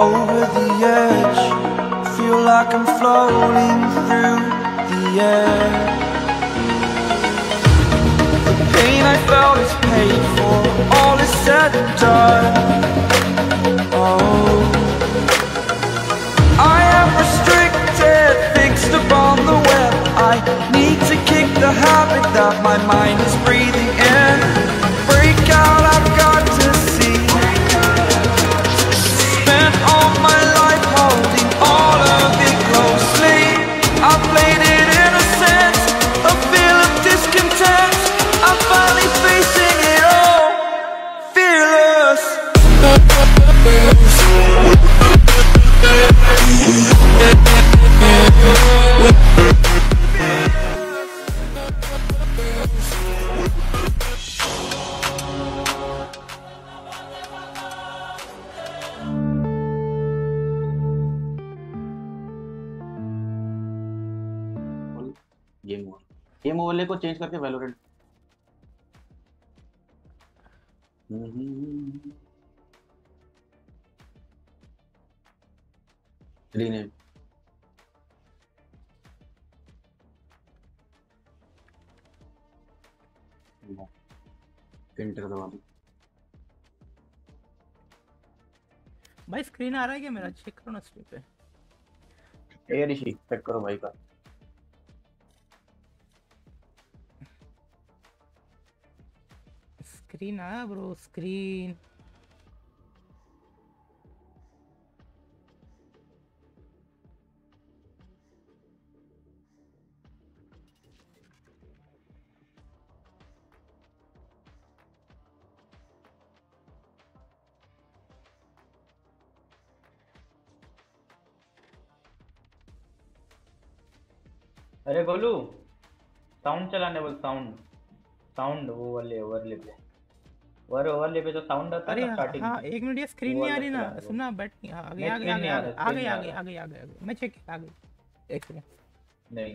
over the edge. Feel like I'm floating through the air. The pain I felt is paid for, all is said and done. Oh, I am restricted, fixed upon the web. I need to kick the habit that my mind is breathing in. Break out, I've got to see. Spent all my life holding all of it closely. I played it innocent, a feel of discontent. I'm finally facing it all, fearless. Game overlay को change करके Valorant rename enter दबा दो भाई। Screen आ रहा है क्या मेरा? Check करो ना स्क्रीन पे। ए ऋषि चेक करो भाई का। स्क्रीन आया ब्रो, स्क्रीन। अरे गोलू साउंड चलाने बोल। साउंड साउंड वो वाले ओवरले पे, ओवरले पे जो साउंड आता है ना स्टार्टिंग। हाँ एक मिनट, ये स्क्रीन नहीं आ रही ना। सुनना बैठ नहीं आ गई, आ गई, आ गई, आ गई, आ गई, आ गई, आ गई। मैं चेक आ गई। एक सेकंड। नहीं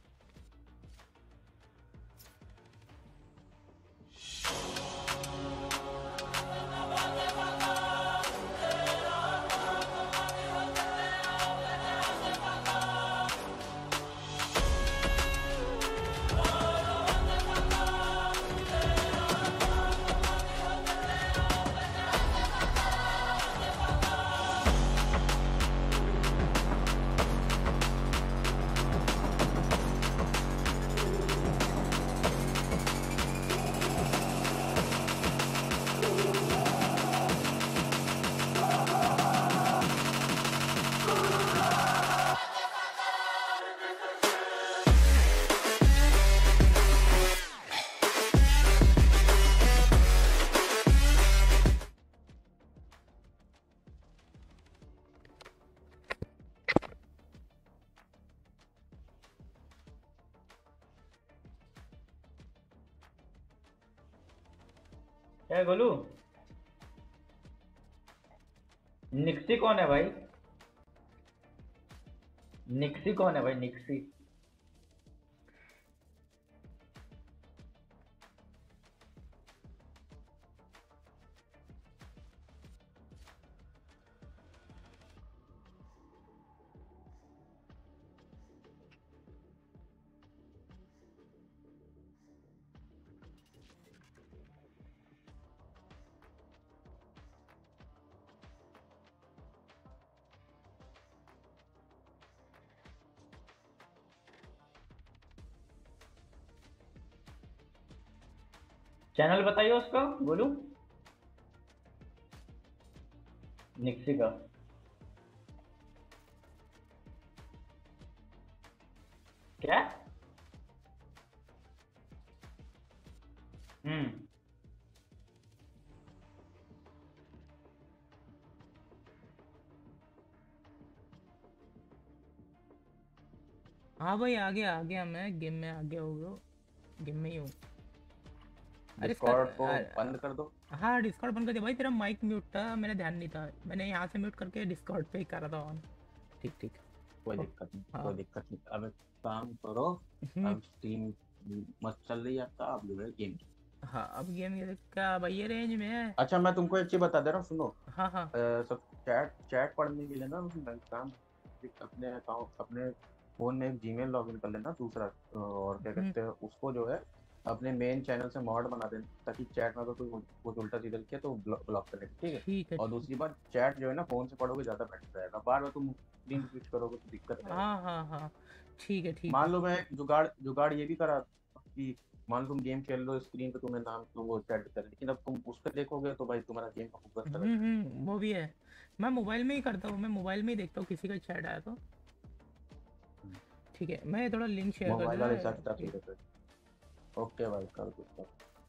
क्या गोलू? निक्सी कौन है भाई? निक्सी कौन है भाई? निक्सी चैनल बताइए उसका गोलू। निक्सी का क्या? हाँ भाई आ गया मैं गेम में आ गया हूँ। गेम में ही हूँ। डिस्कॉर्ड को बंद कर दो। हाँ डिस्कॉर्ड बंद कर दिया भाई। तेरा माइक म्यूट था, मेरा ध्यान नहीं था। मैंने यहाँ से म्यूट करके डिस्कॉर्ड पे ही करा था ऑन। ठीक ठीक, कोई दिक्कत नहीं, कोई दिक्कत नहीं। अब काम करो, अब स्ट्रीम मत चल रही है आपका, आप जो है गेम हाँ अब गेम ये क्या भाई, ये रेंज में है। अच्छा मैं तुमको एक चीज बता दे रहा हूँ, सुनो। हाँ हाँ। सब चैट चैट पढ़ने के लिए ना काम, अपने अकाउंट अपने फोन में एक जीमेल लॉगिन कर लेना दूसरा, और क्या हम्म, कहते हैं उसको जो है अपने मेन चैनल से मॉड बना देना, ताकि चैट में अगर कोई कुछ उल्टा सीधा लिखे तो ब्लॉक करे, ठीक है। ठीक है और ठीक दूसरी है। बात, चैट जो है ना फोन से पढ़ोगे ज्यादा बेटर रहेगा, बार बार तुम स्क्रीन स्विच करोगे तो दिक्कत रहेगा। हाँ हाँ हाँ, ठीक है ठीक है। मान लो मैं एक जुगाड़ जुगाड़ ये भी करा कि मान लो तुम गेम खेल लो, स्क्रीन पे तुम्हें नाम तो वो चैट करे, लेकिन अब तुम उस पर देखोगे तो भाई तुम्हारा गेम का फोकस चला जाएगा। वो भी है। मैं मोबाइल में ही करता हूँ, मैं मोबाइल में ही देखता हूँ किसी का चैट आया तो। ठीक है, मैं थोड़ा लिंक शेयर कर मोबाइल देना। वाले हिसाब किताब सही रहता है। ओके भाई, कर दो।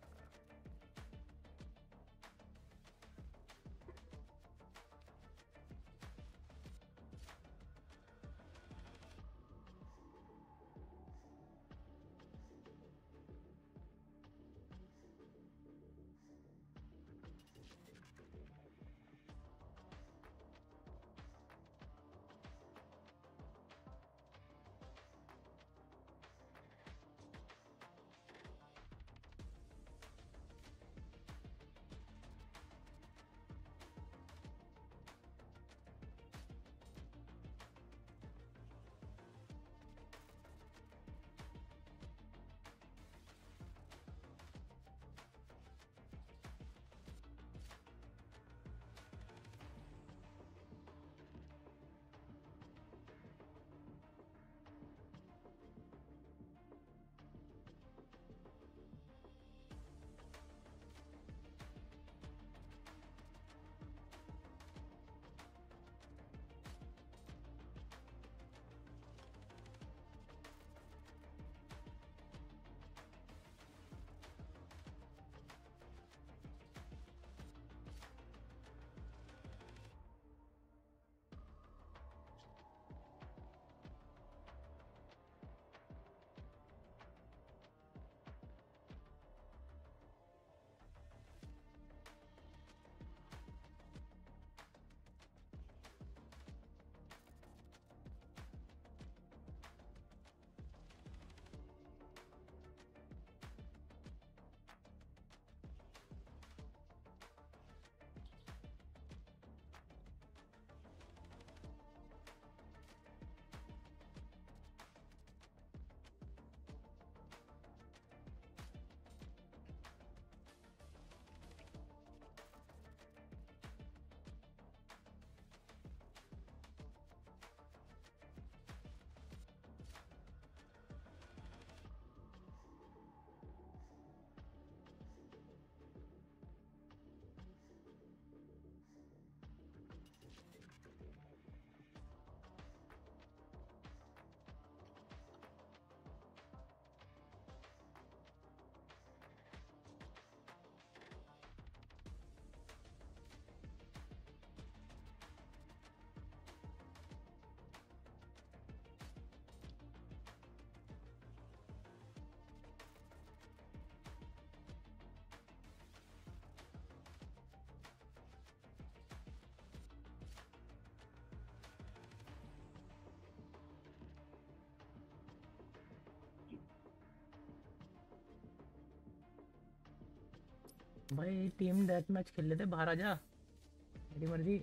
भाई टीम डेथ मैच खेल लेते, बाहर आ जा, मेरी मर्जी।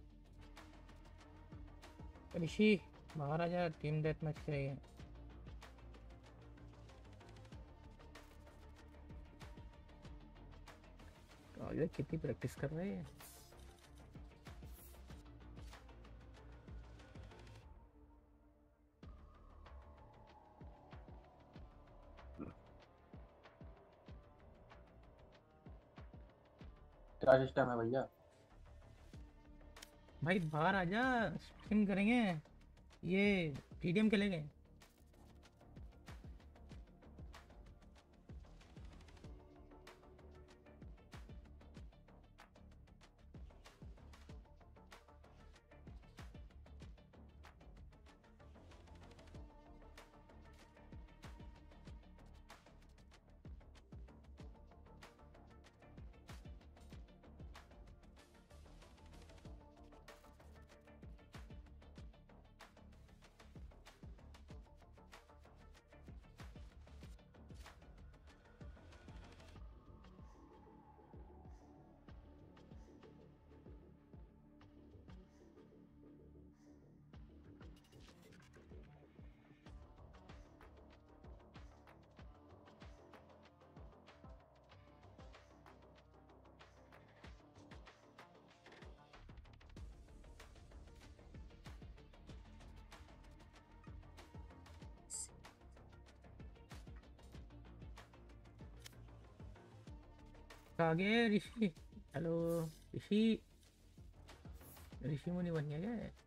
ऋषि बाहर आ जा, टीम डेथ मैच खेलेंगे। तो ये कितनी प्रैक्टिस कर रहे हैं। क्या सिस्टम है भैया? भाई बाहर आ जा, स्ट्रीम करेंगे, ये टीडीएम खेलेंगे। आगे ऋषि। हेलो ऋषि। ऋषि मुनि बन गया क्या ये?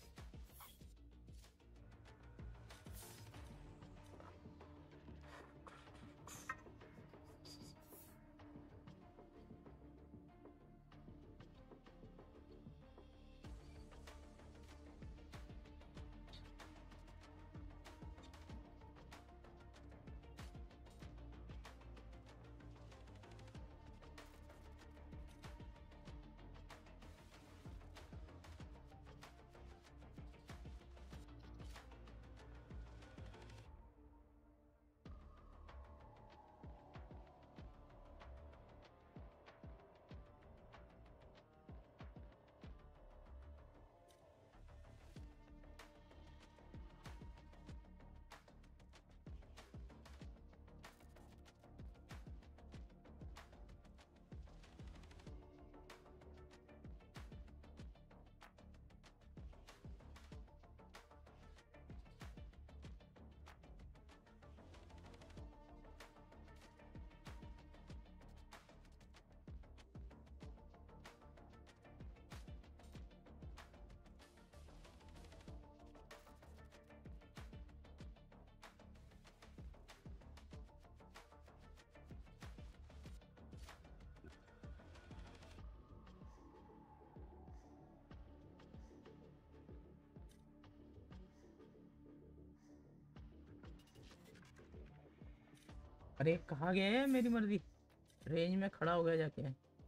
अरे कहाँ गया है मेरी मर्जी? रेंज में खड़ा हो गया जाके।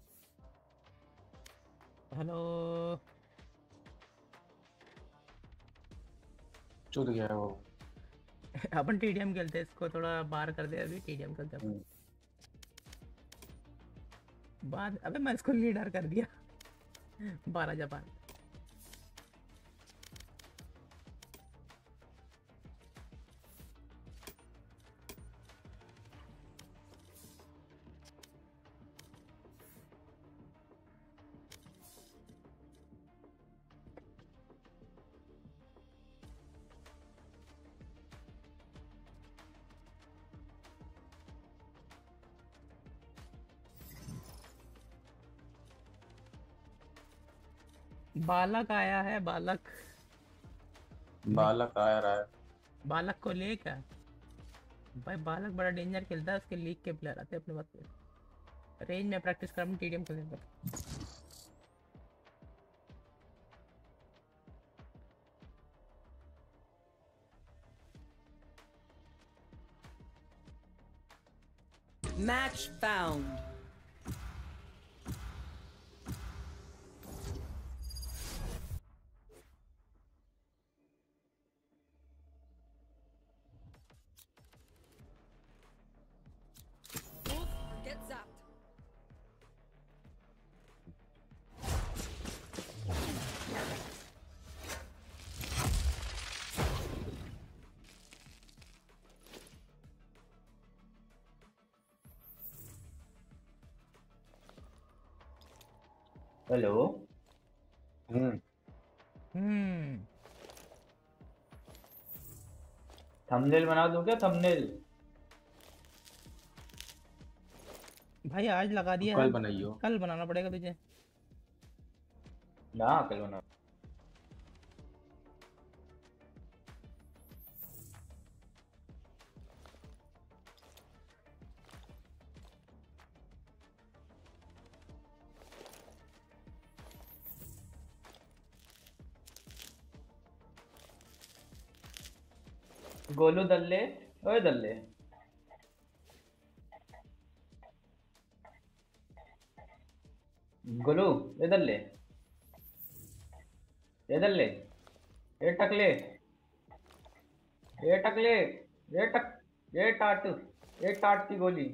हेलो। चुद गया है वो। अपन टीडीएम खेलते हैं, इसको थोड़ा बाहर कर दे। अभी टीडीएम खेलते हैं अपन। बाद अबे मैं इसको लीडर कर दिया। 12 जापान। बालक आया है, बालक। बालक आ रहा है। बालक को ले क्या? भाई बालक बड़ा डेंजर खेलता है, उसके लीग के प्लेयर आते हैं अपने पास में। रेंज में प्रैक्टिस कर रहा टीडीएम खेलने पर। Match found. Wolf, get zapped. Hello. Hmm. Thumbnail बना दूं क्या? थंबनेल भाई आज लगा दिया है, कल बनाइयो। कल बनाना पड़ेगा तुझे। ना कल बना। गोलू दल्ले, ओए दल्ले। गोलू ये दल्ले, ये दल्ले, ये टकले, ये टकले, ये टक, ये टाट, ये टाट की गोली।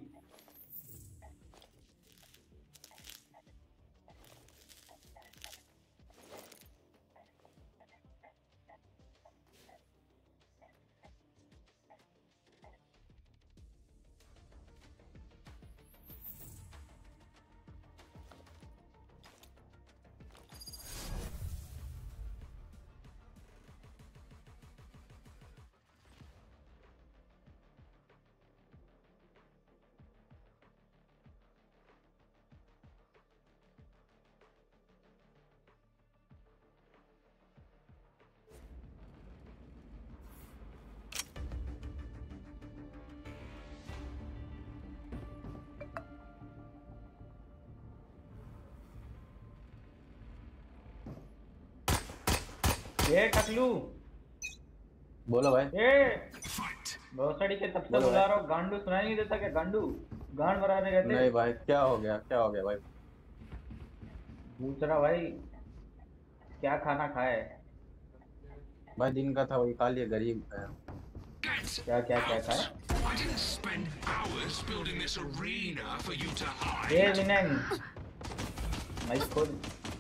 ये टकलू बोलो भाई। ए भोसड़ी के तब से बोलो बुला भाई। रहा हूँ, गांडू सुनाई नहीं देता क्या? गांडू गांड मराने गए थे। नहीं भाई, क्या हो गया भाई? पूछ रहा भाई क्या खाना खाए? भाई दिन का था, वही खा लिए, गरीब है। क्या क्या क्या खाए? I didn't spend hours building this arena for you to hide. ये विनय माइक खोल।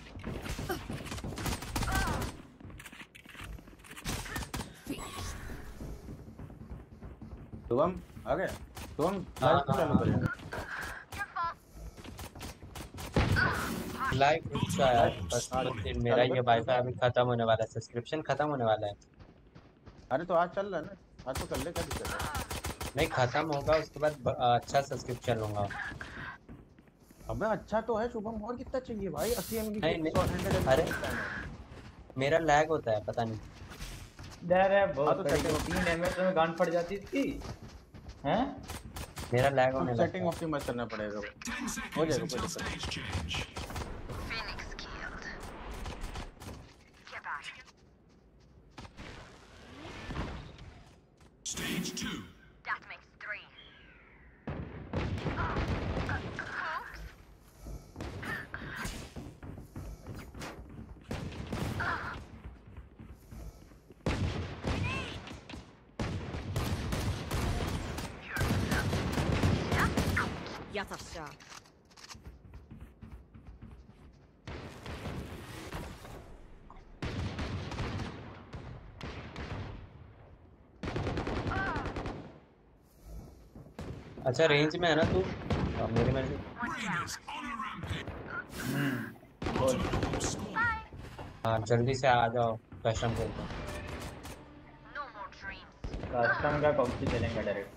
शुभम आ गया? शुभम लाइव क्यों चालू करेंगे? लाइव रुका यार, बस मेरा ये वाईफाई अभी खत्म होने वाला है, सब्सक्रिप्शन खत्म होने वाला है। अरे तो आज चल रहा है ना, आज तो कर ले, क्या दिक्कत है? नहीं खत्म होगा उसके बाद अच्छा सब्सक्रिप्शन लूंगा। अबे अच्छा तो है शुभम, और कितना चाहिए भाई? 80 MB नहीं, अरे मेरा लैग होता है, पता नहीं। डर है हाँ, बहुत तो बड़ी, setting- 3 ms में गांड फट जाती इसकी हैं। मेरा लैग होने लगता सेटिंग है। ऑप्टिमाइज करना पड़ेगा, हो 10 seconds जाएगा, कोई until दिक्कत stage change. Phoenix killed. Get back. Stage 2. That makes 3. Yat aşağı. अच्छा रेंज में है ना तू? मेरे में Raiders on a rampage. बोल। हाँ जल्दी से आ जाओ, कस्टम खेलते हैं। No more dreams. कस्टम का पबजी चलेंगे डायरेक्ट।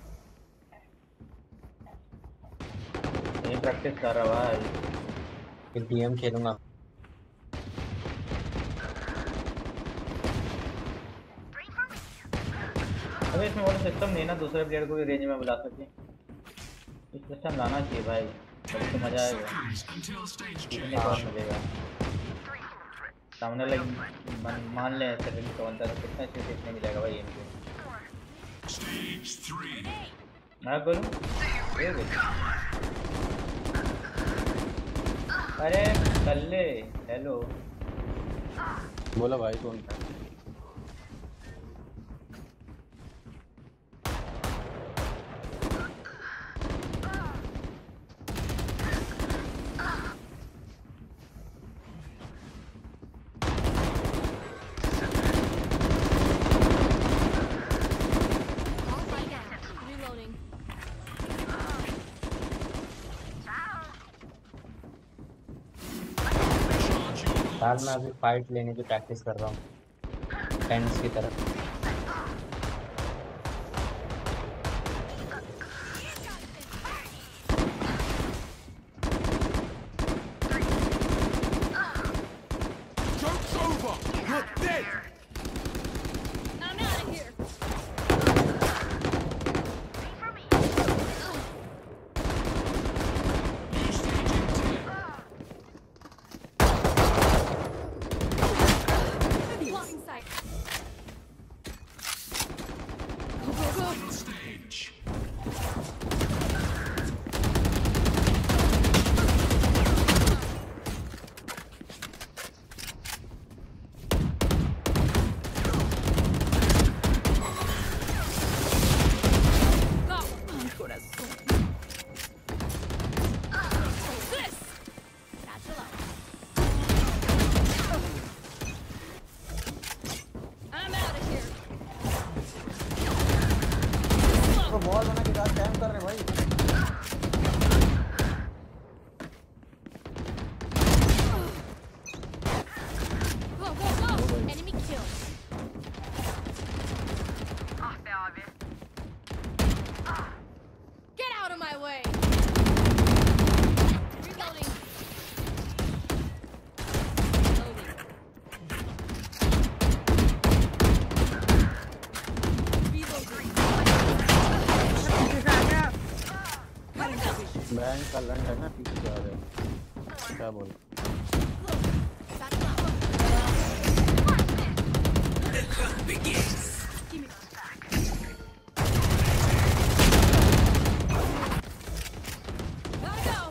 नहीं प्रैक्टिस कर रहा भाई। फिर डीएम खेलूंगा। अबे इसमें और सिस्टम नहीं ना, दूसरे प्लेयर को भी रेंज में बुला सके। इस सिस्टम लाना चाहिए भाई, तब तो मजा आएगा, Seconds until stage कितने change. कौन मिलेगा। सामने लाइक मान ले सेकंड तो अंदर कितना चीज देखने मिलेगा भाई इनको। Stage 3. मैं बोलूं ये बोल। अरे कल्ले हेलो बोलो भाई कौन? Reloading. साल में अभी फाइट लेने की प्रैक्टिस कर रहा हूँ टेंस की तरह। Joke's over! You're dead! I'm out of here. New stage in 10. Blocking sight. Go, go, go. Final stage. Go. Corazón. This. Satchel out. I'm out of here. तो बॉल बना के साथ कैम कर रहे भाई। Go, go, go. Enemy killed. Ah be abi. Get out of my way. Reloading. Reloading. Bank का लंड है ना, पीछे जा रहे हैं। क्या बोल? Satchel out. Give me back. Gotta go.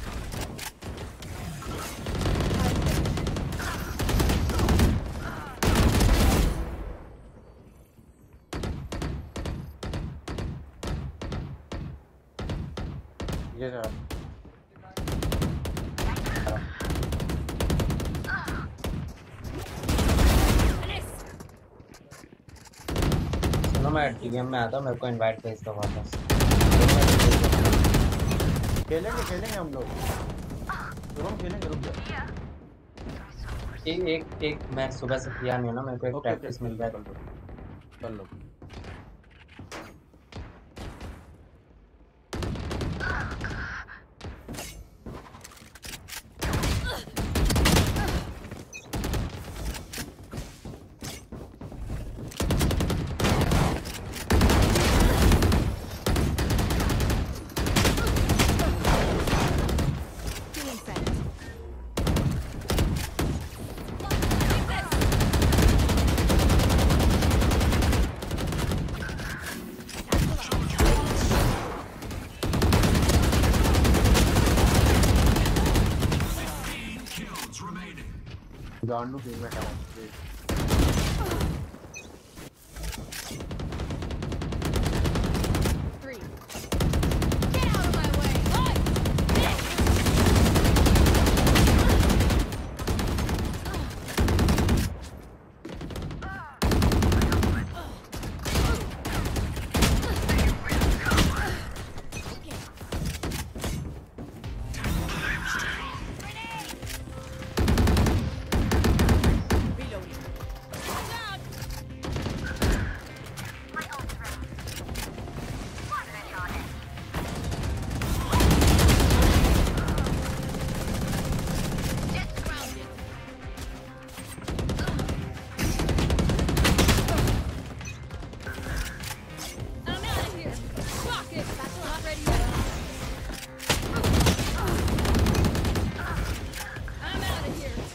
ये जा सुनो मैं टीएम में आता हूँ, मेरे को इनवाइट भेज दो वापस। खेलेंगे हम लोग, हम खेलेंगे, रुक जा। एक मैं सुबह से किया नहीं है ना, मेरे को एक ओके प्रैक्टिस मिल जाए। कर लो। Feeling set. Kills remaining. गांडू गेम में time Three. Get out of my way. Oi! Reloading. Down. Grounded. I'm out of here. Rocket. That's not ready yet. I'm out of here.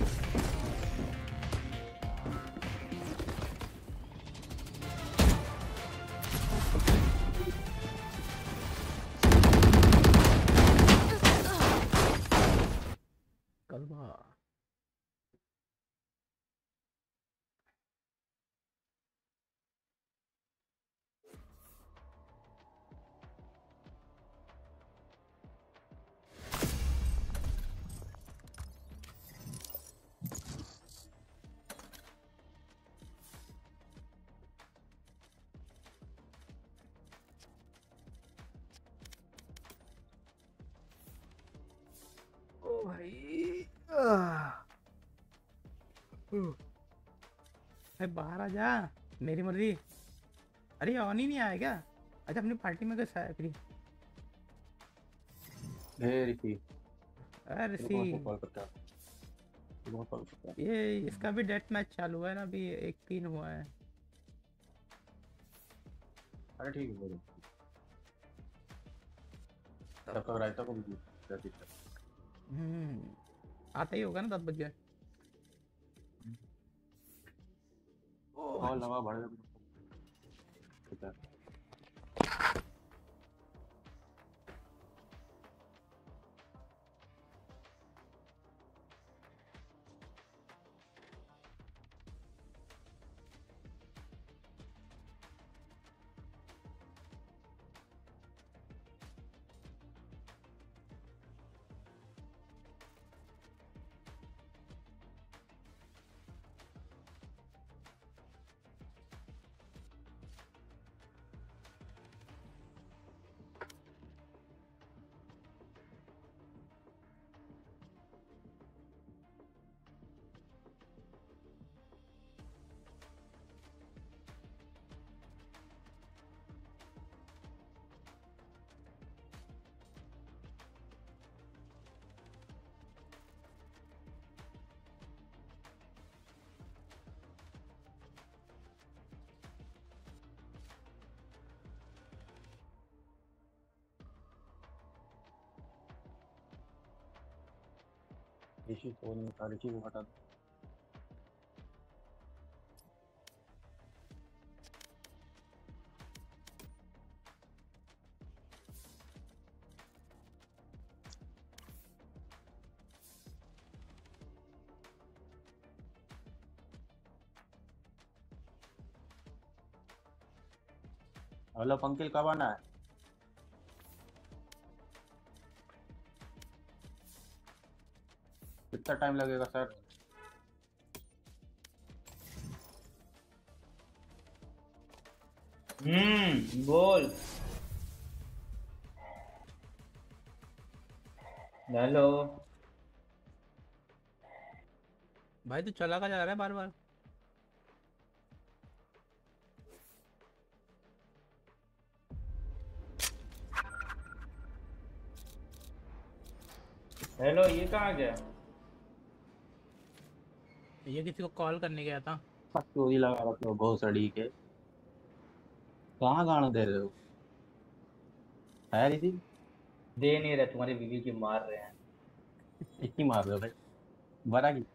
कलवा ओ भाई भाई बाहर आ जा, मेरी मर्जी। अरे ऑन ही नहीं आया क्या? अच्छा अपनी पार्टी में कैसा है फ्री? रिकी अरे सी कॉल करता है। ये इसका भी डेथ मैच चालू है ना, अभी 1-3 हुआ है। अरे ठीक है बोलो, तब तक रायता को भी कर दीजिए। आता ही होगा ना 10 बज गए। कॉल लगा बढ़ गया। ऋषि को निकाल, ऋषि को हटा दो। हेलो पंकिल, कब आना है? कितना टाइम लगेगा सर? बोल। हेलो भाई तू चला का जा रहा है बार बार। हेलो, ये कहाँ गया? ये किसी को कॉल करने गया था। चोरी लगा रखते हो भोसड़ी के। कहाँ गाना दे रहे हो? है रिधि? दे नहीं रहे, तुम्हारी बीवी की मार रहे हैं। इतनी मार रहे हो भाई? वरा की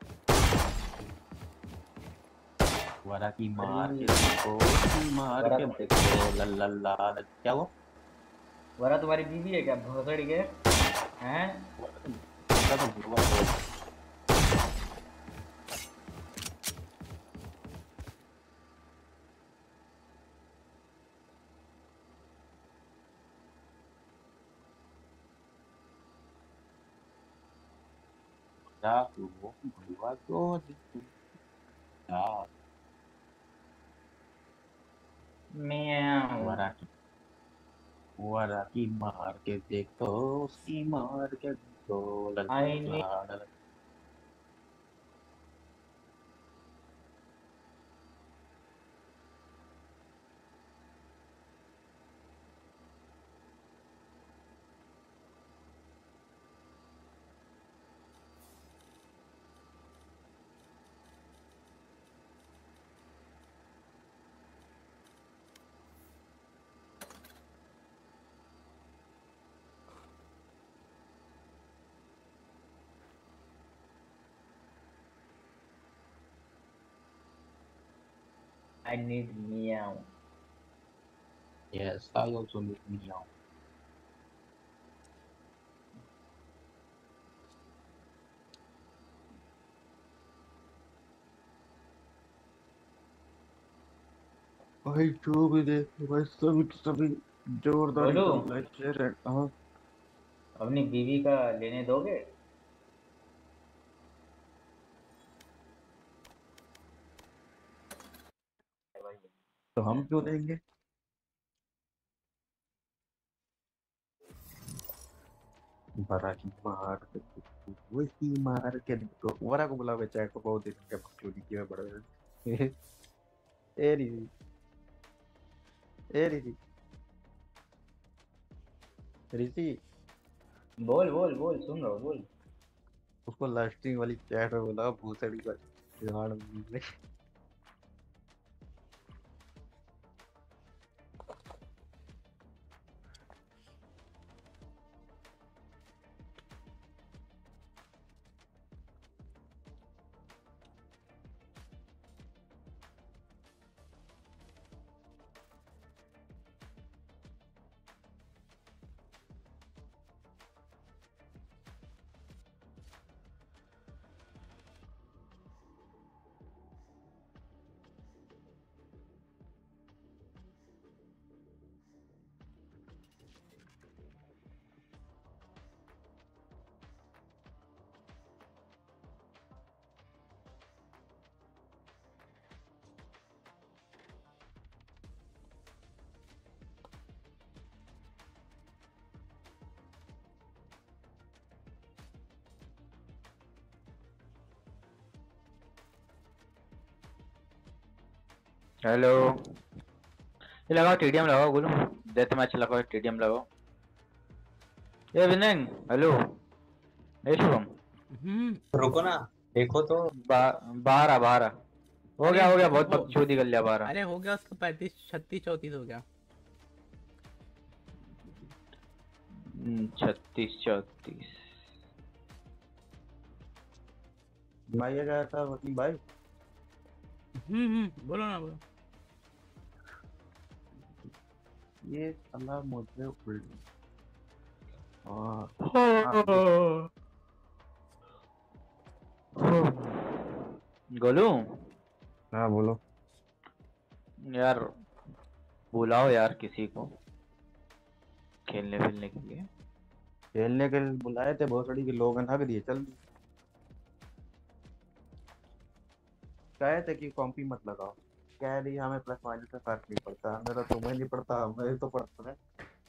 वरा की मार के देखो, उसकी मार वरा के तुम्हारी देखो, लल्ला क्या हुआ? वरा तुम्हारी बीवी है क्या भोसड़ी के? हैं? वरा तो बुरा हो। Ya tuvo buat itu ya म्याऊ। वरा की मार के देखो, उसकी मार के देखो, आई नी लल्ला I need meow. Yes, I also need meow. भाई जो भी देख भाई, सभी जोरदार बोलो, एकदम लेक्चर है। हाँ अपनी बीवी का लेने दोगे? तो हम क्यों देंगे? वरा की मार के देखो, उसकी मार के देखो। वरा को बुला, चैट को बहुत दिन के बकचोदी की है बड़े। ए रिधि, ए रिधि, रिधि, बोल बोल बोल, सुन रहा हूँ, बोल। उसको लास्टिंग वाली चैट में बोला भूसड़ी का झाड़ में। हेलो, ये लगाओ टीडीएम लगाओ, बोलो डेथ मैच लगाओ, टीडीएम लगाओ। ये विनंग, हेलो, ए शुभम, रुको ना, देखो तो। बाहर आ, बाहर आ। हो गया बहुत हो- बकचोदी कर लिया बाहर आ। अरे हो गया उसका 35 36 34 हो गया। 36 34। भाई ये गया था वकील भाई। बोलो ना बोलो। ये साला मुझे उल्टी गोलू हाँ बोलो। यार, बुलाओ यार किसी को खेलने फिलने के लिए। खेलने के लिए बुलाए थे भोसड़ी के लोग हक दिए चल। कहे थे कि कॉम्पी मत लगाओ, कह रही हमें प्लस माइनस का फर्क नहीं पड़ता, मेरा तुम्हें नहीं पड़ता, मेरे तो पड़ता है।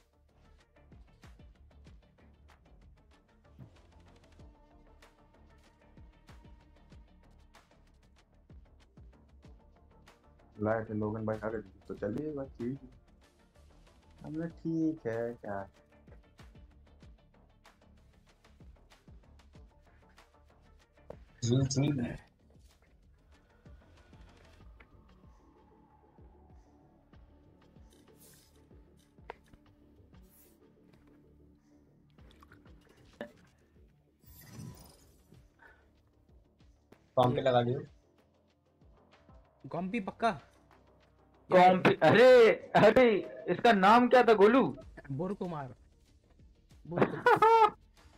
लाए थे लोगन भाई हक दिए तो चलिए बस ठीक है। हमने ठीक है क्या जी जी। कॉम पे लगा लियो। कॉम्पी पक्का। कॉम्पी अरे अरे इसका नाम क्या था गोलू? बुर कुमार। बुर कुमार।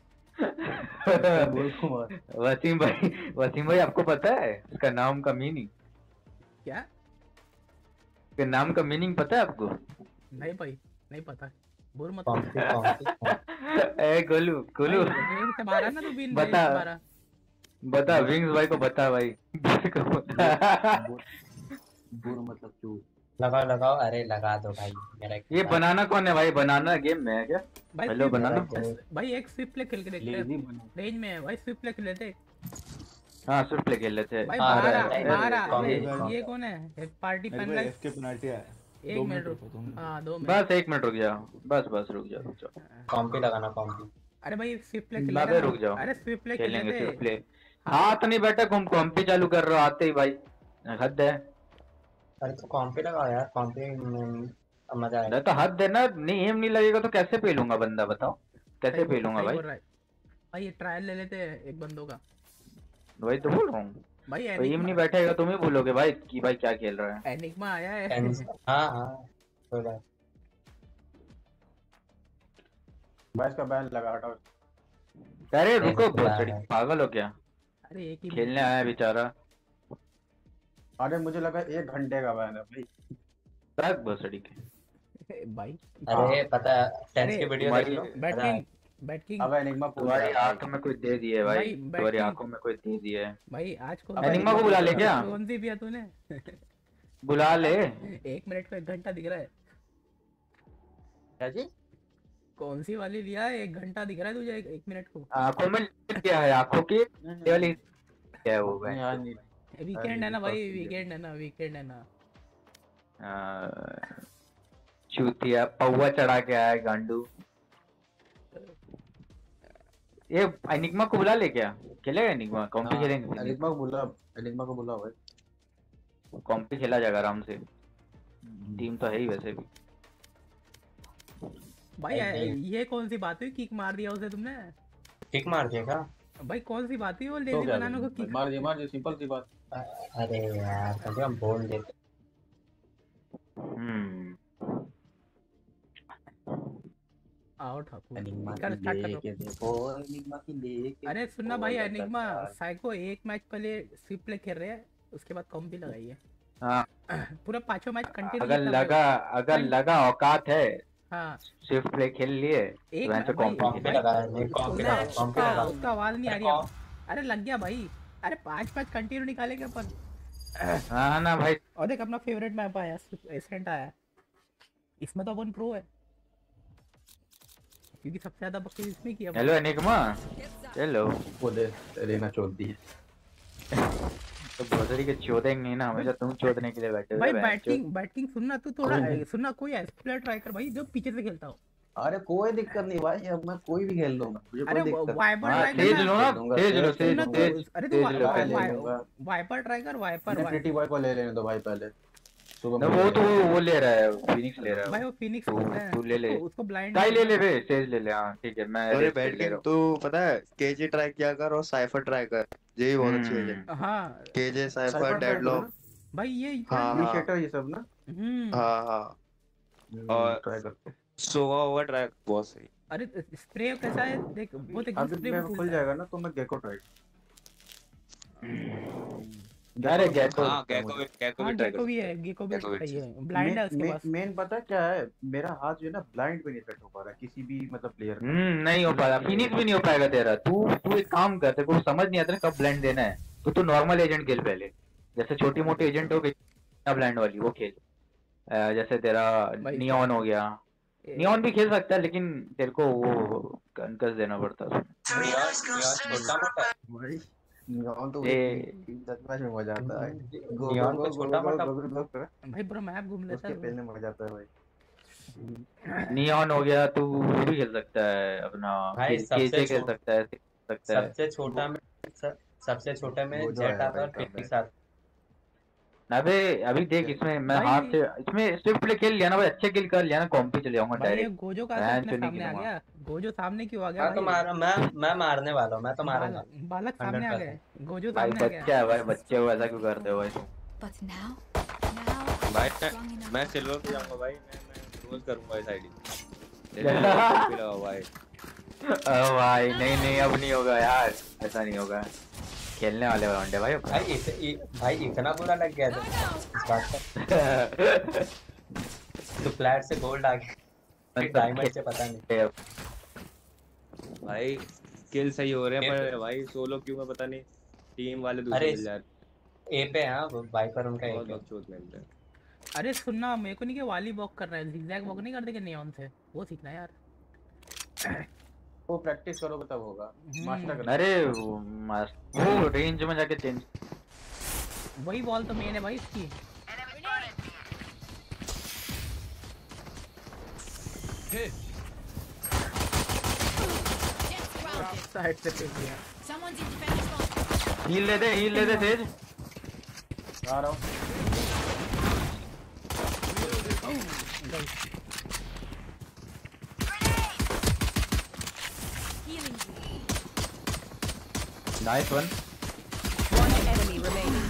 बोल कुमार। वसीम भाई आपको पता है इसका नाम का मीनिंग? क्या? इसके नाम का मीनिंग पता है आपको? नहीं भाई, नहीं पता। बुर मत कॉम पे ए गोलू गोलू रेंज से मारा ना, तो बिन रेंज बता से मारा। बता विंग्स भाई को बता भाई। बुर मतलब चूर। लगाओ लगाओ, अरे लगा दो भाई मेरा। ये बनाना कौन है भाई? बनाना गेम में है क्या? भाई हेलो स्विफ्ट- बनाना। भाई एक स्विफ्ट प्ले खेल के देखते लेजी हैं। बना। रेंज में है भाई, स्विफ्ट प्ले खेल लेते। हाँ सिर्फ प्ले खेल लेते हैं। भाई हाँ, बाहर अरे, अरे, बाहर कॉम्पी, ये कॉम्पी। कौन है? पार्टी मेरे को फाइनलाइज। एफके पेनल्टी है। एक 2 मिनट मिनट रुक। रुको, 2 मिनट। हाँ 2 मिनट। बस 1 मिनट रुक जाओ, बस रुक जाओ। कॉम पे लगाना कॉम पे। अरे भाई स्विफ्ट प्ले खेल बाबे रुक जाओ, अरे स्विफ्ट प्ले खेल खेलेंगे लेते। सिर्फ प्ले। हाथ नहीं बैठा, तुम कॉम्पी चालू कर रहे हो आते ही भाई, हद है। अरे तो कॉम पे लगाओ यार, कॉम पे मजा आएगा। अरे तो हद है ना, नहीं एम नहीं लगेगा तो कैसे पेलूंगा बंदा, बताओ कैसे सही पेलूंगा सही भाई? बोल रहा है। भाई ये ट्रायल ले लेते हैं एक बंदों का। वही तो बोल रहा हूँ, भाई एम नहीं बैठेगा तुम ही भूलोगे भाई कि भाई क्या खेल रहा है। एनिग्मा आया है। हाँ हाँ कोई बात। भाई इसका बैन लगा हटाओ। अरे रुको कैसे भोसड़ी, है? पागल हो क्या? अरे एक ही खेलने आया है बेचारा। अरे मुझे लगा 1 घंटे का बैन है भाई। तक भोसड़ी के भाई। अरे पता है टेंस अरे, की वीडियो देख लो। बैट मजा किंग बैट किंग। अब एनिग्मा तुम्हारी आंख में कोई दे दिए भाई, भाई, तुम्हारी बैटिंग। आंखों में कोई दे दिए। भाई आज को एनिग्मा को बुला ले क्या? कौन सी पिया तूने? बुला ले। 1 मिनट को 1 घंटा दिख रहा है। क्या जी? कौन सी वाली लिया है? 1 घंटा दिख रहा है तुझे 1 मिनट को। आंखों में क्या है? आंखों की ये वाली क्या है वो भाई? यार नहीं वीकेंड है ना भाई, वीकेंड है ना, वीकेंड है ना। चूतिया पौवा चढ़ा के आया गांडू। ये एनिग्मा को बुला ले क्या? खेलेगा एनिग्मा? कॉम्पी खेलेंगे? एनिग्मा को बुला भाई। कॉम्पी खेला जाएगा आराम से, टीम तो है ही वैसे भी। भाई ये कौन सी बात हुई? किक मार दिया उसे तुमने? किक मार देगा। भाई कौन सी बात हुई? वो तो लेजी क्या बनाने को किक। मार दिया सिंपल सी बात। अरे यार कम से कम बोल देते। आओ ठाकुर एनिग्मा कर की स्टार्ट कर लेके दो। देखो, एनिग्मा की लेके अरे सुनना देखो, भाई, लगा एनिग्मा था। साइको एक मैच पहले स्विफ्ट प्ले खेल रहे हैं, उसके बाद कॉम्पी लगाई है। हाँ पूरा 5 मैच कंटिन्यू। अगर लगा औकात है, हाँ स्विफ्ट प्ले खेल लिए एक वैसे भाई, कॉम्पी कॉम पे खेला। लगा है, कॉम पे लगा, कॉम पे लगा। उसका आवाज नहीं आ रही है। अरे लग गया भाई। अरे 5 मैच कंटिन्यू निकालेंगे अपन। हाँ ना भाई, और देख अपना फेवरेट मैप आया, एसेंट आया। इसमें तो अपन प्रो है, क्योंकि सबसे ज्यादा बकरी इसमें किया। Hello Enigma, hello. वो दे रेना चोद दी है। तो भोसड़ी के चोदेंगे नहीं ना, हमेशा तुम चोदने के लिए बैठे भाई हो। बैटिंग सुनना, तू थोड़ा सुनना, कोई प्लेयर ट्राई कर भाई जो पीछे से खेलता हो। अरे कोई दिक्कत नहीं भाई, अब मैं कोई भी खेल लूंगा, मुझे अरे कोई दिक्कत वाइपर हाँ, ट्राई तेज कर लो ना। ना, तेज लो, तेज सुनना तेज तू। अरे तेज लो वाइपर पहले। ले लूंगा। वाइपर ट्राई कर, वाइपर नहीं, प्रीटी बॉय को ले लेने दो भाई पहले। सुबह ना में वो ले तो लेंगे। वो ले रहा है, फिनिक्स ले रहा भाई है। वो फिनिक्स तू- खेलता है, तू ले ले। उसको ब्लाइंड काई ले ले बे, तेज ले ले। हाँ ठीक है, मैं अरे रेड ले बैटिंग रहा तू पता है, केजे ट्राई किया कर और साइफर ट्राई कर, यही बहुत अच्छी है। हूँ। हाँ केजे साइफर साइफर ट्राई करो डेडलॉक। ना। भाई ये हाँ, हाँ। इनिशिएटर ये सब ना। हाँ और ट्राई करते हैं। सोवा हुआ ट्राई बहुत सही। अरे स्प्रे कैसा है देख, वो देख अभी स्प्रे मैं में खुल खुलता है। जाएगा ना तो मैं गेको ट्राई। अरे गेको हाँ गेको भी हाँ ट्राई गेको कर भी सकते है, हैं। गेको भी गेको भी सही अच्छी है, ब्लाइंड है उसके पास। मेन पता क्या है, मेरा हाथ जो है ना ब्लाइंड पे नहीं सेट हो पा रहा है किसी भी मतलब प्लेयर का। नहीं हो पाएगा, फिनिश भी नहीं हो पाएगा तेरा। तू तू एक काम कर, तेरे को समझ नहीं आता ना कब ब्लाइंड देना है, तो तू नॉर्मल एजेंट खेल पहले। जैसे छोटी मोटी एजेंट हो गई ब्लाइंड वाली, वो खेल। जैसे तेरा भाई नियॉन हो गया, नियॉन भी खेल सकता है, लेकिन तेरे को वो कंकस देना पड़ता है उसमें। नियॉन छोटा मोटा है। भाई नियॉन तो ए सच में मजा आता है। गो गो नियॉन गो को गो छोटा गो मोटा गो गो गो भाई पूरा मैप घूम लेता उसके है पहले मजा आता है भाई। नियॉन हो गया, तू वो भी खेल सकता है अपना, भाई केजे खेल सकता है, सबसे छोटा में सबसे छोटे में गोजो जेट है आता है भाई और साहब फिनिक्स आता अबे अभी देख इसमें मैं भाई हाथ से, इसमें स्विफ्ट प्ले खेल लिया ना भाई, अच्छे किल कर लिया ना, कॉम्पी चले जाऊंगा भाई ये डायरेक्ट। गोजो का मैं अपने नहीं सामने आ खेलूंगा। गया, गोजो सामने क्यों आ है। गया मैं तो भाई? मैं मारने वाला हूँ, मैं तो मारूंगा। बालक सामने आ गए, गोजो भाई सामने आ गया। बच्चा है भाई, बच्चे को ऐसा क्यों करते हो भाई तुम? But now, भाई strong enough. मैं सिल्वर पे जाऊंगा भाई, मैं रोज करूंगा इस आईडी भाई। ओ भाई नहीं अब नहीं होगा यार, ऐसा नहीं होगा, खेलने वाले राउंड है भाई। भाई इतना बुरा लग गया था इस बात का। तो फ्लैट से गोल्ड आ गया, डायमंड से पता नहीं। भाई किल सही हो रहे हैं पर भाई सोलो क्यों है पता नहीं, टीम वाले दूसरे मिल जा रहे। ए पे हाँ वाइपर उनका बहुत एक बकचोद मिलते हैं। अरे सुनना, मेरे को नहीं कि वाली वॉक कर रहा है, zigzag वॉक नहीं करते कि नियॉन से, वो सीखना है यार। वो प्रैक्टिस करोगे तब होगा, मास्टर करना। अरे वो रेंज में जाके चेंज, वही बॉल तो मेन है भाई इसकी। साइड से फेंक दिया। Someone's in defense zone. Heal ले दे तेज। आ रहा हूँ। Healing you. Nice one. One enemy remaining.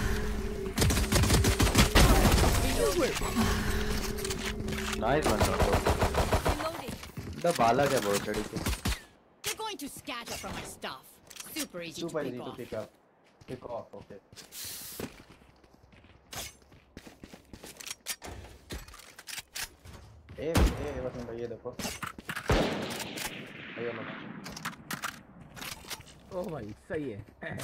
Nice one. Reloading. द बालक है बहुत चढ़ी के। They're going to scatter from our stuff. Super easy Super to easy pick to off. pick up. Pick off, okay. बस भाई ये देखो। ये लो। ओ भाई सही है।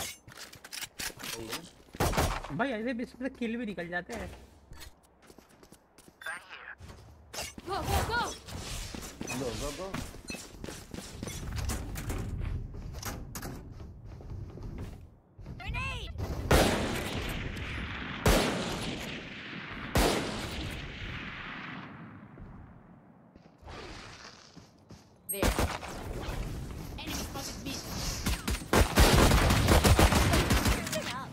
भाई ऐसे भी इससे किल भी निकल जाते हैं। Go, go, go! Go. Grenade! There. Enemy spotted me. Listen up.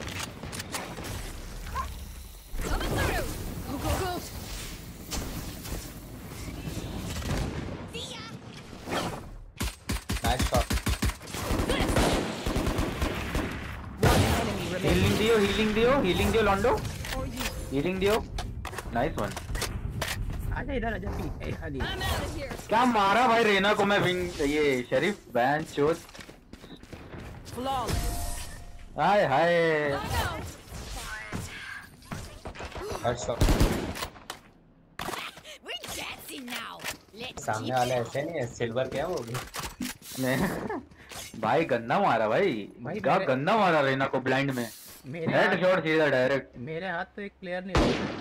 Coming through! Go, go, go! See ya! Nice shot. One enemy remaining. Healing दियो लॉन्डो, हीलिंग दियो। Nice one. आजा इधर आजा पी। ए खाली। I'm out of here. क्या मारा भाई रेना को मैं, विंग ये शरीफ बैन चोट। Flawless. हाय हाय। Oh no! हर shot. We're dancing now. Let's सामने वाले ऐसे नहीं है, सिल्वर क्या वो भी। भाई गंदा मारा भाई भाई क्या मेरे- गंदा मारा रेना को ब्लाइंड में, मेरे हेड हाथ, शॉट सीधा डायरेक्ट। मेरे हाथ तो एक प्लेयर नहीं होता।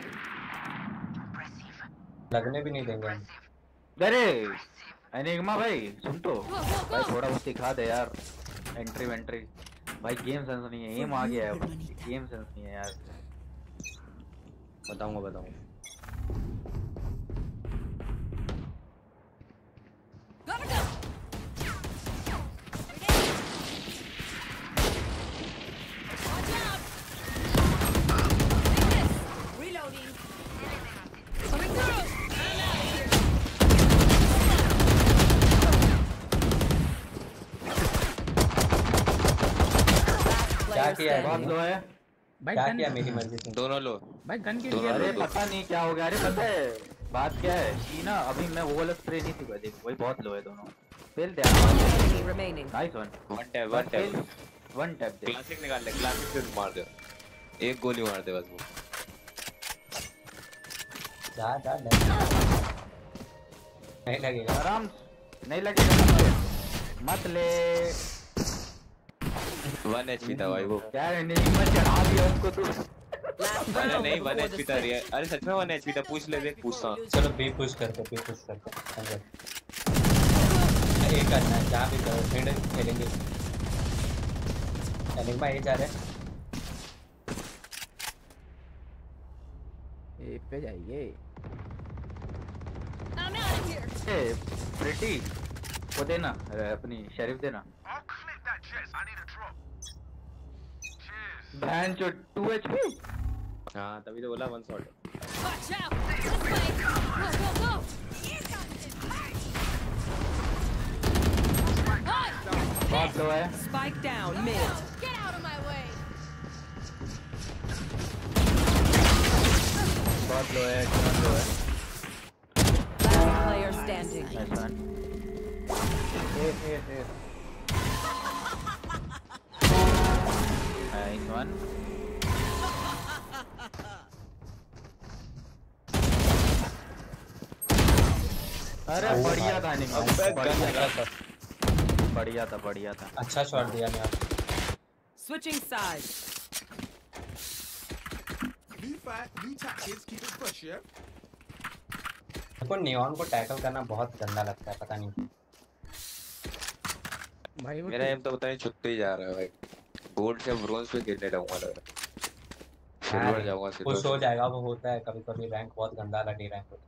लगने भी नहीं देंगे हम। अरे एनिग्मा भाई सुन तो go, go, भाई, go! थोड़ा बहुत सिखा दे यार। एंट्री भाई, गेम सेंस नहीं है, एम आ गया है, गेम सेंस नहीं है यार। बताऊंगा। Gotta go! Watch out! Take this! Reloading! Coming through! I'm out of here! क्या किया बहुत है? लो है भाई क्या गन, किया मेरी मर्जी से? दोनों लो। भाई गन के दोनों लिए अरे दो। पता नहीं क्या हो गया। अरे पता है बात क्या है कि ना, अभी मैं वो वाला स्प्रे नहीं थी, देखो वही बहुत लो है दोनों। फेल दे, One enemy remaining. Nice one. One tap one tap दे। क्लासिक निकाल ले, क्लासिक से मार दे। एक गोली मार दे बस वो। जा नहीं लगेगा। आराम नहीं लगेगा मत ले। 1 HP था भाई वो। यार नहीं मत चढ़ा दिया उसको तू। अरे नहीं 1 HP था रियल। अरे सच में 1 HP था। पूछ ले देख पूछता। चलो बी पुश करते एक करना है जहाँ भी करो फिर खेलेंगे। एनिग्मा ये जा रहे हैं। ए पे जाइए। I'm out of here. ए प्रिटी वो देना अपनी शेरिफ देना। बहन जो 2 HP। हाँ तभी तो बोला 1 shot. Watch out. This way. Go. बहुत लो है। Spike down mid. Get out of my way. बहुत लो है। बहुत लो है। Last player standing. Nice one. Nice one. अरे बढ़िया था नहीं बढ़िया था। अच्छा शॉट दिया ने आप। Switching sides. New fight, new tactics, keep it fresh, yeah? देखो नियॉन को टैकल करना बहुत गंदा लगता है पता नहीं। भाई वो मेरा एम तो पता नहीं छुट्टे ही जा रहा है भाई। गोल्ड से ब्रोंज पे गिरने लगूंगा लग रहा है। सिल्वर जाऊंगा कुछ हो जाएगा वो होता है कभी रैंक बहुत गंदा लगी रैंक होता है।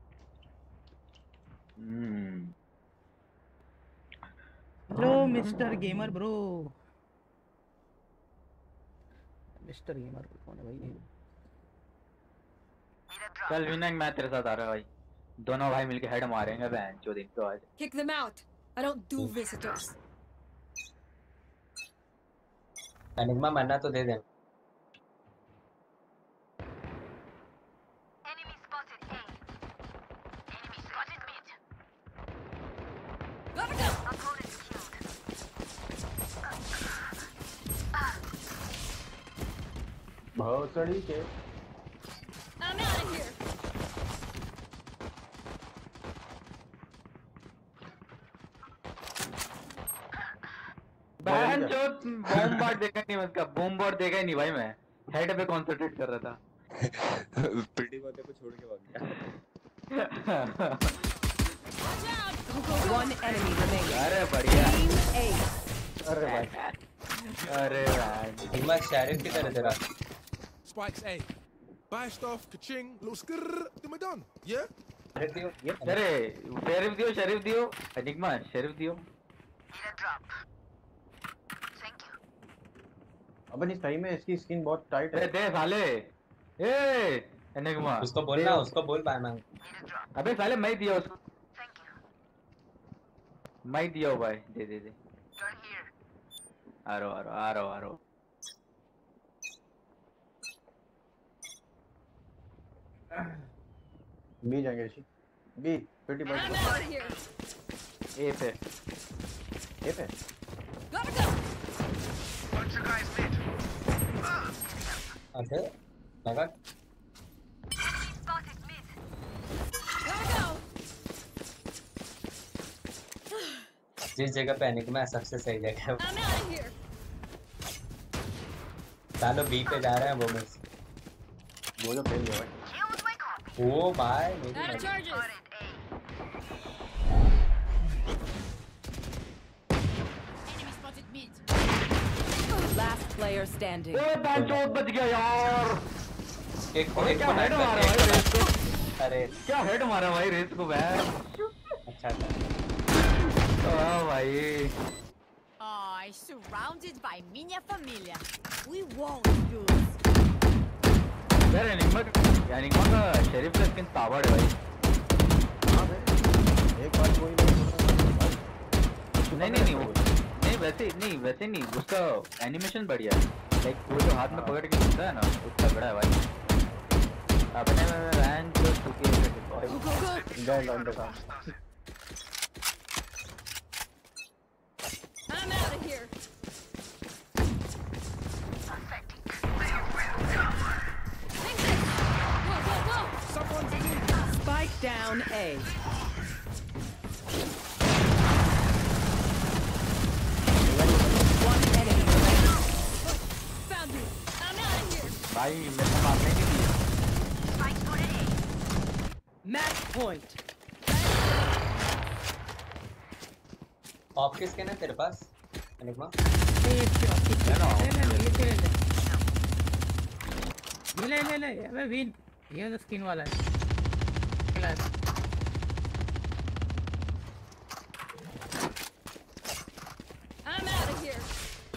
Hello mister gamer bro. Mister gamer कौन है भाई? चल विनंग मैं तेरे साथ आ रहा भाई। दोनों भाई मिलके हेड मारेंगे बहन जो दिन तो आज। Kick them out. I don't do visitors. Enigma मरना तो दे दे। भौसड़ी के I'm out of here. बहन जो बॉम्ब बार देखा नहीं उसका बॉम्ब बार देखा ही नहीं भाई मैं हेड पे कंसंट्रेट कर रहा था। प्रिटी को छोड़ के भाग गया। One enemy remaining. अरे बढ़िया। Team Ace. अरे भाई एनिग्मा शेरिफ की तरह तेरा। Spikes A. Buy stuff, ka-ching, little skrrr, then we're done. Yeah? अरे शेरिफ दियो एनिग्मा शेरिफ दियो। अब नहीं सही में इसकी स्किन बहुत टाइट है। दे साले ए एनिग्मा उसको बोलना उसको बोल पाए मैं। अबे साले मैं दिया उसको। मैं दिया भाई दे आ रहा बी जाएंगे Rishi B 50 I'm out of here. A पे Gotta go. अबे लगा Gotta go. जिस जगह पे एनिग्मा है सबसे सही जगह है। I'm out of here. चलो बी पे जा रहे हैं वो मिस। वो जो फेल गया भाई। ओ भाई मेरी Out of charges. Enemy spotted mid. Last player standing. ए बांचोद बच गया यार। एक क्या हेड मारा भाई रेस को। अरे क्या हेड मारा भाई रेस को बैन। अच्छा था। भाई Oh, surrounded by minha família. We won't lose. यार एनिग्मा का शेरिफ का स्किन ताबड़ है भाई। हाँ भाई एक बात कोई नहीं वैसे नहीं उसका एनिमेशन बढ़िया है। लाइक वो जो हाथ में पकड़ के घूमता है ना वो तगड़ा है भाई। अपने में रैंक जो चुकी है गए लौंडे का। I'm out of here. down A. One enemy remaining. Found you. I'm out of here. भाई मेरे को मारने की थी। Match point. ऑप किसके ना तेरे पास अनिमा? ले अबे विन ये तो स्किन वाला है class I'm out of here.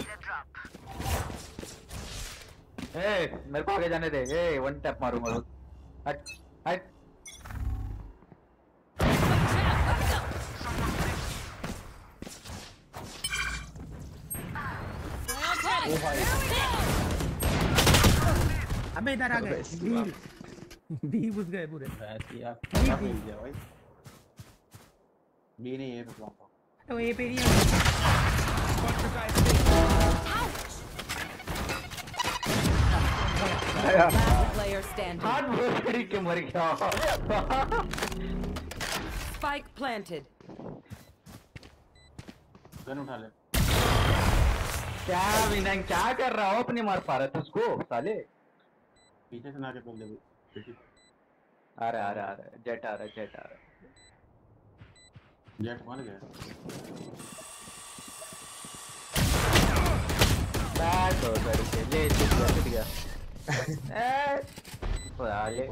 मेरे को आगे जाने दे। वन टैप मारूंगा। हट हट। अबे इधर आ गए बी घुस गए पूरे यार क्या मिल गया भाई बी नहीं है तो ये पे नहीं Last player standing. हाथ भोसड़ी के मर गया। Spike planted. गन उठा ले क्या विनय क्या कर रहा हो? अपनी मार पा रहा था उसको साले। पीछे से ना के बोल दे आ रहा जेट आ रहा जेट मर गया बैक हो करके ले टूट गया साले।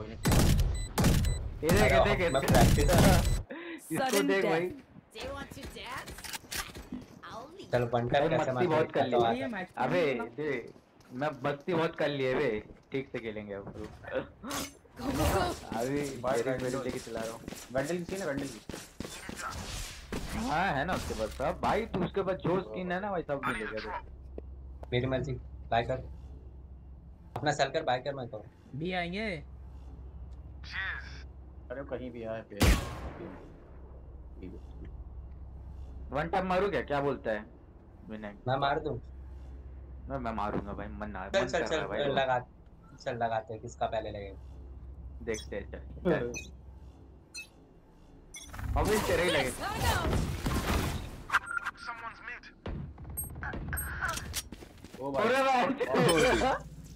ये देख इसको देख भाई। Do you want to dance? I'll leave. चल पंटा मस्ती बहुत कर ली अबे दे मैं मस्ती बहुत कर लिए बे ठीक से खेलेंगे अब Go, go, go. अभी मेरे लेके चला रहा हूँ। वैंडल की ना वैंडल की हाँ है ना उसके पास सब भाई तू उसके पास जो स्किन है ना भाई सब मिलेगा तो मेरी मर्जी बाय कर अपना सेल कर बाय कर मैं तो बी आएंगे अरे कहीं भी आए पे वन टाइम मारू क्या बोलता है विनय? मैं मार दूं मैं मारूंगा भाई मन ना चल लगाते हैं किसका पहले लगेगा देखते हैं चल अभी तेरे ही लगे ओ भाई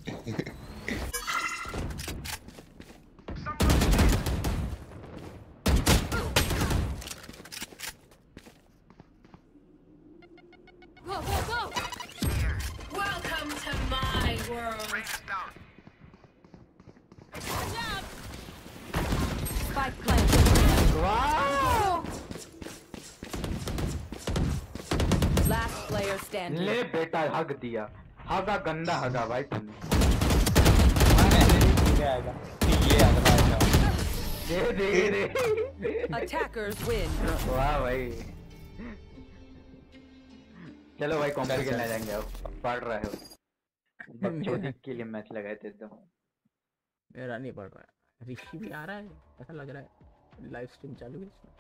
Go, go, go. Welcome to my world. Watch out. Spike planted. वाह Last player standing. ले बेटा हग दिया हगा गंदा हगा भाई तूने दे Attackers win. वाह भाई चलो भाई कॉम्पिटिशन खेलने जाएंगे अब पढ़ रहे हो बच्चों के लिए मैच लगाए थे तो मेरा नहीं पड़ रहा है ऋषि भी आ रहा है ऐसा लग रहा है लाइव स्ट्रीम चालू है इसमें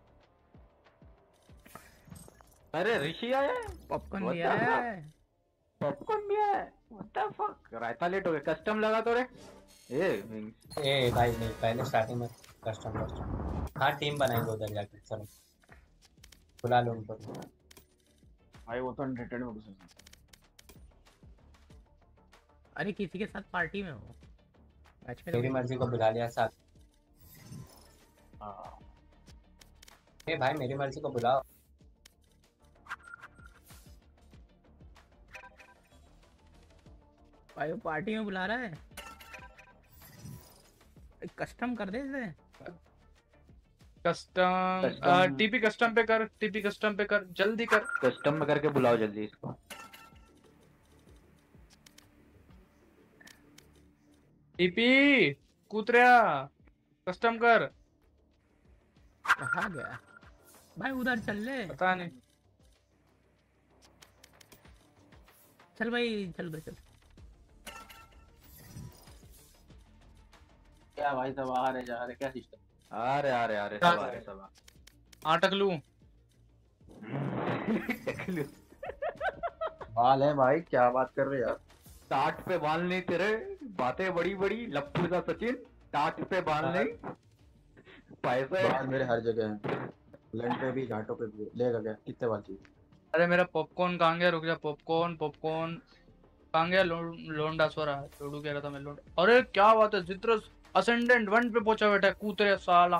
अरे ऋषि आया है पॉपकॉर्न भी आया है पॉपकॉर्न भी आया है what the fuck Raita late हो गया कस्टम लगा तो रे ए भाई नहीं पहले स्टार्टिंग में कस्टम हाँ टीम बनाएंगे उधर जाके चलो बुला लो उनको भाई वो तो अनरेटेड में घुसे अरे किसी के साथ पार्टी में हो मैच में मेरी मर्जी को बुला लिया साथ ए भाई मेरी मर्जी को बुलाओ भाई वो पार्टी में बुला रहा है कस्टम कर दे इसे कस्टम टीपी कस्टम पे कर जल्दी कर कस्टम में करके बुलाओ जल्दी इसको टीपी कूतरिया कस्टम कर कहाँ गया भाई उधर चल ले पता नहीं चल भाई चल उधर चल क्या भाई सब आ रहे जा रहे क्या सिस्टम आ रहे सब टकलू बाल है भाई क्या बात कर रहे यार टाट पे बाल नहीं तेरे बातें बड़ी बड़ी लप्पू सा सचिन टाट पे बाल नहीं पैसे बाल मेरे हर जगह हैं, लैंड पे भी, घाटों पे भी। लेगा क्या? कितने बाल चाहिए? अरे मेरा पॉपकॉर्न कहाँ गया? रुक जा, पॉपकॉर्न पॉपकॉर्न कहाँ गया? लोंडा सो रहा है, लोडू कह रहा था मैं लोंडा। अरे क्या बात है, जित्रस असेंडेंट 1 पे पहुंचा बैठा है, कूतरे साला।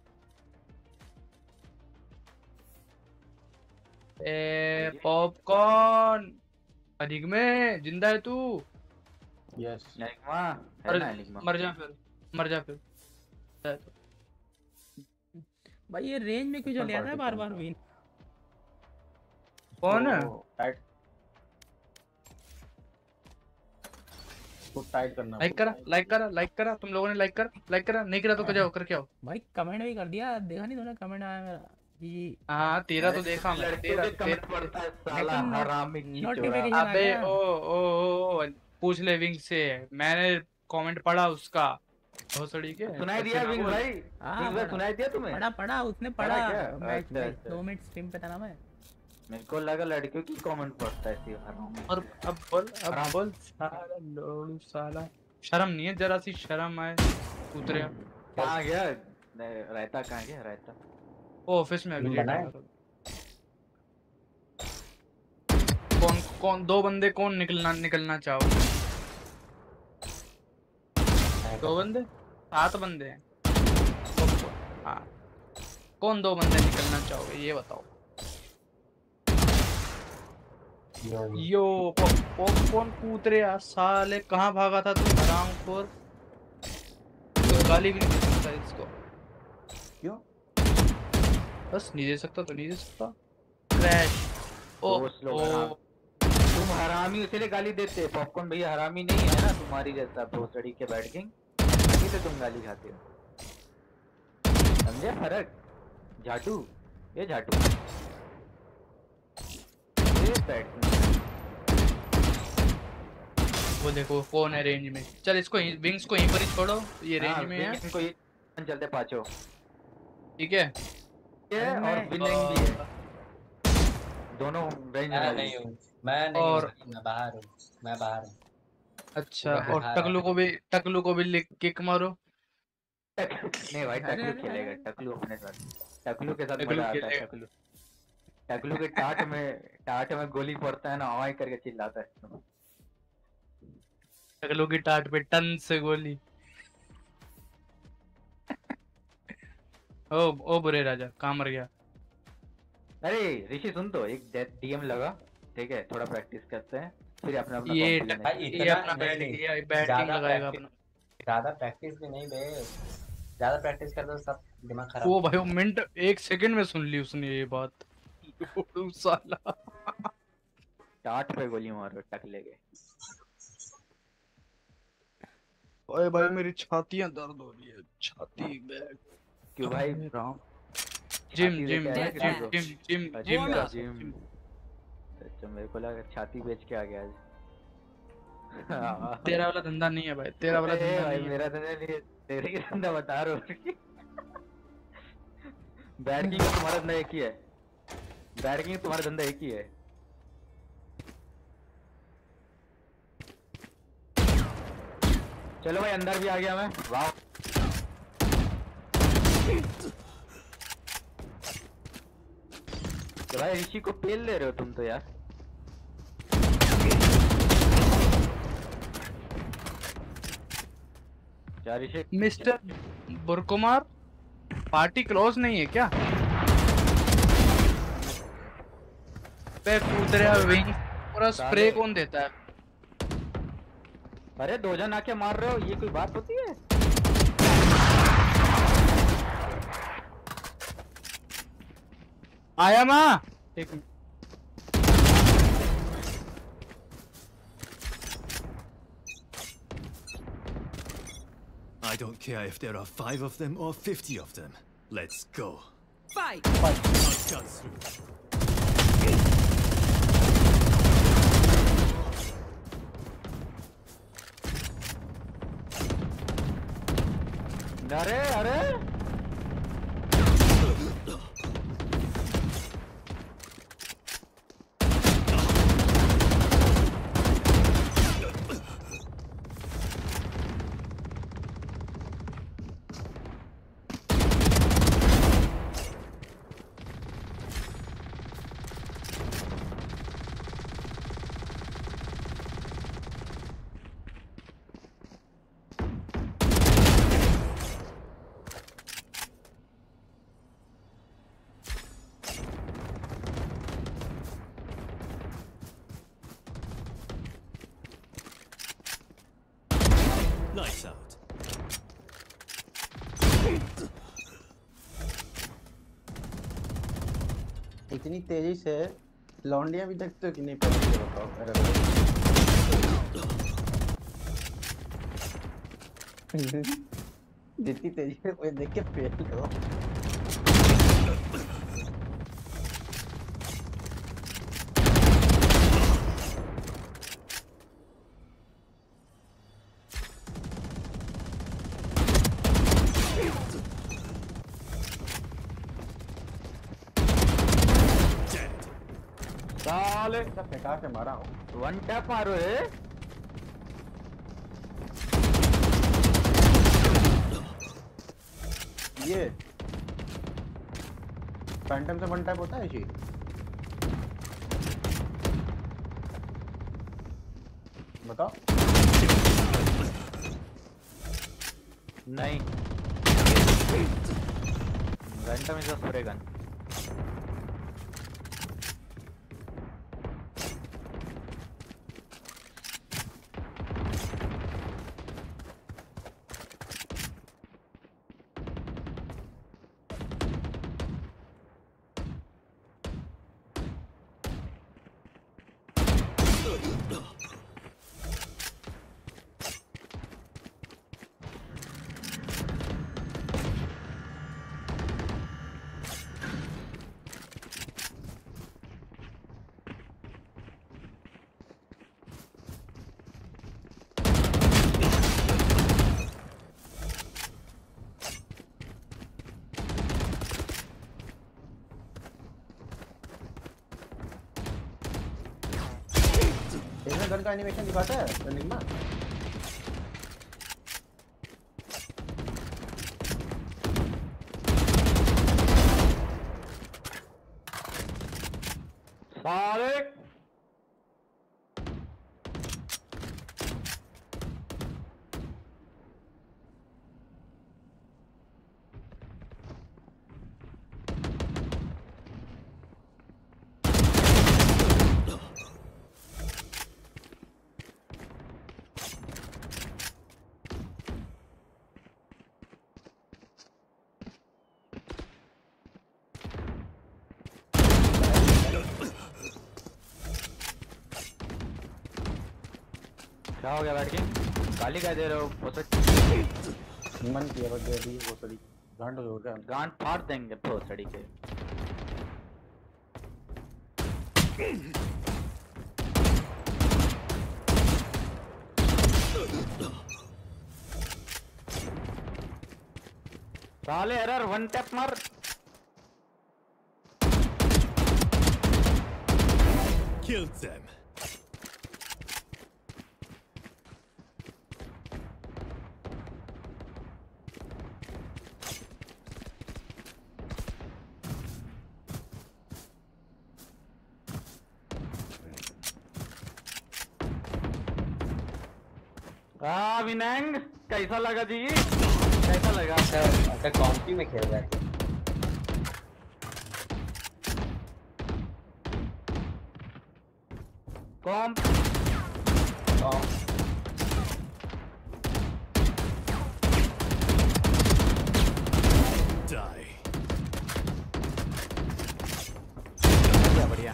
ए पॉपकॉर्न अनिक में जिंदा है तू? यस। एनिग्मा है अरे ना, एनिग्मा। मर जा फिर, मर जा फिर। भाई ये रेंज में क्यों चले आता है बार बार विन? कौन है? टाइट को टाइट करना। लाइक करा, लाइक करा, लाइक करा, तुम लोगों ने लाइक करा, नहीं करा तो कर जाओ, करके आओ भाई कमेंट भी कर दिया, देखा नहीं तूने? कमेंट आया मेरा जी। हाँ तेरा तो देखा मैं, तेरा कमेंट पड़ता है साला हरामी की नोटिफिकेशन चोरा। आ अबे गया। ओ पूछ ले विंग से, मैंने कमेंट पढ़ा उसका भोसड़ी के। सुनाई दिया विंग भाई? हाँ, विंग भाई सुनाई दिया तुम्हें? पढ़ा उसने पढ़ा। क्या? अच्छा। 2 मिनट स्ट्रीम पे था ना मैं। मेरे को लगा लड़कियों की कमेंट पड़ता है ऐसे हरामी। और अब बोल साला लोड़ू साला, शर्म नहीं है जरा सी? शर्म आए कूतरे। कहाँ गया रायता? कहाँ गया रायता? वो ऑफिस में अभी बनाए? कौन 2 बंदे कौन निकलना चाहो? 2 बंदे? 7 बंदे हैं। हाँ कौन 2 बंदे निकलना चाहोगे ये बताओ? यो पॉपकॉर्न कूतरे साले, कहाँ भागा था तू हरामखोर? तो गाली भी नहीं दे सकता इसको। क्यों? बस नहीं दे सकता तो नहीं दे सकता। क्रैश। ओ तुम हरामी इसलिए गाली देते? पॉपकॉर्न भैया हरामी नहीं है ना तुम्हारी जैसा भोसड़ी के बैठ गई, तो तुम गाली खाते हो। समझे फर्क? झाटू, ये झाटू, ये बैठ। वो देखो कौन है रेंज में। चल इसको विंग्स को यहीं पर ही छोड़ो, ये रेंज में है। इनको ये चलते पाँचों, ठीक है? ये और विनिंग भी है, दोनों रेंज में। नहीं हूँ मैं, नहीं और हूँ, मैं बाहर हूँ, मैं बाहर हूँ। अच्छा, और टकलू को भी किक मारो। नहीं भाई टकलू खेलेगा, टकलू अपने साथ, टकलू के साथ मजा आता है। टकलू के टाट में गोली पड़ता है ना, हवाई करके चिल्लाता है। टकलू की टाट पे टन से गोली। ओ बुरे राजा कहाँ मर गया? अरे ऋषि सुन तो, एक डीएम लगा, ठीक है? थोड़ा प्रैक्टिस करते हैं, फिर अपना अपना ये कॉम्प्लीमेंट। अपना बैटिंग लगाएगा अपना। ज्यादा प्रैक्टिस भी नहीं बे, ज्यादा प्रैक्टिस कर दो सब दिमाग खराब। वो भाई मिनट 1 सेकंड में सुन ली उसने ये बात। साला टाट पे गोली मारो टकले के। ओए भाई मेरी छातियां दर्द हो रही है, छाती बैग। क्यों भाई? जिम का। अच्छा मेरे को लगा छाती बेच के आ गया आज। तेरा वाला धंधा नहीं है भाई, तेरा वाला धंधा नहीं है। मेरा धंधा नहीं है, तेरे ही धंधा बता रहा हूँ। बैट किंग तुम्हारा धंधा एक ही है, बैट किंग तुम्हारा धंधा एक ही है। चलो भाई अंदर भी आ गया मैं। वाह तो भाई ऋषि को पेल ले रहे हो तुम तो यार। क्या ऋषि? मिस्टर बुरकुमार पार्टी क्लोज नहीं है क्या? पे कूद रहा विंग, पूरा स्प्रे कौन देता है? अरे 2 जन आके मार रहे हो, ये कोई बात होती है? आया माँ एक minute. I don't care if there are 5 of them or 50 of them. Let's go. Fight! Guts through. अरे अरे Lights out. इतनी तेजी से लौंडियां भी देखते हो कि नहीं पहले ये बताओ जितनी तेजी से कोई देख के फेल हो। साले फेंका के मारा हूँ। वन टैप मारो है। ये फैंटम से वन टैप होता है जी। बताओ। नहीं Phantom is a spray gun. Gun का एनिमेशन दिखाता है एनिग्मा। साले क्या हो गया बैठ के गाली क्या दे रहे हो? मन किया बस दे दी वो सड़ी गांड हो गया। गांड फाड़ देंगे भोसड़ी के। साले एरर वन टैप मार। Killed them. विनंग कैसा लगा जी? कैसा लगा? अच्छा कॉम्पी में खेल रहा है। कॉम्प Die. बढ़िया बढ़िया।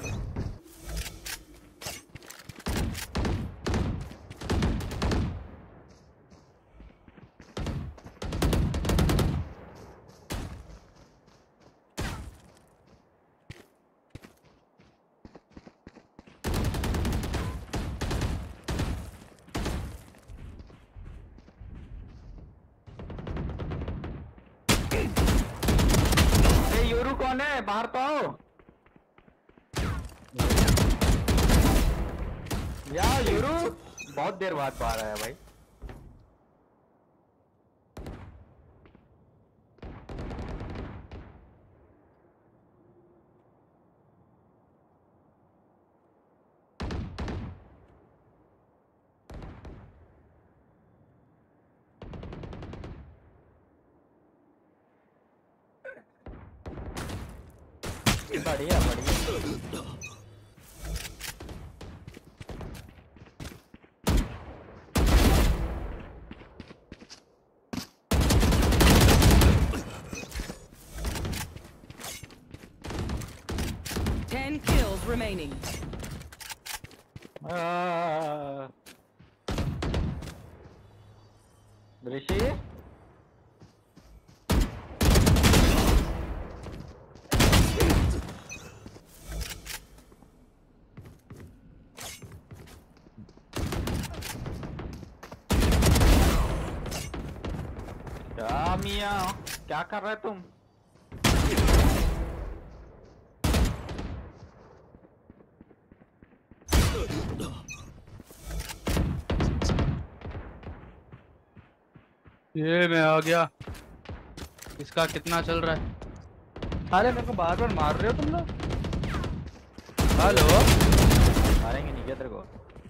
योरू कौन है? बाहर तो आओ यार। योरू बहुत देर बाद बाहर आया भाई। बढ़िया बढ़िया। remaining. ऋषि क्या मियाँ क्या कर रहे तुम? ये मैं आ गया। इसका कितना चल रहा है? अरे मेरे को बार बार मार रहे हो तुम लोग। हेलो मारेंगे नहीं क्या तेरे को?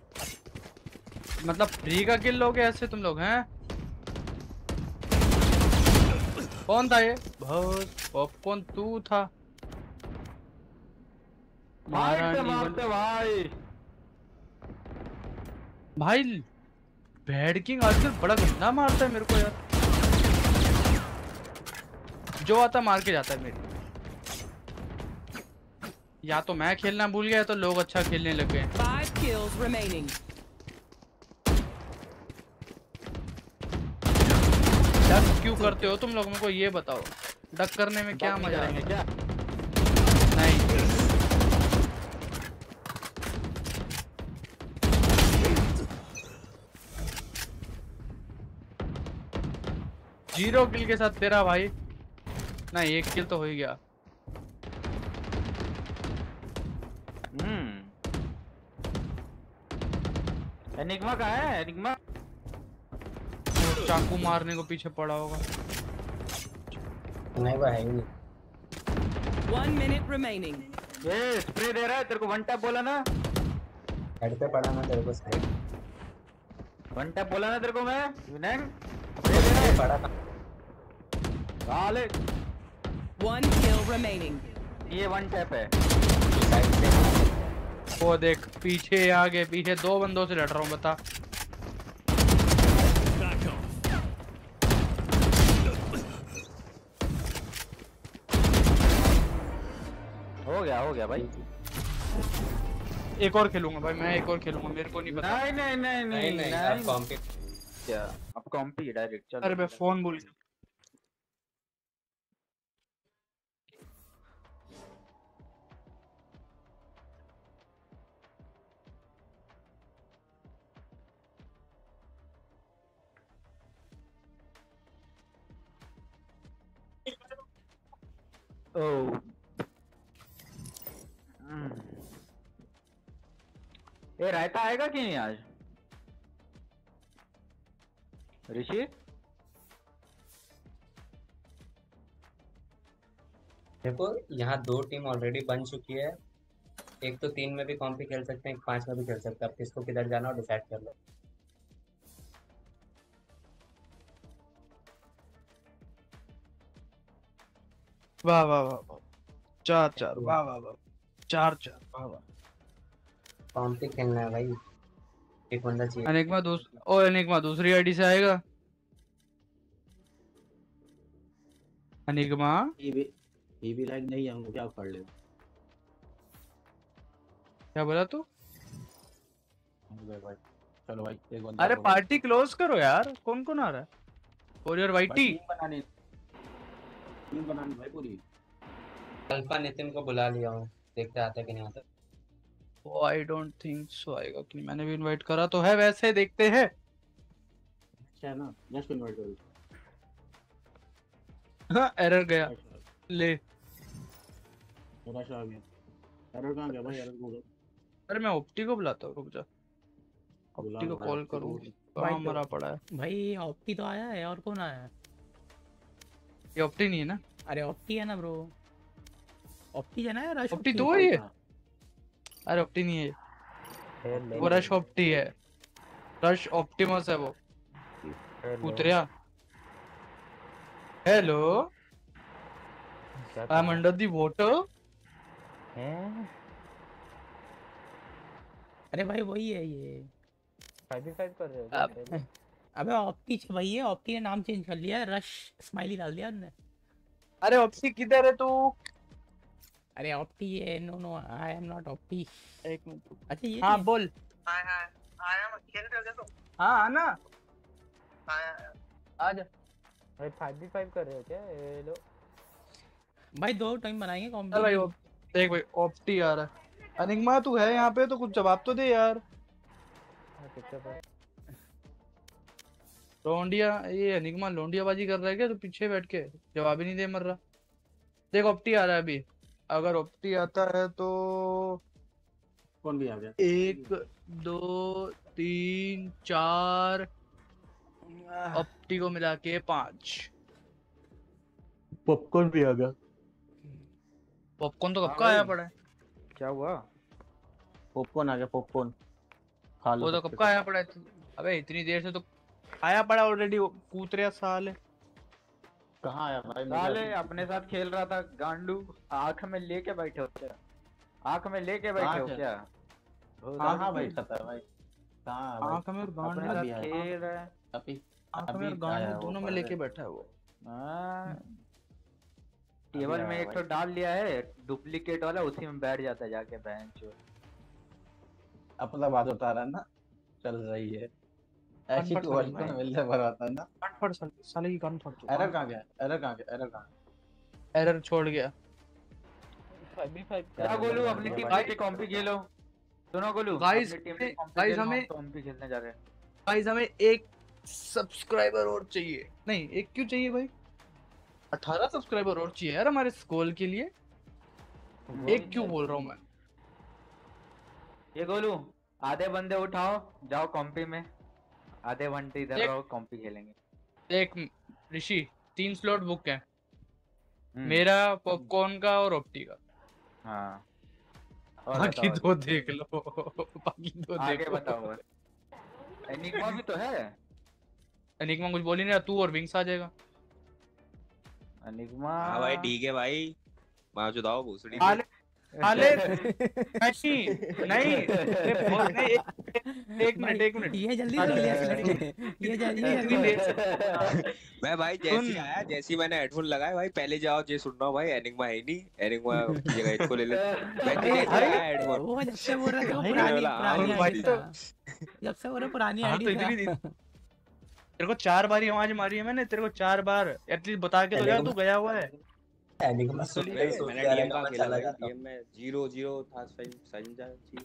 मतलब फ्री का किल लोगे ऐसे तुम लोग हैं? कौन था ये? बहुत पॉपकॉर्न तू था। मारते भाई भाई बैड किंग आजकल बड़ा गंदा मारता है मेरे को यार। जो आता मार के जाता है मेरे। या तो मैं खेलना भूल गया तो लोग अच्छा खेलने लग गए। 5 kills remaining. डक क्यों करते हो तुम लोग? मेरे को ये बताओ, डक करने में क्या मजा आएगा? क्या नहीं। जीरो किल के साथ तेरा भाई ना, एक किल तो हो ही गया। एनिग्मा कहाँ है? एनिग्मा चाकू मारने को पीछे पड़ा होगा। नहीं वो है ही नहीं। 1 minute remaining. ये स्प्रे दे रहा है तेरे को। वन टैप बोला ना? हेड पे पड़ा ना तेरे को स्प्रे। वन टैप बोला ना तेरे को मैं? विनय पड़ा था। वाले 1 kill remaining. ये वन टैप है। वो देख पीछे आगे पीछे दो बंदों से लड़ रहा हूँ। बता हो गया भाई। एक और खेलूंगा भाई मैं, एक और खेलूंगा। मेरे को नहीं पता। नहीं अब कॉम्पी क्या? अब कॉम्पी डायरेक्ट चल। अरे मैं फोन भूल गया। ये रायता आएगा कि नहीं आज ऋषि? देखो यहाँ 2 टीम ऑलरेडी बन चुकी है। एक तो 3 में भी कॉम्पी खेल सकते हैं, एक 5 में भी खेल सकते हैं। अब किसको किधर जाना हो डिसाइड कर लो। वाह वाह वाह वाह। 4-4 वाह वाह वाह। 4-4 वाह वाह। कॉम्पी खेलना है भाई। एक बंदा चाहिए। अनिग्मा दूसरी आईडी से आएगा। अनिग्मा ये भी लाइक नहीं आऊंगा क्या कर ले? क्या बोला तू? भाई चलो भाई एक बंदा। अरे पार्टी क्लोज करो यार। कौन कौन आ रहा है? कोरियर वाइटी टीम बनानी भाई पूरी। अल्फा नितिन को बुला लिया हूँ, देखते आता है कि नहीं आता। वो आई डोंट थिंक सो आएगा कि मैंने भी इनवाइट करा तो है, वैसे देखते हैं। अच्छा है ना, जस्ट इनवाइट करो। हाँ एरर गया ले। रश आ गया। एरर कहाँ गया भाई? एरर को अरे मैं ऑप्टी को बुलाता हूँ, रुक जा। ऑप्टी को कॉल करूँ। कहाँ मरा पड़ा है भाई? ऑप्टी तो आया है, और कौन आया है? ये ऑप्टी नहीं है ना? अरे ऑप्टी है ना ब्रो। ऑप्टी है ना यार। रश ऑप्टी तो है ये। अरे ऑप्टी नहीं है वो, रश ऑप्टी है। रश ऑप्टिमस है वो। उतरिया। Hello I am under the water. अरे भाई वही है ये। 5v5 कर रहे हो? अबे ऑप्टी भाई है। ऑप्टी ने नाम चेंज कर लिया है, रश स्माइली डाल दिया उन्होंने। अरे ऑप्टी किधर है तू? अरे ऑप्टी है, no I am not Opti. एक मिनट। अच्छा ये हाँ बोल। आया मैं खेल रहे हो हाँ आना। आया आजा। भाई 5v5 कर रहे हो क्या ये लो? भाई 2 टाइम बनाएंगे चल भाई कॉम्पिटिशन। देख भाई ऑप्टी आ रहा है। अनिग्मा तू है यहाँ पे तो कुछ जवाब तो दे यार। लोंडिया ये अनिग्मा लोंडियाबाजी कर रहा है क्या? तो पीछे बैठ के जवाब ही नहीं दे मर रहा। देख ऑप्टी आ रहा है अभी। अगर ऑप्टी आता है तो कौन भी आ गया? 1 2 3 4 ऑप्टी को मिला के 5। पॉपकॉर्न भी आ गया। पॉपकॉर्न तो कब का आया पड़ा है। क्या हुआ? पॉपकॉर्न आ गया, पॉपकॉर्न खा लो। वो तो कब का आया पड़ा है। अबे इतनी देर से तो आया पड़ा ऑलरेडी। कूतरिया साल है। कहाँ आया भाई? साले अपने साथ खेल रहा था गांडू। आंख में लेके बैठे हो क्या? आंख में लेके बैठे हो क्या? कहाँ बैठा था भाई? कहाँ? आंख में गांडू अपने साथ खेल रहा है। अभी आंख में गांडू दोनों में लेके बैठा है वो। टेबल में एक तो डाल लिया है डुप्लीकेट वाला, उसी में बैठ जाता है जाके बेंच। अपना बात उतारा ना, चल रही है ऐसी तो वर्ड में मिलने पर आता ना। फट साले की कान फट। एरर कहाँ गया? एरर कहाँ गया? एरर कहाँ? एरर छोड़ गया। 5v5 क्या गोलू अपनी टीम पे कॉम्पी खेलो। सुनो गोलू गाइस हमें कॉम्पी खेलने जा रहे हैं। गाइस हमें 1 सब्सक्राइबर और चाहिए। नहीं 1 क्यों चाहिए भाई? 18 सब्सक्राइबर और चाहिए यार हमारे स्कूल के लिए। 1 क्यों बोल रहा हूँ मैं? ये गोलू आधे बंदे उठाओ जाओ कॉम्पी में, आधे घंटे इधर रहो कॉम्पी खेलेंगे। एक ऋषि 3 स्लॉट बुक है मेरा, पॉपकॉर्न का और ऑप्टी का। हाँ बाकी 2 देख लो। बाकी 2 आगे बताओ। एनिग्मा भी तो है। एनिग्मा कुछ बोल ही नहीं रहा। तू और विंग्स आ जाएगा। एनिग्मा हाँ भाई ठीक है भाई। मार चुदाओ भूसड़ी। हाले नहीं एक मिनट ये जल्दी कर लिया ये जल्दी मैं भाई जैसे आया, जैसे मैंने हेडफोन लगाए भाई पहले जाओ जे सुन रहा हूँ भाई एनिग्मा है नहीं। एनिग्मा की जगह इसको ले ले। मैं जैसे आया हेडफोन वो जब से बोल रहा था पुरानी आईडी था। जब से बोल रहा पुरानी आईडी था। तेरे को 4 बार आवाज मारी है मैंने। तेरे को 4 बार एटलीस्ट बता के तो जा तू गया हुआ है। मैंने टीम का खेला भाई। गेम में 0-0 था संजय जी।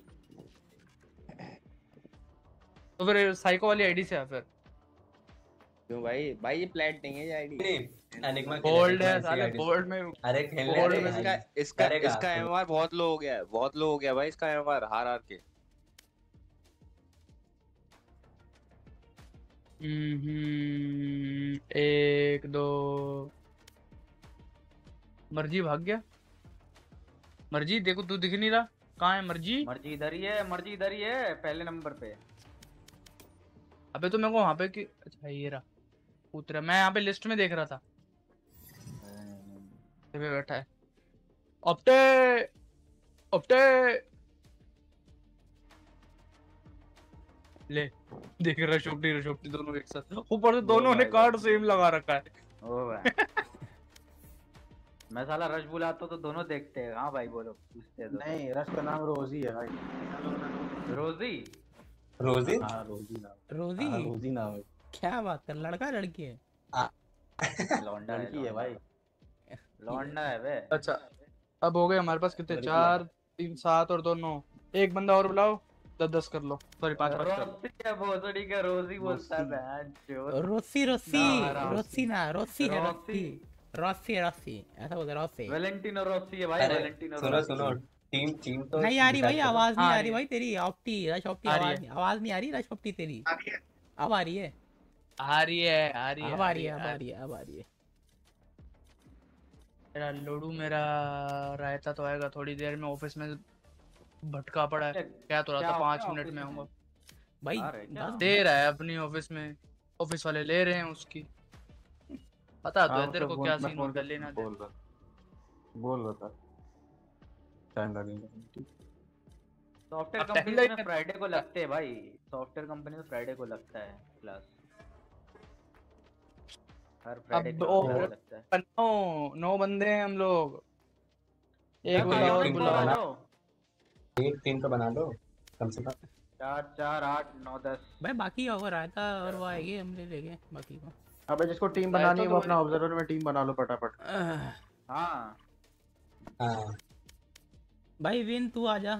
तो फिर साइको वाली आईडी से आ फिर। क्यों भाई? भाई ये प्लेट नहीं है ये आईडी। एनिग्मा गोल्ड है साले। गोल्ड में अरे खेलने गोल्ड में इसका एमआर बहुत लो हो गया है। बहुत लो हो गया भाई इसका एमआर हार के। 1 2 मर्जी भाग गया। मर्जी देखो तू दिख नहीं रहा। कहाँ है मर्जी? मर्जी इधर ही है। मर्जी इधर ही है पहले नंबर पे। अबे तो मेरे को वहां पे कि अच्छा ये रहा उतरा। मैं यहाँ पे लिस्ट में देख रहा था। पे बैठा है ऑप्टे ऑप्टे। ले देख रशोप्टी दोनों एक साथ। ऊपर से दोनों ने कार्ड सेम लगा रखा है। ओ भाई मैं साला रश बुलाता तो दोनों देखते हैं। हाँ भाई बोलो पूछते हैं। नहीं रश का नाम रोजी है भाई। रोजी रोजी? हाँ रोजी नाम। रोजी नाम है। क्या बात कर? लड़का लड़की है? लौंडा लड़की है भाई। लौंडा है बे। अच्छा अब हो गए हमारे पास कितने? 4 3 7 और 2 9। एक बंदा और बुलाओ। 10 कर लो। सॉरी 5 कर लो। भोसड़ी का रोजी बोलता है। रोसी ना रोसी है रोसी ऐसा बोलते रोसी। वैलेंटिनो रोसी है भाई। वैलेंटिनो सुनो टीम तो नहीं आ रही भाई। आवाज नहीं आ रही भाई तेरी। ऑप्टी रश ऑप्टी आवाज नहीं आ रही। रश ऑप्टी तेरी अब आ रही है। अब आ रही है। मेरा लोडू मेरा रायता तो आएगा थोड़ी देर में। ऑफिस में भटका पड़ा है। क्या तो रहा था 5 मिनट में आऊंगा भाई। दे रहा है अपनी ऑफिस में। ऑफिस वाले ले रहे हैं उसकी। पता तो है तेरे को क्या सीन कर लेना। बोल बता टाइम लगेगा। सॉफ्टवेयर कंपनी में फ्राइडे को लगते हैं भाई। सॉफ्टवेयर कंपनी में फ्राइडे को लगता है क्लास। हर फ्राइडे को लगता है। 9 बंदे हैं हम लोग। एक बंदा और बुलाओ। एक टीम तो बना लो कम से कम। 4 4 8 9 10। भाई बाकी अगर आता और वो आएगी हम ले लेंगे बाकी को। अबे जिसको टीम बनानी है वो अपना ऑब्जर्वर में टीम बना लो फटाफट। हाँ हाँ भाई विन तू आजा।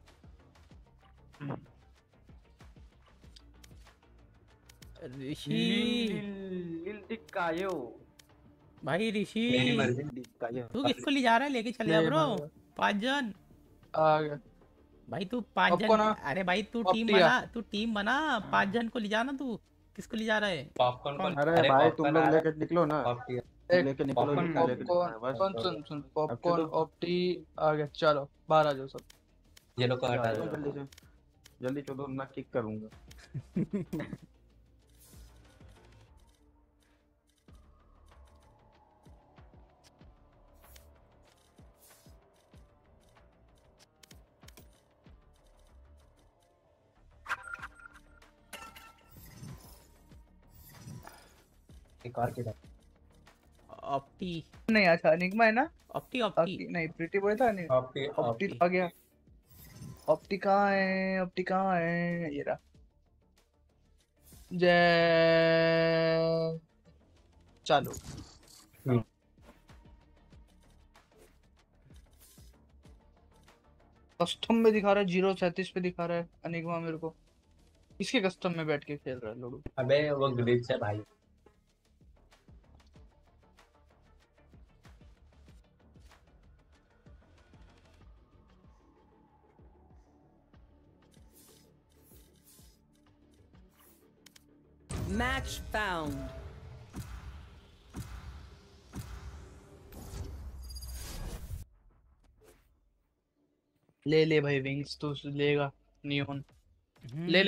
ऋषि लिल दिक्कायो भाई ऋषि मेरी मर्जी। तू किसको ले जा रहा है? लेके चल जा ब्रो। 5 जन आ गया भाई। तू 5 अब जन कौन आ? अरे भाई तू टीम पॉपटिया। बना, तू टीम बना। 5 जन को ले जाना। तू किसको ले जा रहा है? पॉपकॉर्न अरे भाई तुम लोग लेके निकलो ना। लेके निकलो पॉपकॉर्न सुन पॉपकॉर्न ऑप्टी आ गया। चलो बाहर आ जाओ सब। ये लोग हटा दो जल्दी से जल्दी चलो ना किक करूंगा। एक और किधर? ऑप्टी नहीं अच्छा एनिग्मा है ना। ऑप्टी ऑप्टी नहीं प्रीटी बॉय था नहीं। ऑप्टी आ गया। ऑप्टी कहाँ है? ऑप्टी कहाँ है? ये रहा। जय चालू। कस्टम में दिखा रहा है 0:37 पे दिखा रहा है एनिग्मा मेरे को। इसके कस्टम में बैठ के खेल रहा है लोडू। अबे वो ग्लिच है भाई। Match found. ले भाई विंग्स तो लेगा नियॉन। ले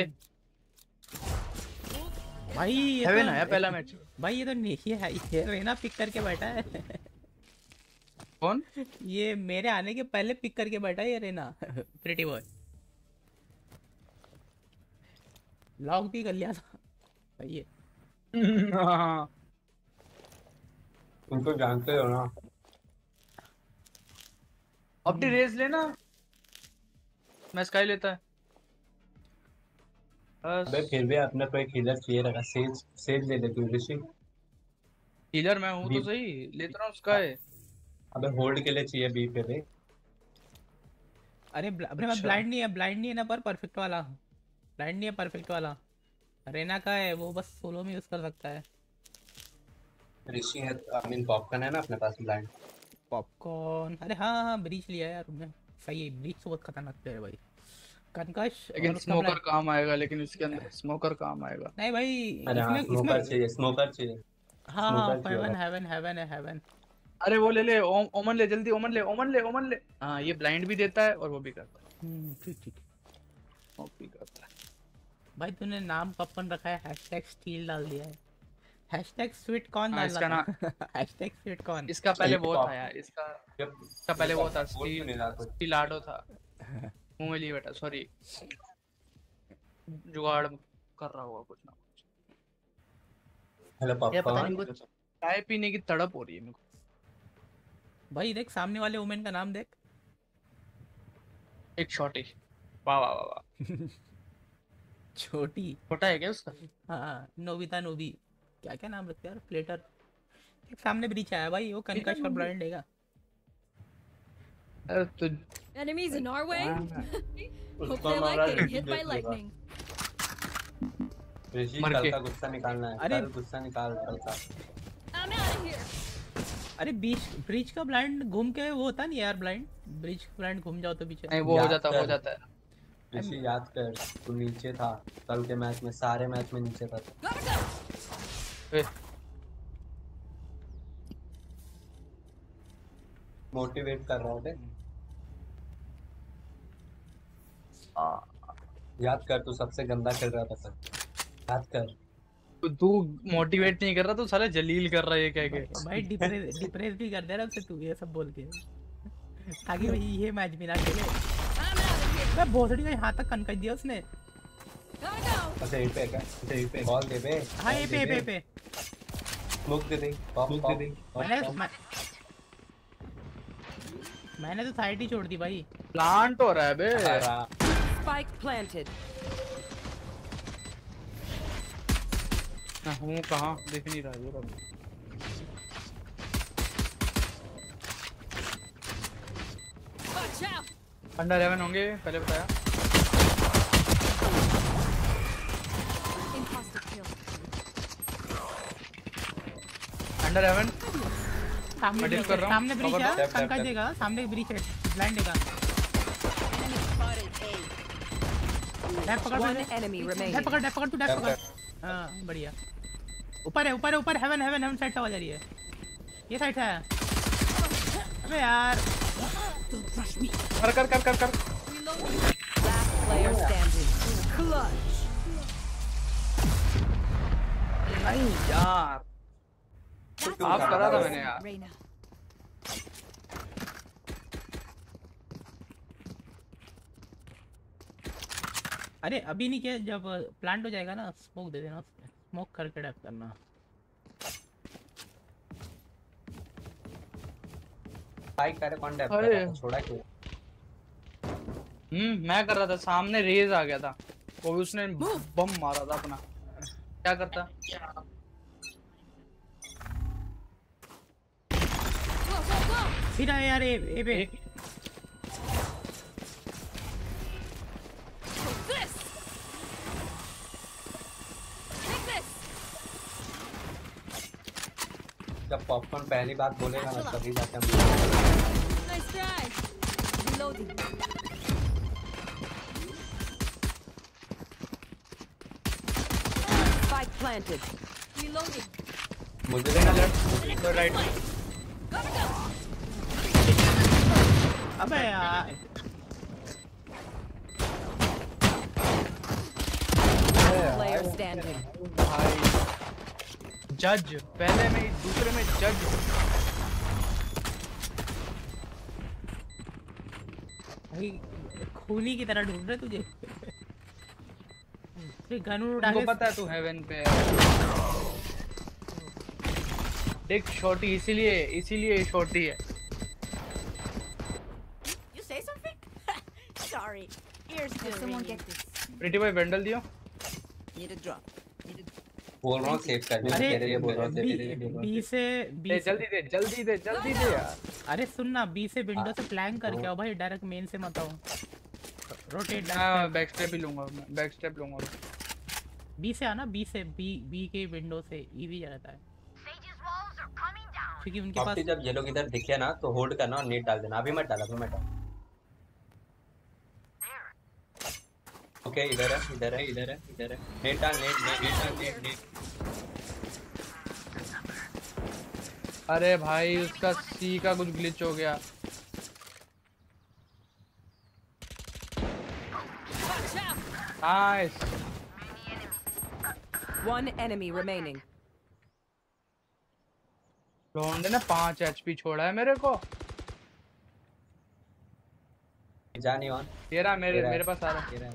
भाई ये हेवन तो आया पहला मैच। भाई ये तो नहीं है, ये रेना पिक करके बैठा है। कौन? ये मेरे आने के पहले पिक करके बैठा है ये रेना। प्रीटी बॉय लॉक भी कर लिया था भाई ये। तुम तो जानते हो ना। ऑप्टी रेस लेना। मैं स्काई लेता है। अबे फिर भी अपने कोई हीलर चाहिए रखा। सेज ले ले तू ऋषि। हीलर मैं हूँ तो सही लेता हूँ स्काई। अबे होल्ड के लिए चाहिए बी पे रे। अरे मैं ब्लाइंड नहीं है, ब्लाइंड नहीं है ना पर परफेक्ट वाला। ब्लाइंड नहीं है परफेक्ट वाला। रेना का है वो, बस सोलो में यूज कर सकता है। ऋषि है आई मीन पॉपकॉर्न है ना अपने पास ब्लाइंड। पॉपकॉर्न अरे हाँ हाँ ब्रीच लिया यार तुमने। सही है ब्रीच तो बहुत खतरनाक प्लेयर है भाई। कंकश लेकिन स्मोकर काम आएगा। लेकिन इसके अंदर स्मोकर काम आएगा। नहीं भाई स्मोकर चाहिए। स्मोकर चाहिए। हाँ हेवन है। अरे वो ले ओमन ले जल्दी। ओमन ले। हाँ ये ब्लाइंड भी देता है और वो भी करता है। ठीक वो भी करता है। भाई तूने नाम पपन रखा है। #स्टील डाल दिया है। #स्वीट कॉर्न डाल इसका नाम #स्वीट कॉर्न। इसका पहले वो था यार। इसका पहले वो था स्टील आडो था। मुंह में लिए बेटा सॉरी। जुगाड़ कर रहा होगा कुछ ना कुछ। हेलो ये पता नहीं पॉपकॉर्न। कुछ चाय पीने की तड़प हो रही है मेरे को। भाई देख सामने वाले वुमेन का नाम देख। एक शॉटी। वाह छोटी छोटा है क्या उसका? हाँ नोबिता नोबी क्या नाम रखते यार। प्लेटर एक सामने ब्रीच आया भाई। वो कंकश का ब्लाइंड देगा। तो Enemies in our way? Hope they like getting hit by lightning. ऋषि मर कल के। का गुस्सा निकालना है। अरे कल गुस्सा निकाल कल का। I'm out of here. अरे ब्रिज का ब्लाइंड घूम के वो होता नहीं यार। ब्लाइंड ब्रिज ब्लाइंड घूम जाओ तो पीछे नहीं वो हो जाता है। ऋषि याद कर तू नीचे था कल के मैच में। सारे मैच में नीचे था। मोटिवेट कर रहा थे। याद कर तू सबसे गंदा खेल रहा था सर। याद कर। तू मोटिवेट नहीं कर रहा। तू साला जलील कर रहा है ये कह के। भाई डिप्रेस भी कर दे रहा है तू ये सब बोल के ताकि भाई ये मैच भी ना खेले। मैं भोसड़ी का यहाँ तक कनकश दिया उसने। अच्छा ये पे क्या? अच्छा ये पे बॉल दे बे। हाँ ये पे स्मोक दे दे। पॉप दे दे। मैंने तो साइड ही छोड़ दी भाई। प्लांट हो रहा है बे। Spike planted. मैं हूँ कहाँ दिख नहीं रहा है। Watch out. अंडर 11 होंगे पहले बताया। Imposter kill. अंडर 11 सामने मैं डिल कर रहा हूँ। सामने ब्रीच है, पंकज देगा, सामने ब्रीच है, ब्लाइंड देगा। डैप पकड़, One enemy remaining. डैप पकड़ तू, डैप पकड़। हाँ बढ़िया। ऊपर है हेवन साइड से आवाज आ रही है। ये साइड है। अबे यार। कर। Last player standing. Clutch. नहीं यार। आप करा था मैंने यार। Reyna. अरे अभी नहीं किया, जब प्लांट हो जाएगा ना स्मोक दे देना उसमें, स्मोक करके डैप करना। भाई करे कौन डैप कर रहा था, छोड़ा क्यों? मैं कर रहा था, सामने रेज आ गया था, वो भी उसने बम मारा था अपना। क्या करता? फिर आए यार ए पे। जब पॉपकॉर्न पहली बात बोलेगा ना तभी जाके हम Nice try. Reloading. Spike planted. Reloading. मुझे देना लेफ्ट तो राइट। अबे यार। Player standing. भाई जज पहले में दूसरे में जज। भाई खूनी की तरह ढूंढ रहे तुझे। गन उड़ा तुमको के पता है तू हेवन पे है। देख छोटी इसीलिए छोटी है। You say something? Sorry. Ears still someone get this. प्रीति भाई वेंडल दियो। Need a drop. बोल रहा हूँ सेव करने अरे तेरे लिए बोल रहा हूँ बी से जल्दी दे यार। अरे सुन ना, बी से विंडो से प्लैंक करके आओ भाई, डायरेक्ट मेन से मत आओ। रोटेट बैक स्टेप ही लूंगा मैं, बैक स्टेप लूंगा। बी से आना, बी से बी के विंडो से ईवी जाता है, क्योंकि उनके पास जब ये लोग इधर दिखे ना तो होल्ड करना और नेट डाल देना। अभी मत डाल। ओके इधर है नेट डाल, नेट। अरे भाई उसका सी का कुछ ग्लिच हो गया। नाइस। One enemy remaining. रोंडे ने 5 HP छोड़ा है मेरे को। जानी ऑन ये रहा मेरे पास आ रहा है।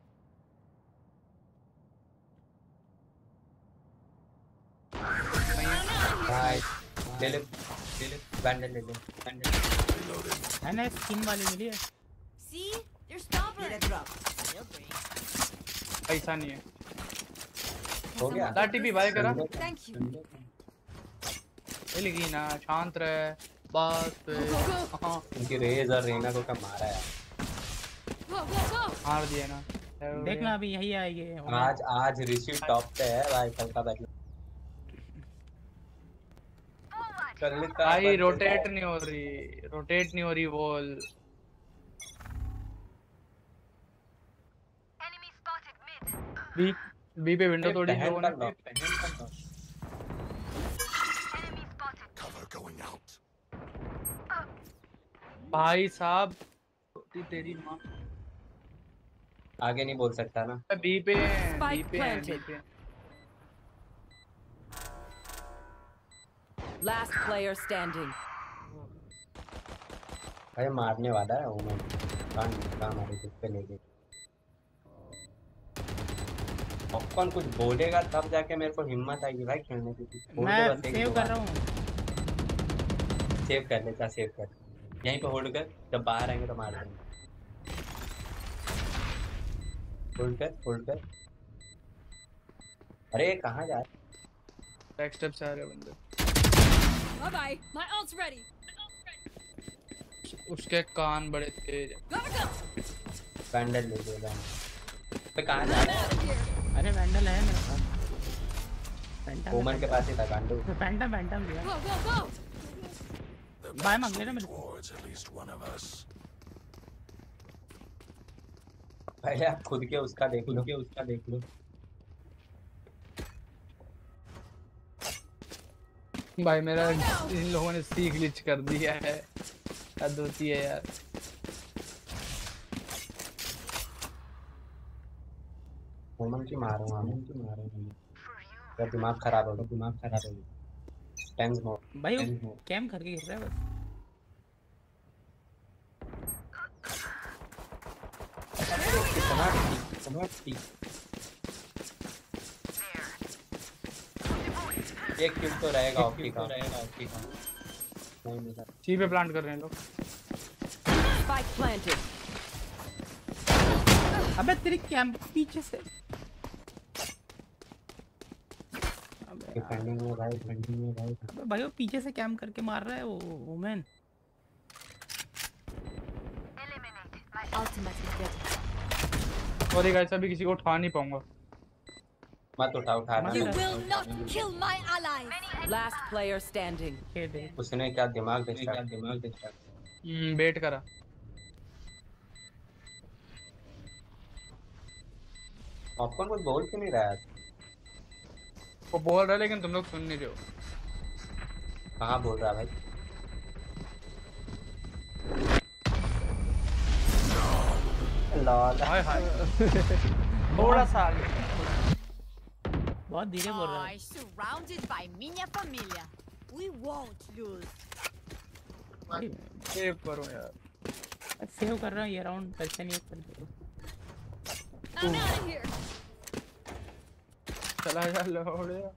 ले बैंडेज ले ले। है ना स्किन वाली मिली है। See? They're stubborn. Need a drop. पैसा नहीं है। हो गया टीपी भाई करा। Thank you. मिल गई ना, शांत रहे बस। हाँ उनकी रेज और रेना को क्या मारा है। मार दिया ना। देखना अभी यही आएगी। आज ऋषि टॉप पे है भाई। कल का बैटल भाई रोटेट नहीं हो रही वॉल। बी पे विंडो तोड़ी लोगों ने। भाई साहब तेरी माँ। आगे नहीं बोल सकता ना। बी पे Last player standing. भाई मारने वाला है वो। कान मारे पे लेके। पॉपकॉर्न कुछ बोलेगा तब जाके मेरे को हिम्मत आएगी भाई खेलने की। मैं सेव कर रहा हूँ। सेव कर ले, क्या सेव कर। यहीं पे होल्ड कर, जब बाहर आएंगे तो मार देंगे। होल्ड कर। अरे कहाँ जा रहे? बैक स्टेप से आ रहे बंदे। Bye bye. My ult's ready. उसके कान बड़े तेज हैं। Gotta go. वैंडल ले लो वैंडल। पे कहाँ जा रहे हैं? अरे वैंडल है मेरे पास। फैंटम वुमन के पास ही था गांडू। फैंटम लिया। Go go go. बाय मांग ले ना मेरे को। पहले आप खुद के उसका देख लो। भाई मेरा इन लोगों ने सी ग्लिच कर दिया है। हद होती है यार। वुमन की मारूंगा। तेरा दिमाग खराब होगा। Tense mode. भाई वो कैम करके गिर रहा है बस। कितना एक किल तो रहेगा ऑप्टी का। नहीं मिला। सी पे प्लांट कर रहे हैं लोग। Spike planted. अबे तेरी कैंप पीछे से। डिफेंडिंग में भाई। अबे भाई वो पीछे से कैंप करके मार रहा है वो वुमेन। Ultimate is ready. और एक ऐसा भी किसी को उठा नहीं पाऊंगा। मत उठा। You will not kill my allies. Last player standing. उसने क्या दिमाग देखा। वेट करा। पॉपकॉर्न कुछ बोल क्यों नहीं रहा है? वो बोल रहा है लेकिन तुम लोग सुन नहीं रहे हो। कहाँ बोल रहा है भाई? लॉल। हाय थोड़ा सा आगे। बहुत धीरे बोल रहा है। Surrounded by minha família. We won't lose. Save करो यार। सेव कर रहा हूँ ये राउंड पैसे नहीं कर। I'm out of here. चला जा लोड़िया।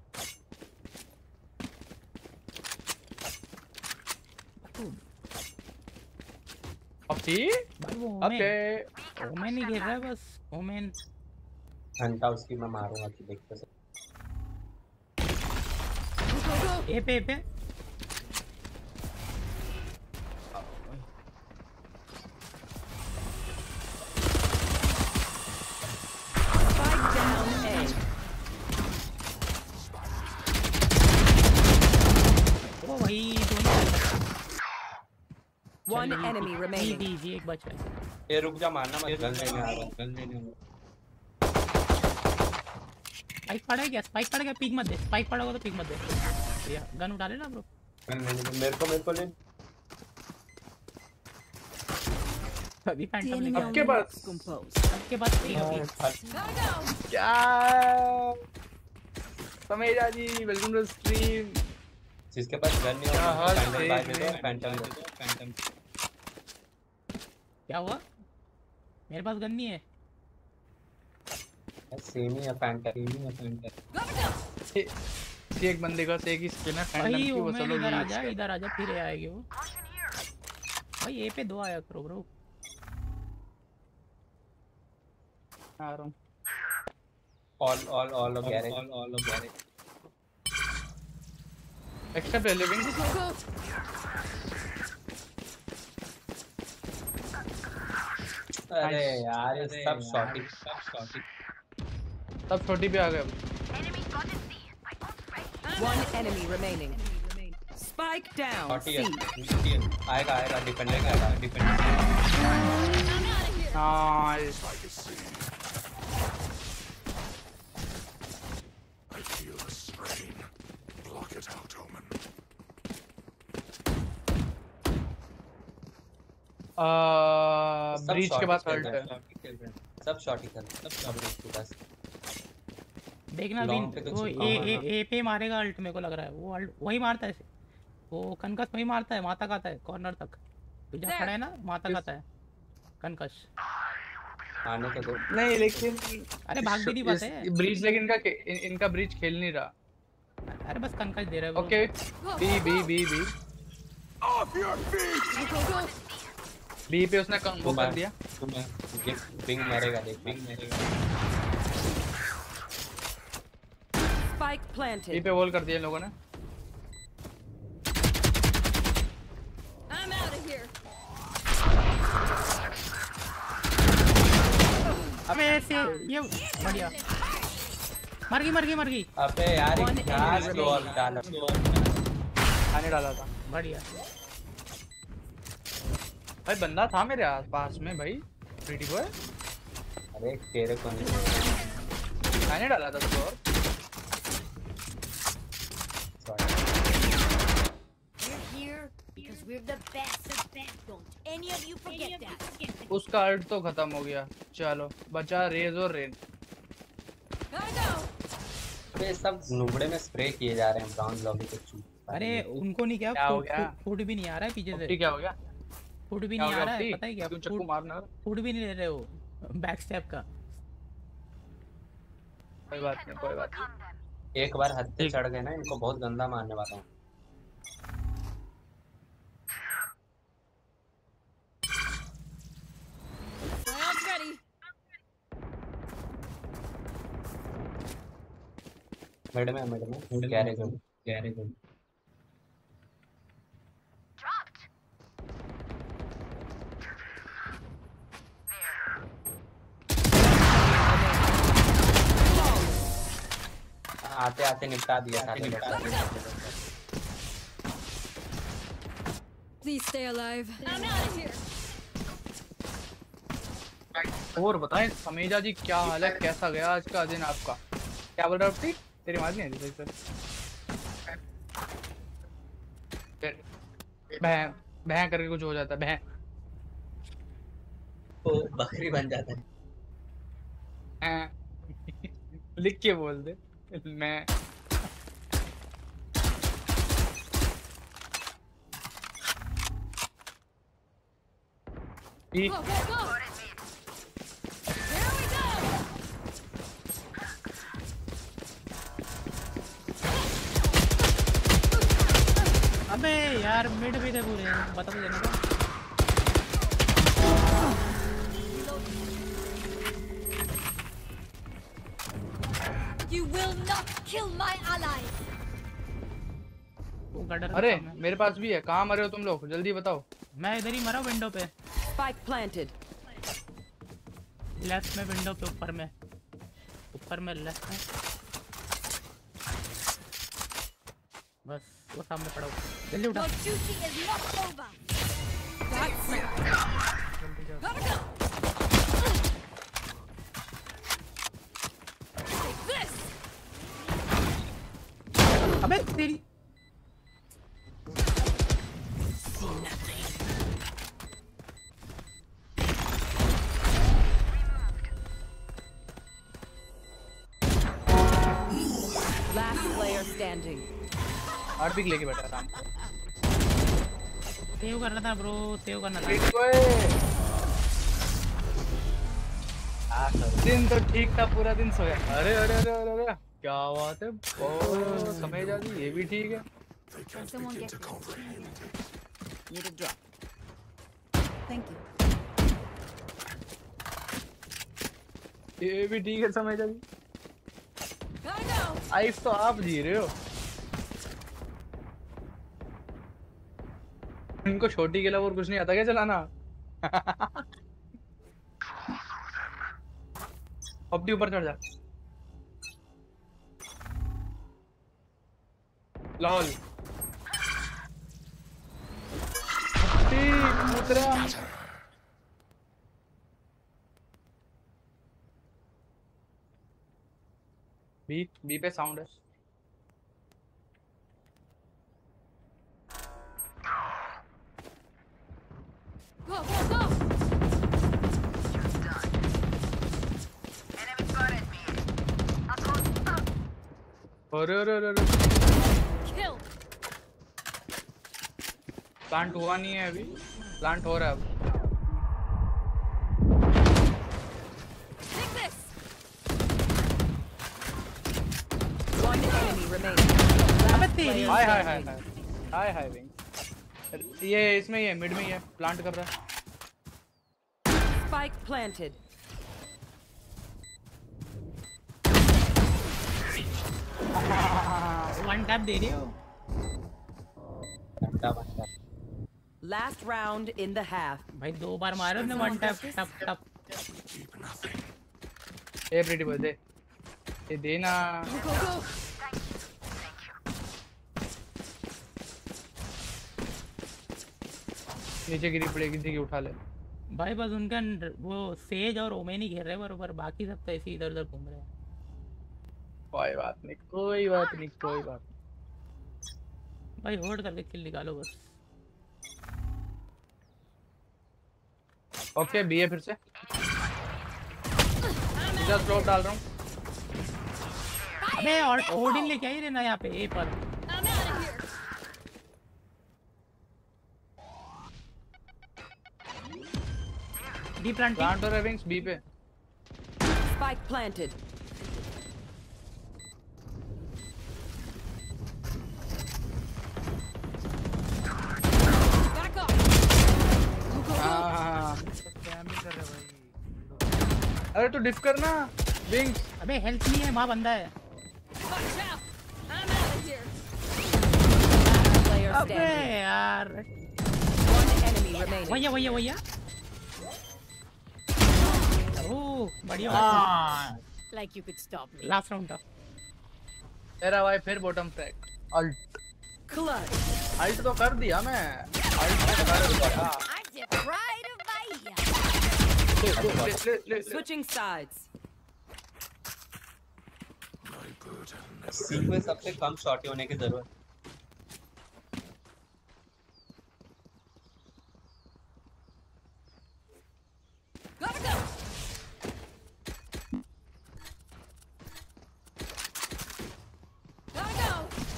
अपी? ओमेन ही गिर रहा है बस। ओमेन। घंटा उसकी मैं मारूंगा कि देखते से। ए पे। Spike down A. ओ भाई दोनों। One enemy remaining. जी एक बचा है। ये रुक जा मारना मत। गन लेने आ रहा। स्पाइक पड़ा है क्या? स्पाइक पड़ा क्या? पिक मत दे। स्पाइक पड़ा होगा तो पिक मत दे। भैया गन उठा लेना ब्रो। मेरे को ले। अभी फैंटम लेके आपके पास क्या? समेजा जी वेलकम टू स्ट्रीम। जिसके पास गन नहीं होगा फैंटम दे। क्या हुआ? मेरे पास गन नहीं है। सेम ही है फैंटम। एक बंदे का एक ही स्किन है फैंटम की। वो सब लोग इधर आजा फिर आएंगे वो। भाई ए पे 2 आया करो ब्रो। आ रहा हूं। All of garage. Except living. अरे यार ये सब शॉटी। सब छोटी पे आ गए। One enemy remaining. Spike down. C. आएगा डिफेंडर का defender. Nice. I feel the strain. Block it out, Omen. Breach के पास हल्ट है। सब शॉट ही कर। सब ब्रीच के पास। देखना विन वो ए पे मारेगा अल्ट। मेरे को लग रहा है वो अल्ट वही मारता है। वो कनकस वही मारता है। माता खाता है कॉर्नर तक। तू जा खड़ा है ना। माता खाता है कनकस। आने के दो। नहीं लेकिन अरे भाग भी नहीं पाते हैं। ब्रीच लेकिन इनका ब्रीच खेल नहीं रहा। अरे बस कनकस दे रहा है। Okay B Off your feet! B पे उसने वो कर दिया। बिंग मरेगा देख, बिंग मरेगा। Spike planted. बी पे वॉल कर दिया इन लोगों ने। I'm out of here. अबे ऐसे ये बढ़िया। मर गई। अबे यार एक घास बॉल डाला। आने डाला था। बढ़िया। भाई बंदा था मेरे आस पास में भाई, प्रीटी बॉय। अरे तेरे को नहीं आने डाला था तो। और We're here because we're the best. Don't any of you forget that. उसका अल्ट तो खत्म हो गया। चलो बचा रेज और रेन। अबे सब नुबड़े में स्प्रे किए जा रहे हैं ब्राउन लॉबी के चू। अरे उनको नहीं क्या, फूड भी नहीं आ रहा है पीछे से। क्या हो गया? फूड भी नहीं आ रहा है, पता है क्या? क्यों चक्कू मारना? फूड भी नहीं ले रहे हो बैक स्टेप का। कोई बात नहीं। एक बार हद पे चढ़ गए ना, इनको बहुत गंदा मारने वाला हूँ। Fire's ready. मिड में गैरेज में। आते निपटा दिया। Please stay alive. I'm out of here. और बताएं समीजा जी, क्या हाल है, कैसा गया आज का दिन आपका? क्या बोल रहा है अपनी? तेरी आवाज नहीं आ रही सर। भैं करके कुछ हो जाता है, भैं। वो बकरी बन जाता है। लिख के बोल दे। मैं Go, go, go. Here we go. अबे यार मिड भी थे पूरे, बता तो देना था। You will not kill my allies. अरे मेरे पास भी है। कहाँ मरे हो तुम लोग, जल्दी बताओ। मैं इधर ही मरा विंडो पे। Spike planted. लेफ्ट में विंडो पे, ऊपर में लेफ्ट में। बस वो सामने पड़ा हुआ। जल्दी उठा। Your duty is not over. That's it. Cover go. Take this. अबे तेरी Last player standing. हार्डबिक लेके बैठा था। सेव करना था ब्रो, सेव करना था। दिन तो ठीक था, पूरा दिन सोया। अरे अरे अरे अरे अरे क्या बात है। ओ समीजा जी, ये भी ठीक है। Someone get need a drop. Thank you. ये भी ठीक है समीजा जी। लाइफ तो आप जी रहे हो। इनको छोटी के अलावा और कुछ नहीं आता क्या चलाना? अपनी ऊपर चढ़ जा। लॉल बी पे साउंड है। Go, go, go. अरे अरे अरे अरे Kill. प्लांट हुआ नहीं है अभी, प्लांट हो रहा है अब। Take this. One enemy remaining. अबे तेरी हाय हाय हाय हाय हाय हाय विंग। ये इसमें ही है, मिड में ही है, प्लांट कर रहा है। Spike planted. वन टैप दे रही हो। Last round in the half. भाई 2 बार मारा उसने वन टैप टप टप। ए प्रीटी बॉय दे, ये देना। नीचे गिरी पड़ेगी, किसी की उठा ले भाई। बस उनका वो सेज और ओमेन ही घेर रहे हैं बरोबर, बाकी सब तो ऐसे इधर उधर घूम रहे हैं। कोई बात नहीं, कोई बात नहीं, कोई बात नहीं। भाई होल्ड करके किल निकालो बस। ओके बी है फिर से, जस्ट ड्रॉप डाल रहा हूँ। अबे और ओडिन लेके आई रहना यहाँ पे ए पर। डी प्लांट और विंग्स बी पे। Spike planted. Back up. अरे तू डिफ करना विंग्स। अबे हेल्थ नहीं है, वहाँ बंदा है। Watch out. I'm out of here. Player अबे standing. यार। One enemy remaining. वही ओह बढ़िया। Like you could stop me. Last round था। तेरा भाई फिर bottom tag ult. Clutch. Ult तो कर दिया मैं, अल्ट तो कर दिया। I'm just right of my Switching sides. सी में सबसे कम शॉट होने की जरूरत। Gotta go. Gotta go.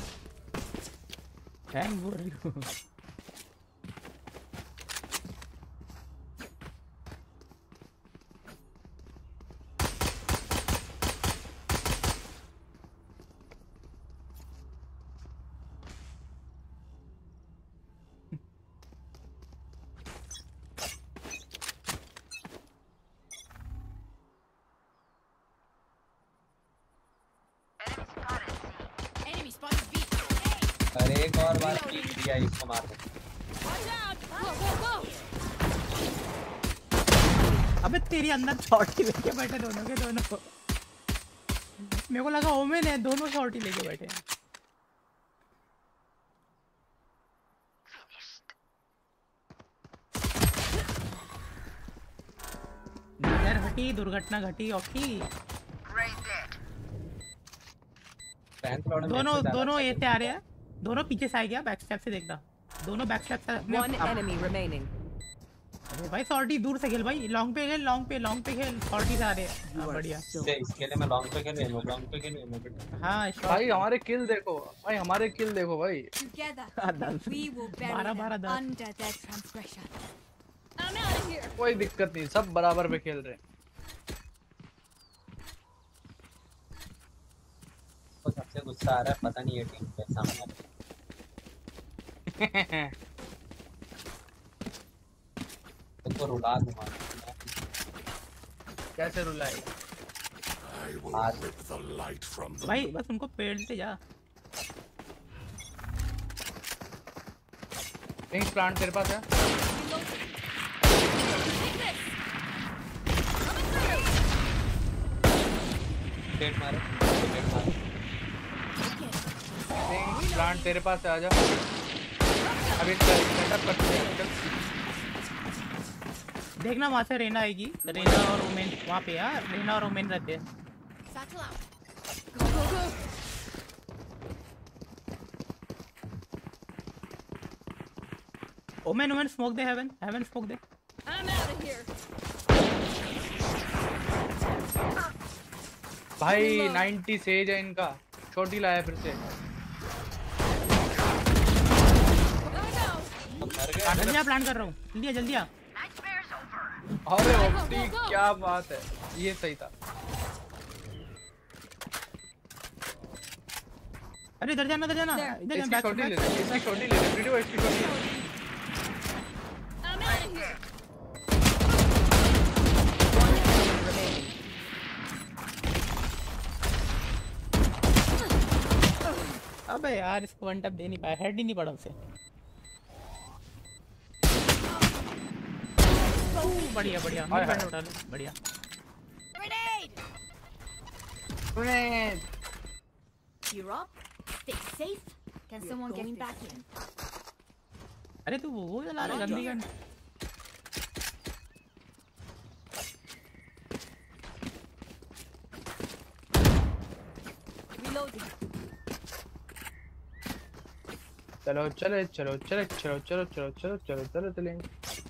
Hang बोल रही हूँ। Enemy spotted B. अरे एक और बार पीक दिया, इसको मार दो। Watch out. Go, go, go. अबे तेरी अंदर शॉट ही लेके बैठे दोनों के दोनों। मेरे को लगा ओमेन है, दोनों शॉट ही लेके बैठे हैं। नजर हटी, दुर्घटना घटी। ओके दोनों ये से आ रहे हैं, दोनों पीछे से आ गया, बैक स्टेप से देखना, दोनों बैक स्टेप से। One enemy remaining. अरे भाई सॉर्टी दूर से खेल भाई, लॉन्ग पे खेल, लॉन्ग पे खेल। सॉर्टी से आ रहे हैं। हाँ, बढ़िया। इसके लिए मैं लॉन्ग पे खेल रहा हूं। हाँ भाई हमारे किल देखो, भाई हमारे किल देखो भाई। Together, दस। we will bury 12 them under their transgression. I'm out of here. कोई दिक्कत नहीं, सब बराबर पे खेल रहे हैं। तो सबसे गुस्सा आ रहा है, पता नहीं ये टीम पे सामने। तो रुला दूंगा। कैसे रुलाएगा? भाई बस उनको पेड़ से जा। विंग्स प्लांट तेरे पास है? डेट मारो। विंग्स प्लांट तेरे पास है, आजा। अभी इसका सेटअप करते हैं। देखना वहाँ से रेना आएगी, रेना और ओमेन वहाँ पे यार, रेना और ओमेन रहते हैं। Satchel out. Go, go, go. Omen smoke दे, हेवन स्मोक दे। I'm out of here. भाई 90 सेज है इनका, छोटी लाया फिर से। प्लान कर रहा हूँ, जल्दी आ। अरे ओप्टी क्या बात है, ये सही था। अरे इधर जाना, इसकी छोटी ले ले, इसकी छोटी ले ले, वीडियो इसकी छोटी ले। अबे यार इसको वन टैप दे नहीं पाया, हेड ही नहीं पड़ा उसे। बढ़िया बढ़िया हाय, हाय। उठा लो, बढ़िया। Grenade! You're up. Stay safe. Can someone get me back in? अरे तू वो चला रहा है गंदी गन। Reloading. चलो चलो चलो चलो चलो चलो चलो चलो चलो चलो चलेंगे।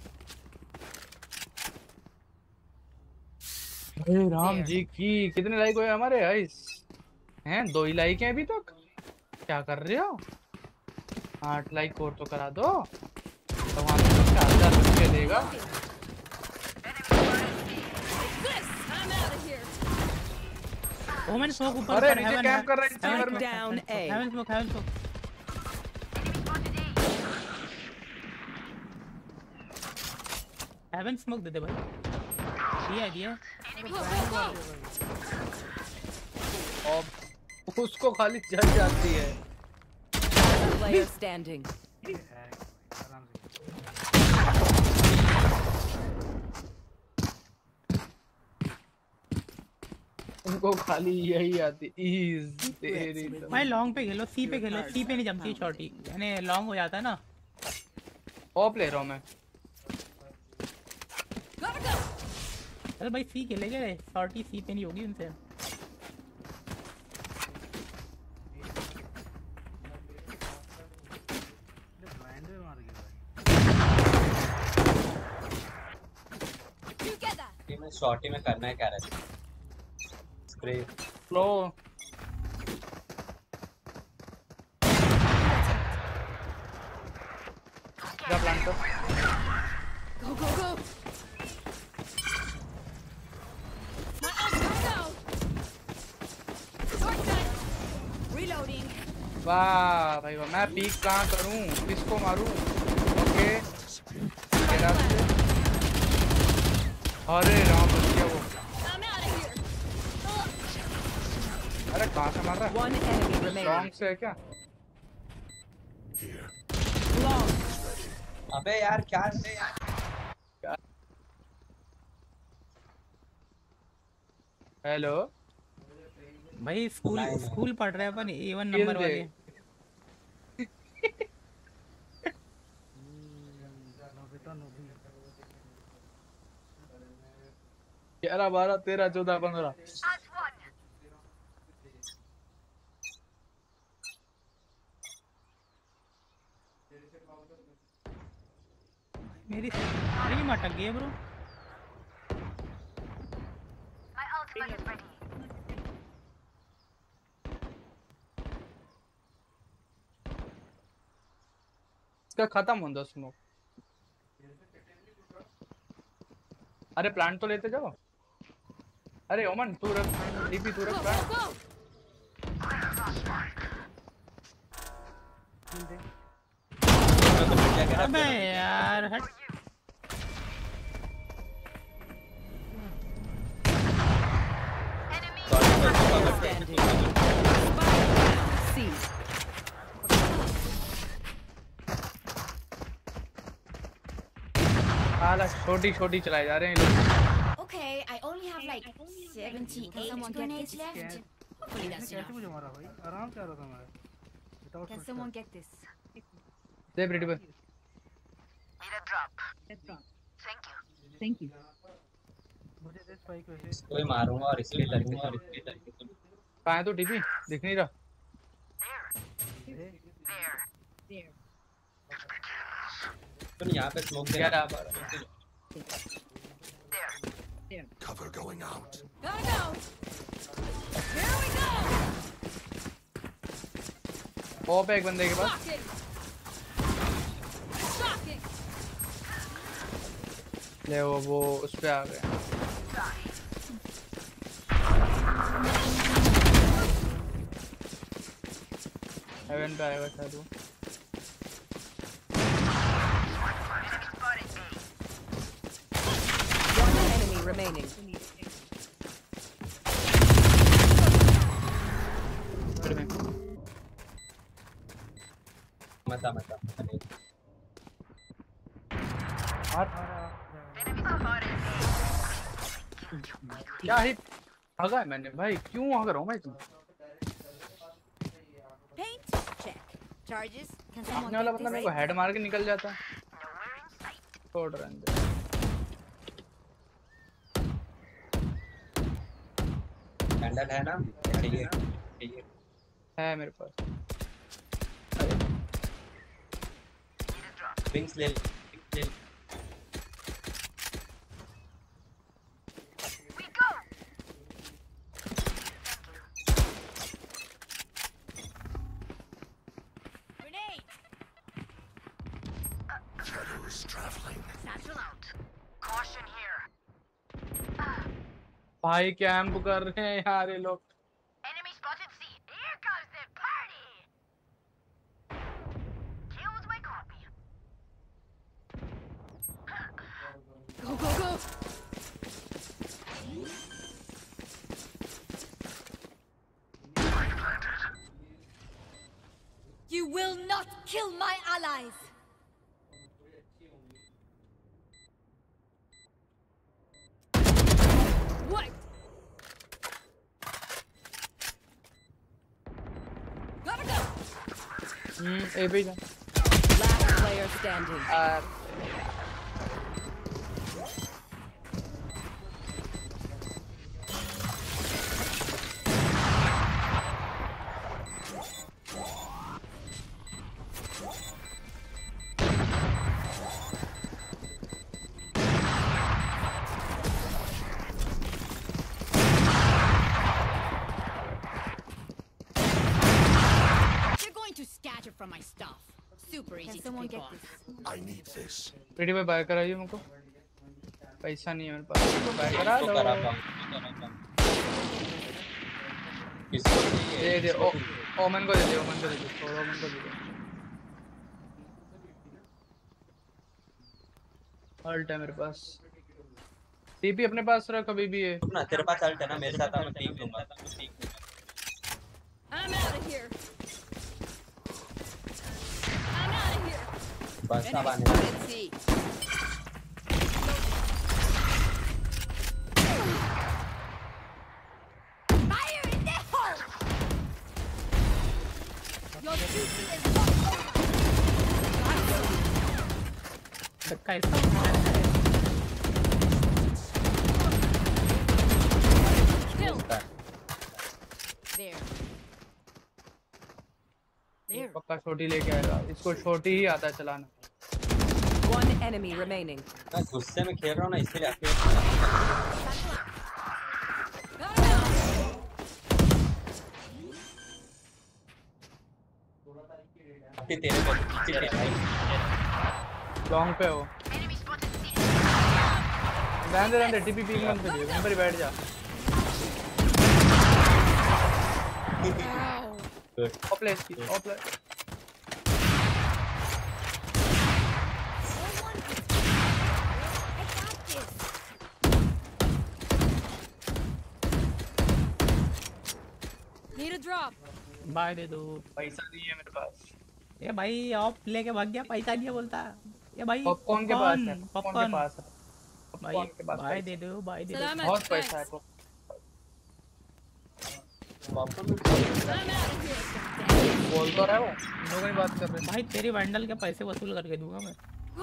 अरे राम जी की कितने लाइक हुए हमारे गाइस? हैं 2 ही लाइक हैं अभी तक। क्या कर रहे हो? 8 लाइक और तो करा दो तो वहाँ पे 4000 रुपये देगा। ओमन स्मोक ऊपर अरे ऊपर, नीचे heaven, कैंप कर रहा है heaven, नीचे heaven, down A. heaven smoke, heaven smoke। heaven smoke दे दे भाई। दिया। और उसको खाली जल जाती है। Player standing. उनको खाली यही आती ईज तेरी तो। भाई लॉन्ग पे खेलो, सी पे खेलो, सी पे नहीं जमती शॉटी, यानी लॉन्ग हो जाता है ना। ऑफ ले रहा हूँ मैं। अरे भाई सी खेलेंगे, शॉटी सी पे नहीं होगी उनसे। में शॉटी में करना है क्या रहता है? स्प्रे लो जा प्लांट को। Go, go, go! My ult's down! Short gun! Reloading! वाह भाई वाह, मैं पीक कहाँ करूँ, किसको मारूँ? ओके अरे राम बच्चे वो, अरे कहाँ से मार रहा है? लॉन्ग से है क्या? अबे यार क्या है यार? हेलो भाई स्कूल पढ़ रहे हैं अपन A1 नंबर वाले। 11 12 13 14 15 मेरी स्ट्रीम अटक गई है ब्रो। इसका खत्म हो दो स्मोक। अरे प्लांट तो लेते जाओ। अरे ओमन तू रख डीपी, तू रख प्लांट। अबे यार हट। छोटी छोटी चलाए जा रहे हैं लोग। Okay, I only have like 78 grenades left. Hopefully that's enough. मुझे मारा भाई, आराम से आ रहा था मैं। Can someone get this? दे प्रीटी बस। Need a drop. Thank you. Thank you. मुझे दे स्पाइक वैसे। कोई मारूंगा और इसलिए लगूंगा और इसलिए लगूंगा। कहाँ है तू डीपी? दिख नहीं रहा। There. तुम यहाँ पे स्मोक दे रहा। Cover going out. Gotta go! Here we go! ओ पे एक बंदे के पास। Shocking! ले वो उस पे आ गए। हेवन पे आएगा शायद वो। One enemy remaining. मत क्या हिट भागा है मैंने भाई, क्यों भाग रहा हूँ मैं तुम? Paint check. Charges. Can someone आपने वाला get मतलब मेरे this? को हेड मार के निकल जाता है। छोड़ रहे हैं। कैंडल है ना? चाहिए है मेरे पास। विंग्स ले Shadows traveling. Satchel out. Caution here. भाई कैंप कर रहे हैं यार ये लोग। Enemy spotted C. Here comes the party. Killed my copy. Go, go, go. You will not kill my allies. What? Gotta go. ए पे जा। Last player standing. You're going to scatter from my stuff. Super easy to pick off. I need this. पेटी पे bye कराइए मुझको। पैसा नहीं है मेरे पास, बाय करा लो। दे ओमन को दे दे, ओमन को दे दे, छोड़ो ओमन को दे दे। अल्ट है मेरे पास। टीपी अपने पास रख कभी भी है। ना तेरे पास अल्ट है ना, मेरे साथ मैं टीम दूंगा। I'm out of here. I'm out of here. बस अब आने Let's see. Fire in the hole. Your duty is धक्का इसका kill. There. There. पक्का छोटी लेके आएगा, इसको छोटी ही आता है चलाना। One enemy remaining. मैं गुस्से में खेल रहा हूँ ना, इसलिए आके तेरे पे पीछे भाई लॉन्ग पे हो। रहने दे टीपी पीक मत करिए, वहीं पर ही बैठ जा। ऑफलाइन की offline. Need a drop. Buy दे दो। पैसा नहीं है मेरे पास। ये भाई ऑफ लेके भाग गया, पैसा नहीं है बोलता। ये भाई पॉपकॉर्न के पास है, पॉपकॉर्न के पास है। भाई बाय दे दो, बाय दे दो। बहुत पैसा है। बोल तो रहा है वो, लोग नहीं बात कर रहे। भाई तेरी वैंडल के पैसे वसूल करके दूंगा मैं।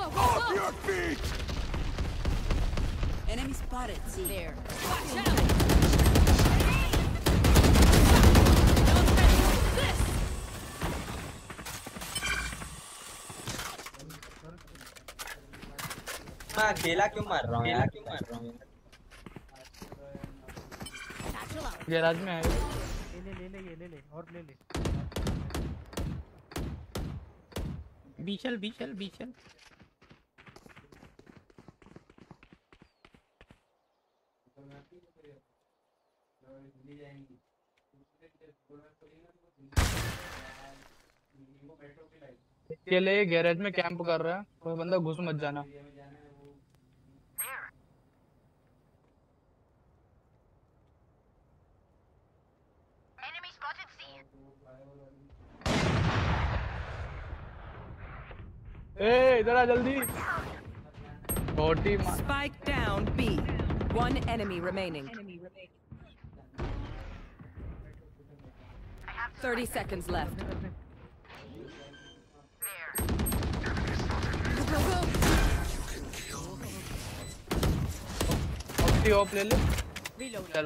Enemy spotted. See there. Watch out. मैं अकेला क्यों मार रहा हूँ यार? गैराज में है। ले और ले बीचल बीचल बीचल। अकेले गैरेज में कैंप कर रहा है, कोई बंदा घुस मत जाना। ए इधर आ जल्दी। छोटी Spike down B. One enemy remaining. 30 seconds left. Off ले ले। चल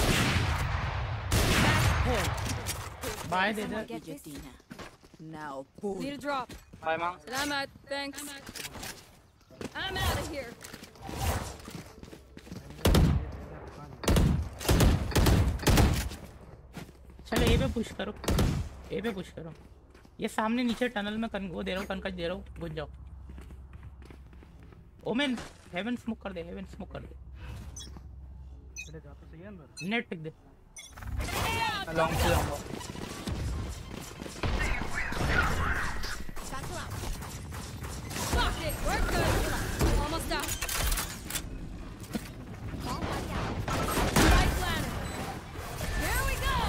बाय दे दे। Now Need a drop. Buy मां। Salamat. Thanks. I'm out of here. चलो ए पे पुश करो, ए पे पुश करो। ये सामने नीचे टनल में वो दे रहा हूँ, कनकज दे रहा हूँ, घुस जाओ। ओमेन हेवन स्मोक कर दे, हेवन स्मोक कर दे। चले जा तो सही है अंदर। नेट पिक दे। लॉन्ग से जाऊंगा। Fuck it. We're good. Almost out. Right ladder. Here we go.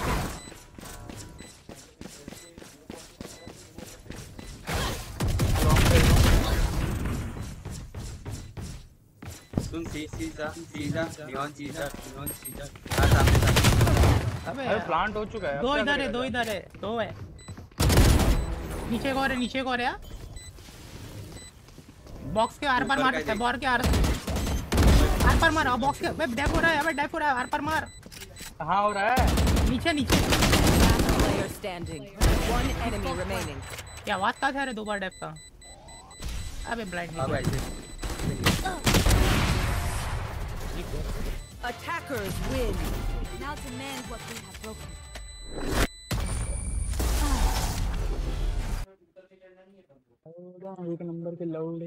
सुन सीधा नियॉन सीधा अबे अरे प्लांट हो चुका है। दो इधर है, दो इधर है, दो है। नीचे को और है, नीचे को और है। बॉक्स के आर पार मार सकता है, बॉक्स के आर पार मार। बॉक्स के अबे डैप हो रहा है, अबे डैप हो रहा है, आर पार मार। कहां हो रहा है? नीचे नीचे। player standing. One enemy remaining. क्या आवाज कहां से आ रहा है दो बार डैप का? अबे blind. Attackers win. Now demand what we have broken. एक नंबर के लौड़े।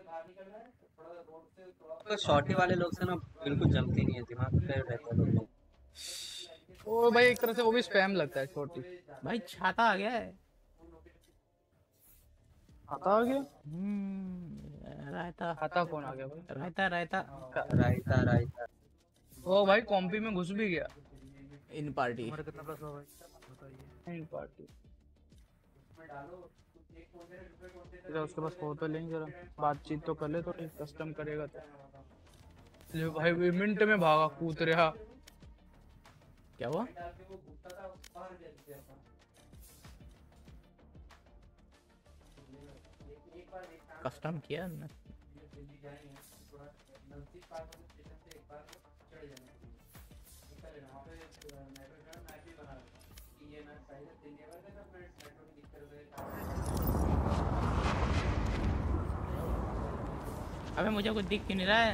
तो शॉर्टी वाले लोग से ना बिल्कुल जमती नहीं है, दिमाग पे रहता है लोग। ओ भाई एक तरह से वो भी स्पैम लगता है छोटी। भाई छाता आ गया है। छाता आ गया? रायता। छाता कौन आ गया भाई? रायता रायता रायता रायता। ओ भाई कॉम्पी में घुस भी गया। In party. हमारे कितना प्लस हुआ भाई बताइए। In party. जरा उसके पास फोटो लेंगे, जरा बातचीत तो कर ले, तो कस्टम करेगा तो। ले भाई मिनट में भागा कूद रहा। क्या हुआ? कस्टम किया ना। अबे मुझे कुछ दिख क्यों नहीं रहा है?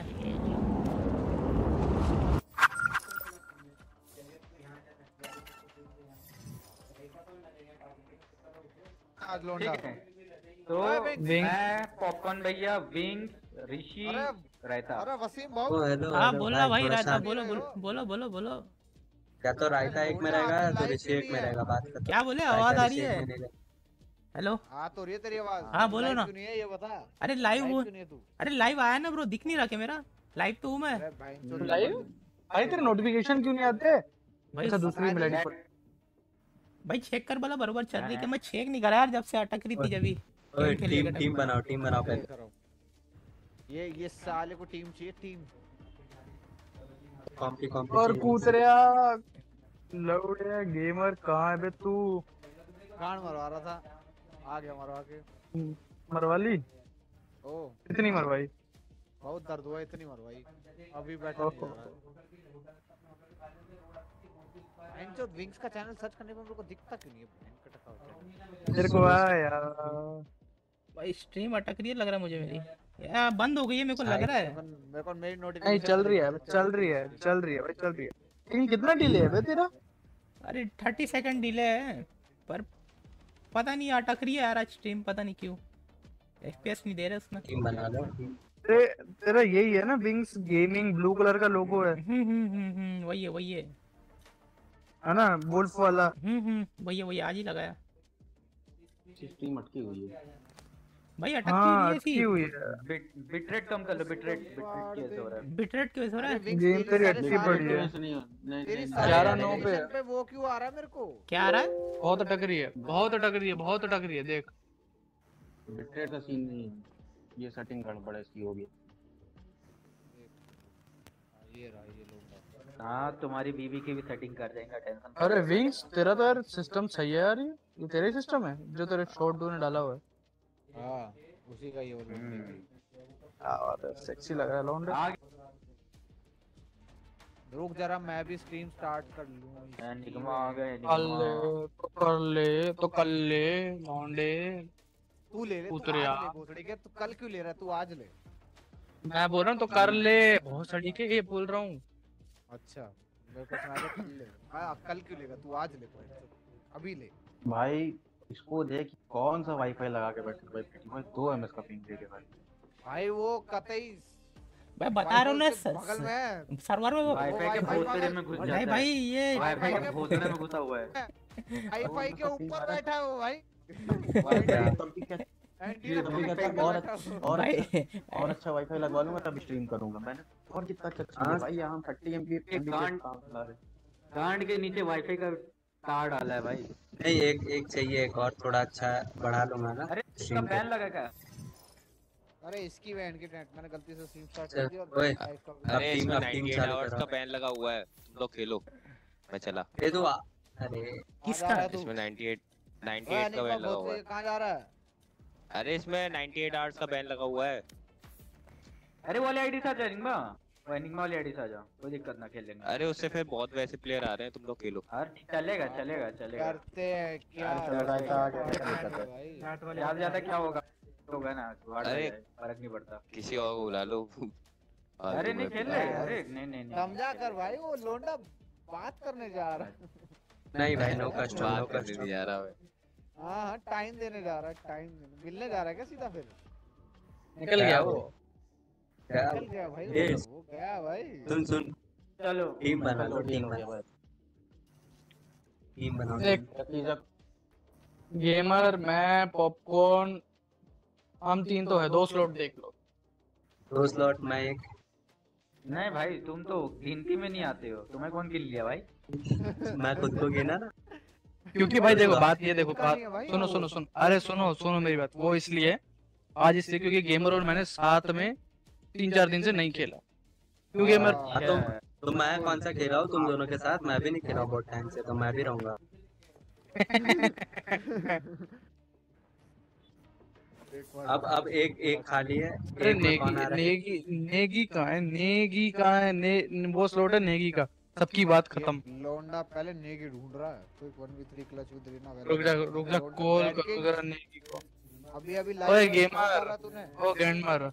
तो विंग पॉपकॉर्न भैया, विंग ऋषि रायता। अरे वसीम भाई। हाँ बोला भाई रायता, बोलो बोलो बोलो बोलो। क्या तो रायता एक में रहेगा तो ऋषि एक में रहेगा। बात कर। क्या बोले? आवाज आ रही है। हेलो। हाँ तो ये तेरी आवाज। हाँ बोलो ना। क्यों नहीं है ये बता। अरे लाइव अरे लाइव आया ना ब्रो, दिख नहीं रहा क्या मेरा? लाइव तो हूँ मैं। लाइव? भाई तेरे नोटिफिकेशन क्यों नहीं आते? भाई अच्छा दूसरी ईमेल आईडी पर। भाई चेक कर, बोला बरोबर चल रही है। मैं चेक नहीं करा यार जब से अटक रही थी जब भी। टीम बनाओ, टीम बनाओ पहले। ये साले को टीम चाहिए, टीम। कॉम्पी और कूतरिया लौड़िया गेमर कहाँ है बे तू? गांड मरवा रहा था, आ गया मरवा के। मरवाली? ओ कितनी मरवाई? बहुत दर्द हुआ, इतनी मरवाई। अभी बैठा नहीं जा रहा। जो विंग्स का चैनल सर्च करने पे मेरे को दिखता क्यों नहीं है? मेरे को आया यार। भाई स्ट्रीम अटक रही है लग रहा है मुझे मेरी। यार बंद हो गई है मेरे को लग रहा है। मेरे को मेरी नोटिफिकेशन नहीं चल रही है, चल रही है, चल रही है भाई, चल रही है। लेकिन कितना डिले है बे तेरा? अरे 30 सेकंड डिले है, पर पता नहीं अटक रही है यार आज स्ट्रीम, पता नहीं क्यों। एफपीएस नहीं दे रहा उसमें। टीम बना लो। तेरा यही है ना विंग्स गेमिंग, ब्लू कलर का लोगो है। वही है वही है ना वुल्फ वाला। वही है वही, आज ही लगाया। स्ट्रीम अटकी हुई है भाई, अटक क्यों अटकी हुई है? बिटरेट कम कर लो, बिटरेट कैसे हो रहा है? बिटरेट कैसे हो रहा है? गेम तेरी अटकी पड़ी है। तेरी 11-9 पे वो क्यों आ रहा है मेरे को? क्या आ रहा है? बहुत अटक रही है, बहुत अटक रही है, बहुत अटक रही है। देख बिटरेट का सीन नहीं है, ये सेटिंग गड़बड़ है इसकी होगी। ये रहा ये लोग। हाँ तुम्हारी बीवी की भी सेटिंग कर देंगे, टेंशन। अरे विंग्स तेरा तो यार सिस्टम सही है यार, ये तेरा ही सिस्टम है जो तेरे शॉट डू ने डाला हुआ है। हाँ उसी का ये वो और सेक्सी लग रहा है लौंडे। रुक जरा मैं भी स्ट्रीम स्टार्ट कर लूं। निगमा आ गए। तो कर ले लौंडे। तू ले ले, उतरे यार। भोसड़ी के तू कल क्यों ले रहा है, तू आज ले। मैं बोल रहा हूँ तो कर ले, बहुत सड़ी के ये बोल रहा हूँ। अच्छा मेरे को सुना दे कल ले। कल क्यों लेगा, तू आज ले, अभी ले भाई। इसको देख कौन सा वाईफाई लगा के बैठे भाई, 2 एमएस का पिंग दे के भाई वो कतई मैं बता रहा हूँ ना बगल में सर्वर में वाईफाई के भोसड़े में घुस जाता है। भाई ये वाईफाई के भोसड़े में घुसा हुआ है। वाईफाई के ऊपर बैठा है वो भाई। और अच्छा वाईफाई लगवा लूंगा तब स्ट्रीम करूंगा मैंने। और कितना अच्छा है भाई, यहाँ 30 एमबी गांड के नीचे वाईफाई का तार डाला है भाई। नहीं एक चाहिए, एक और थोड़ा अच्छा बढ़ा लूंगा ना। अरे इसका बैन लगा क्या? अरे इसकी बैंड की नेट मैंने गलती से स्ट्रीम स्टार्ट कर दी और अरे इसमें 98 आवर्स का बैन लगा हुआ है, तुम लोग खेलो, मैं चला। ये तो अरे किसका? इसमें 98 का बैन लगा हुआ है। कहां जा रहा है? अरे इसमें 98 आवर्स का बैन लगा हुआ है। अरे वाले आईडी से आ जा निगमा, एनिग्मा वाली आईडी से आ जा, कोई दिक्कत ना, खेल लेंगे। अरे उससे फिर बहुत वैसे प्लेयर आ रहे हैं, तुम लोग खेलो। अरे चलेगा चलेगा चलेगा। करते हैं क्या याद ज्यादा क्या होगा ना, अरे फर्क नहीं पड़ता, किसी और को बुला लो। अरे नहीं खेल ले, अरे नहीं समझा कर भाई, वो लोंडा बात करने जा रहा है। नहीं भाई नो कष्ट, बात करने जा रहा है। हाँ टाइम देने जा रहा है, टाइम मिलने जा रहा है क्या सीधा? फिर निकल गया वो, निकल गया भाई, वो गया भाई। सुन चलो टीम बना लो, टीम बना लो। गेमर मैं पॉपकॉर्न हम 3 तो है, 2 स्लॉट देख लो। 2 स्लॉट मैं एक। नहीं भाई तुम तो गिनती में नहीं आते हो, तुम्हें कौन गिन लिया भाई? मैं खुद को गिना ना, क्योंकि भाई देखो बात ये, देखो बात सुनो अरे सुनो मेरी बात। वो इसलिए आज इसलिए क्योंकि गेमर और मैंने साथ में 3-4 दिन से नहीं खेला, क्योंकि गेमर तो मैं कौन सा खेला हूँ तुम दोनों के साथ? मैं भी नहीं खेला बहुत टाइम से, तो मैं भी रहूंगा। अब एक खाली है। अरे नेगी कहाँ है? नेगी कहाँ है? वो स्लॉट है नेगी का, सबकी बात खत्म। लोंडा पहले नेगी ढूंढ रहा है, कोई 1v3 क्लच विद रीना। रुक जा कॉल कर जरा नेगी को। अभी ओए गेमर, ओ गेंडमर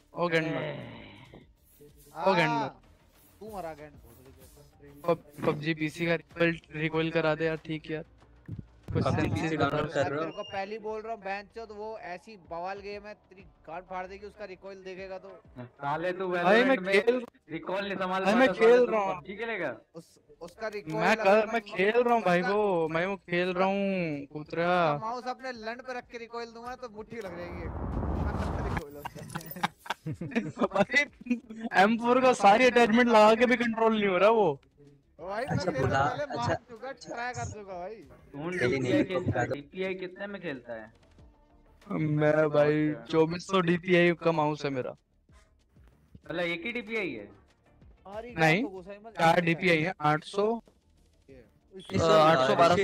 तू मरा गैंड। पबजी पीसी का रिकॉइल करा दे यार, ठीक यार। पीसी डाउनलोड कर रहा हूं। तेरे को पहली बोल रहा हूं बेंचो, तो वो ऐसी बवाल गेम है, तेरी गार्ड फाड़ देगी, उसका रिकॉइल देखेगा तो साले तू भाई मैं खेल रिकॉल नहीं संभाल भाई मैं खेल रहा हूं, ठीक खेलेगा उसका रिकॉइल। मैं खेल रहा हूं भाई, वो खेल रहा हूं कुतरा। माउस अपने लंड पे रख के रिकॉइल दूंगा तो मुट्ठी लग जाएगी। M4 का सारी अटैचमेंट लगा के भी कंट्रोल नहीं हो रहा वो। अच्छा बुला, अच्छा ट्राई कर चुका भाई। डीपीआई कितने में खेलता है? मैं भाई 2400 डीपीआई का माउस है मेरा। मतलब एक ही डीपीआई है? नहीं 4 डीपीआई है, 800 1200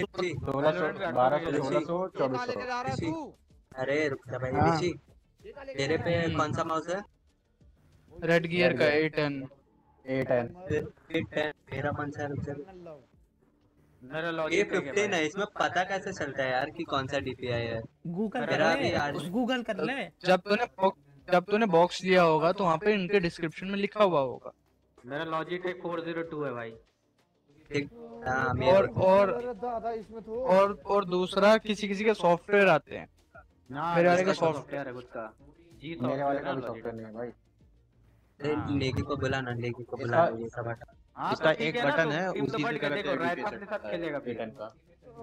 1600। अरे रुक जा भाई ऋषि, तेरे पे कौन सा माउस है? रेड गियर का 810। मेरा कौन सा है? मेरा लॉजिक A15 है। इसमें पता कैसे चलता है यार कि कौन सा डीपीआई है? गूगल कर ले। जब तूने बॉक्स लिया होगा तो वहाँ पे इनके डिस्क्रिप्शन में लिखा हुआ होगा। मेरा लॉजिक है 402 है भाई। और दूसरा किसी के सॉफ्टवेयर आते हैं। मेरे वाले का सॉफ्टवेयर है उसका, जी मेरे वाले का सॉफ्टवेयर नहीं है भाई। नेगी को बुला ना, नेगी को बुला, ये सब हटा। इसका एक बटन है, उसी से देखो रायता के साथ खेलेगा पेटन का।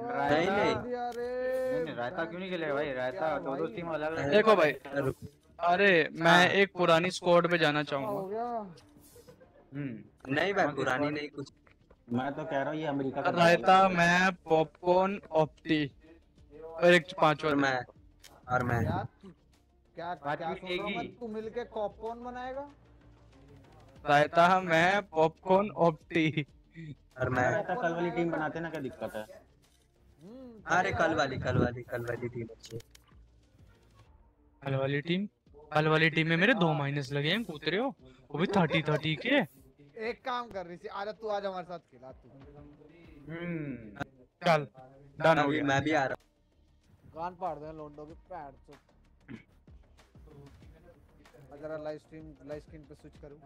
नहीं रायता क्यों नहीं खेलेगा भाई? रायता दो टीम अलग अलग। देखो भाई, अरे मैं एक पुरानी स्क्वाड पे जाना चाहूंगा। नहीं भाई पुरानी नहीं, कुछ मैं तो कह रहा हूँ ये अमेरिका का रायता, मैं पॉपकॉर्न, ऑप्टी और एक 5 और मैं क्या क्या सुन रहा हूँ मैं? तू मिलके पॉपकॉर्न बनाएगा? रायता मैं पॉपकॉर्न ऑप्टी। और मैं कल वाली टीम बनाते ना, क्या दिक्कत है? अरे कल वाली टीम अच्छी है। कल वाली टीम में मेरे 2 माइनस लगे हैं, कूद रहे हो? वो भी 30 के। एक काम कर रही थी, आजा तू आज हमारे साथ खेला तू। चल डन हो गया। मैं भी आ रहा हूँ। गान पाड़ दे लोंडो के पैर तो। अगर लाइव स्क्रीन पे स्विच करूं।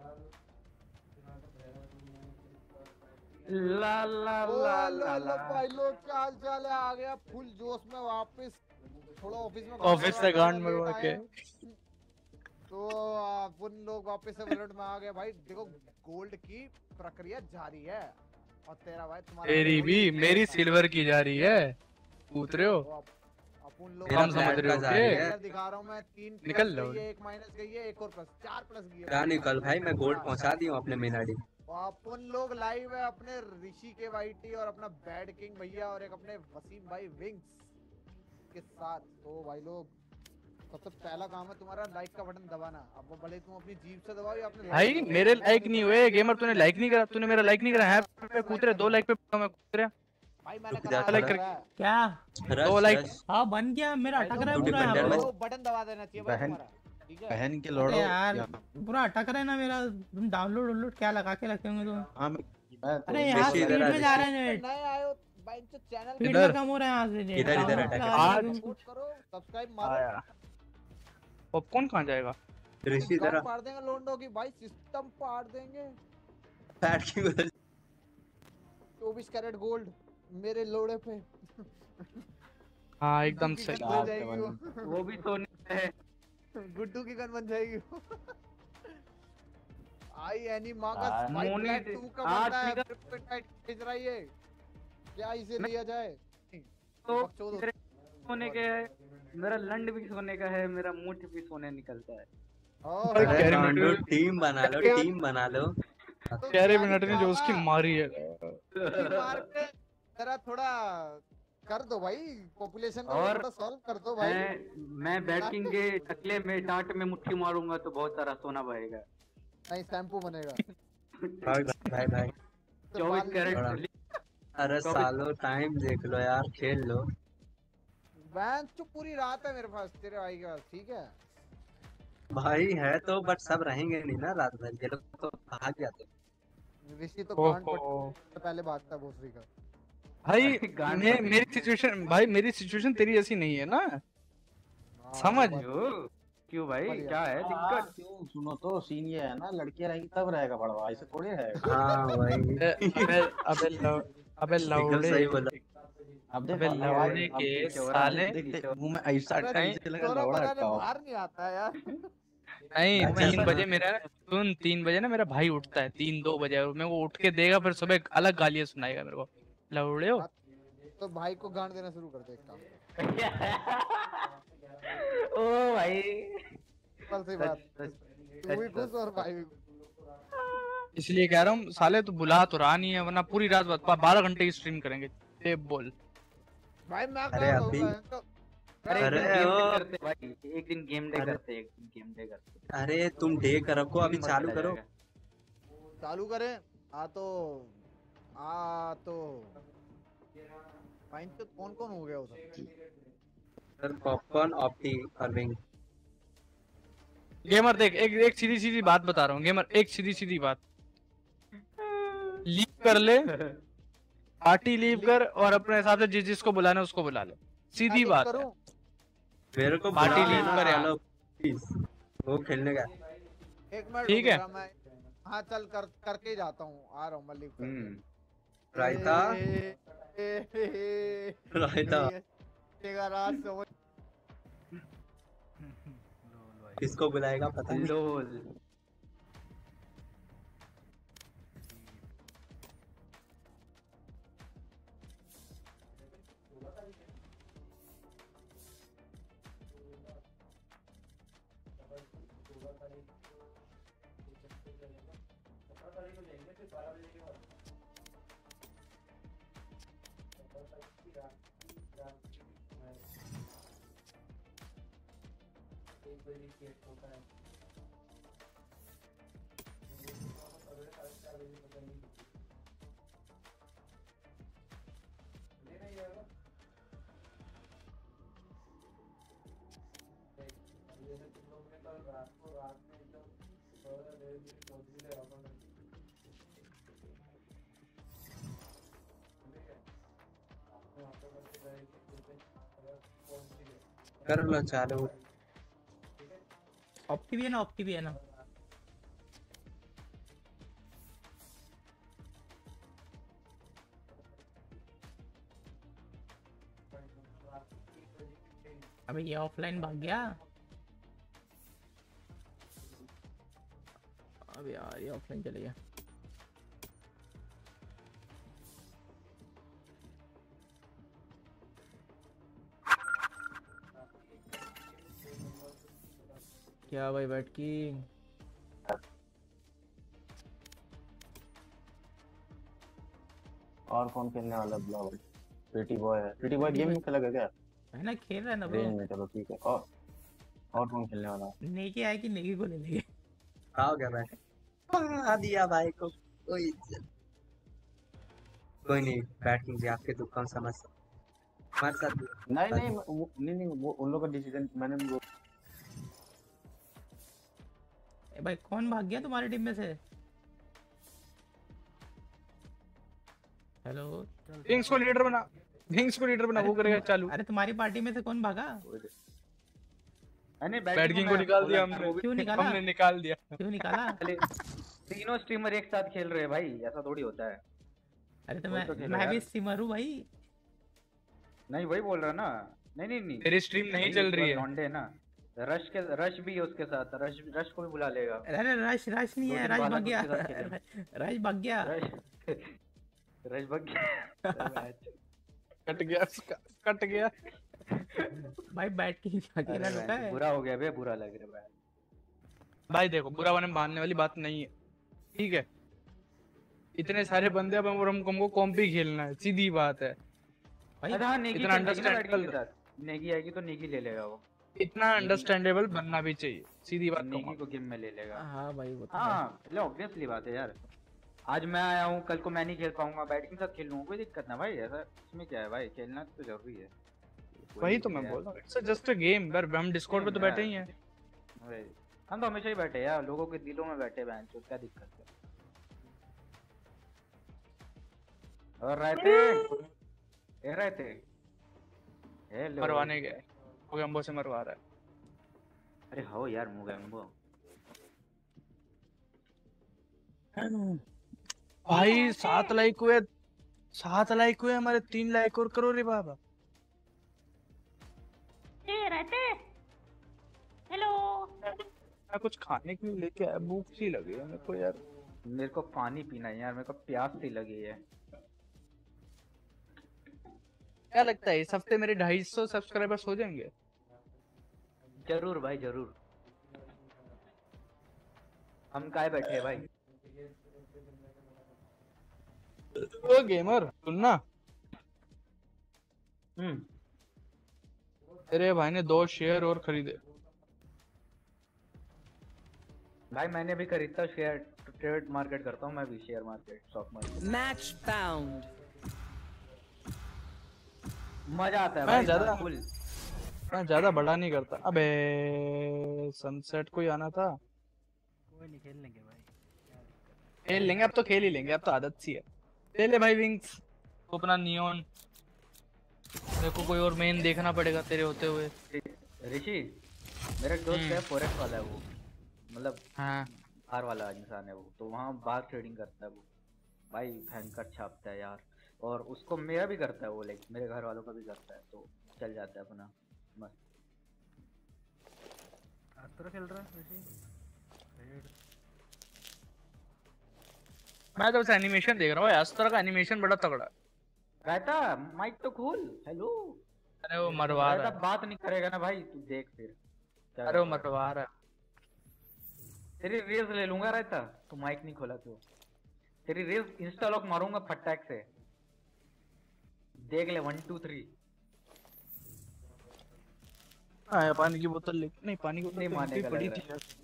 ला ला ला ला ला भाई लोग क्या हाल चाल है? आ गया फुल जोश में वापस। थोड़ा ऑफिस से गांड मरवा के तो अपन लोग वापस से वर्ल्ड में आ गए भाई। देखो गोल्ड की प्रक्रिया जारी है और तेरा भाई तुम्हारा तेरी भी मेरी सिल्वर की जा रही है। पूछ रहे हो? अपन लोग कौन समझ रहे हो के? दिखा रहा हूं मैं 3 निकल लो। एक माइनस गई है, एक और प्लस 4 प्लस गई है। क्या निकल भाई, मैं गोल्ड पहुंचा दी हूं अपने मेन आईडी। अपन लोग लाइव है अपने ऋषि के वाईटी और अपना बैड किंग भैया और एक अपने वसीम भाई विंग्स के साथ। तो भाई लोग सबसे पहला काम है तुम्हारा लाइक का बटन दबाना। अब वो भले तुम अपनी जीभ से दबाओ या अपने भाई मेरे लाइक नहीं हुए गेमर, तूने लाइक नहीं करा, तूने मेरा लाइक नहीं करा है पे कूद रहे 2 लाइक पे मैं कूद रहा भाई। मैंने लाइक कर क्या 2 लाइक। हाँ बन गया, मेरा अटक रहा है पूरा। वो बटन दबा देना चाहिए भाई तुम्हारा, ठीक है? बहन के लोड़ो यार पूरा अटक रहा है ना मेरा। तुम डाउनलोड क्या लगा के रखे होंगे तुम? हाँ अरे यहाँ स्पीड में जा रहे हैं। नए आए हो भाई तो चैनल स्पीड में कम हो रहा है यहाँ से। इधर आज करो, सब्सक्राइब मारो। पॉपकॉर्न कहाँ जाएगा? ऋषि जरा पाड़ देंगे लोंडो की भाई, सिस्टम पाड़ देंगे। पैट की बदल 24 कैरेट गोल्ड मेरे लोड़े पे। हाँ एकदम सही। वो भी सोने है। गुड्डू की गन बन जाएगी। आई एनी मागस मोनी 2 का बनता है, टाइट खींच रही है। क्या इसे लिया जाए? तो सोने के है, मेरा लंड भी सोने का है, मेरा मुठ भी सोने निकलता है। टीम बना लो। कैरे मिनट ने जो उसकी मारी है मार के जरा थोड़ा कर दो भाई, पॉपुलेशन को थोड़ा सॉल्व कर दो भाई। मैं बैटिंग के टकले में डांट में मुट्ठी मारूंगा तो बहुत सारा सोना बहेगा। नहीं शैम्पू बनेगा। भाई 24 कैरेट। अरे सालो टाइम देख लो यार, खेल लो। बैंक तो पूरी रात है मेरे पास तेरे भाई के पास, ठीक है भाई है तो, बट सब रहेंगे नहीं ना रात भर, ये लोग तो भाग जाते। ऋषि तो गांड पट पहले भागता भोसड़ी का। भाई मेरी सिचुएशन तेरी ऐसी नहीं है ना, समझ। क्यों भाई क्या है दिक्कत? क्यों सुनो तो सीन ये है ना, लड़के रहेगी तब रहेगा बड़वा, ऐसे थोड़ी रहेगा। हाँ भाई अबे लौड़े सही बोला। अबे लौड़े के साले मुंह में ऐसा टाइम लगा लौड़ा हटाओ। बाहर नहीं आता यार। नहीं 3 बजे मेरा 3 बजे ना मेरा भाई उठता है, 3-2 बजे और मैं वो उठ के देगा, फिर सुबह अलग गालियां सुनाएगा मेरे को। लौड़े हो तो भाई को गांड देना शुरू कर दे एक काम। ओ भाई कल से बात तू भी खुश और भाई भी। इसलिए कह रहा हूँ साले तू बुला तो रहा नहीं है, वरना पूरी रात 12 घंटे की स्ट्रीम करेंगे। टेप बोल भाई मैं अरे अभी एक दिन गेम डे करते। अरे तुम डे रखो, अभी चालू करो। चालू करें? आ तो फाइन तो कौन कौन हो गया उधर? सर पॉपकॉर्न ऑप्टी और विंग। गेमर देख एक सीधी सीधी बात बता रहा हूँ गेमर, एक सीधी सीधी बात। लीव कर ले, पार्टी लीव कर और अपने हिसाब से जिसको बुलाना है उसको बुला ले, सीधी बात है। मेरे को पार्टी लीव कर यार, वो खेलने का। एक मिनट ठीक है। हाँ चल करके ही जाता हूँ, आ रहा हूँ मैं लीव कर। रायता रात समझ किसको बुलाएगा पता नहीं। कर लो चालू। ऑप्टी भी है ना, ऑप्टी भी है ना। अबे ये ऑफलाइन भाग गया। अब यार ये ऑफलाइन चले गया। क्या भाई बैठ की और कौन खेलने वाला ब्लॉग? प्रीटी बॉय है। प्रीटी बॉय गेम में खेला क्या? है ना, खेल रहा है ना ब्रो। रेंज में, चलो ठीक है। और कौन खेलने वाला? नेकी आए कि नेकी को ले लेंगे। आओ क्या बैठ आ दिया भाई को। कोई नहीं, बैटिंग भी आपके दुकान समझ हमारे साथ नहीं वो उन लोगों का डिसीजन मैंने वो। भाई कौन भाग गया तुम्हारी टीम में से? हेलो, विंग्स को लीडर बना, विंग्स को लीडर बना, वो करेगा चालू। अरे तुम्हारी पार्टी में से कौन भागा? बैटिंग को निकाल दिया हमने। क्यों निकाला? हमने निकाल दिया। क्यों निकाला? तीनों स्ट्रीमर एक साथ खेल रहे हैं भाई, ऐसा थोड़ी होता है। अरे तो मैं भी स्ट्रीमर हूँ भाई। नहीं वही बोल रहा ना। नहीं तेरी स्ट्रीम नहीं चल रही है। लॉन्डे ना, रश भी है उसके साथ। रश को भी बुला लेगा। अरे रश नहीं है, रश भाग गया। रश भाग गया। रश भाग गया। कट गया उसका, कट गया। भाई बैठ के अकेला लगा है। बुरा हो गया बे, बुरा लग रहा है भाई। देखो बुरा मानने वाली बात नहीं है, ठीक है। इतने सारे बंदे अब हमको कॉम्प ही खेलना है, सीधी बात है भाई। इतना अंडरस्टैंडेबल, नेगी आएगी तो नेगी ले लेगा वो। इतना अंडरस्टैंडेबल बनना भी चाहिए, सीधी बात। नेगी को गेम में ले लेगा। हाँ भाई वो तो हाँ, ऑब्वियसली बात है यार। आज मैं आया हूँ, कल को मैं नहीं खेल पाऊंगा, बैटिंग के साथ खेल लूंगा, कोई दिक्कत ना भाई। ऐसा इसमें क्या है भाई, खेलना तो जरूरी है। वही तो मैं बोल रहा हूँ, इट्स जस्ट अ गेम। हम डिस्कॉर्ड पे तो बैठे ही हैं। हम तो हमेशा ही बैठे यार, लोगों के दिलों में बैठे हैं। तो क्या दिक्कत है? और रहते मरवाने गए, मुगेम्बो से मरवा रहा है। अरे हो यार मुगेम्बो भाई 7 लाइक हुए, 7 लाइक हुए हमारे। 3 लाइक और करो रे बाबा। रहते हेलो, मैं कुछ खाने के लिए लेके आया, भूख सी लगी है मेरे को यार। मेरे को पानी पीना है यार, मेरे को प्यास सी लगी है। क्या लगता है इस हफ्ते मेरे 250 सब्सक्राइबर्स हो जाएंगे? जरूर भाई जरूर। हम काय बैठे हैं भाई। ओ गेमर सुनना, तेरे भाई ने 2 शेयर और खरीदे। भाई मैंने भी खरीदता शेयर, ट्रेड मार्केट करता हूँ मैं भी, share market, stock market. Match found. मजा आता है भाई। मैं ज्यादा बड़ा नहीं करता। अबे सनसेट को ही आना था। कोई नहीं, खेल लेंगे भाई, खेल लेंगे, अब तो खेल ही लेंगे, अब तो आदत सी है। ले ले भाई विंग्स, तो अपना नियॉन। मेरे को कोई और मेन देखना पड़ेगा तेरे होते हुए। ऋषि मेरा दोस्त है, फॉरेक्स वाला है वो, मतलब हाँ बाहर वाला इंसान है वो। तो वहाँ बाहर ट्रेडिंग करता है वो भाई, भयंकर छापता है यार। और उसको मेरा भी करता है वो, लाइक मेरे घर वालों का भी करता है, तो चल जाता है अपना मस्त। अस्त्र खेल रहा है ऋषि। मैं तो बस एनिमेशन देख रहा हूँ, अस्त्र का एनिमेशन बड़ा तगड़ा। रहता माइक तो खोल। हेलो। अरे वो मरवा रहा है। बात नहीं करेगा ना भाई, तू देख फिर। अरे वो मरवा रहा है। तेरी रेस ले लूंगा रहता, तू माइक नहीं खोला तो। तेरी रेस इंस्टा लॉक मारूंगा फटाक से, देख ले। 1 2 3। हाँ पानी की बोतल ले नहीं पानी की बोतल नहीं तो मानेगा यहीं पे पड़ी लग थी रहा यार।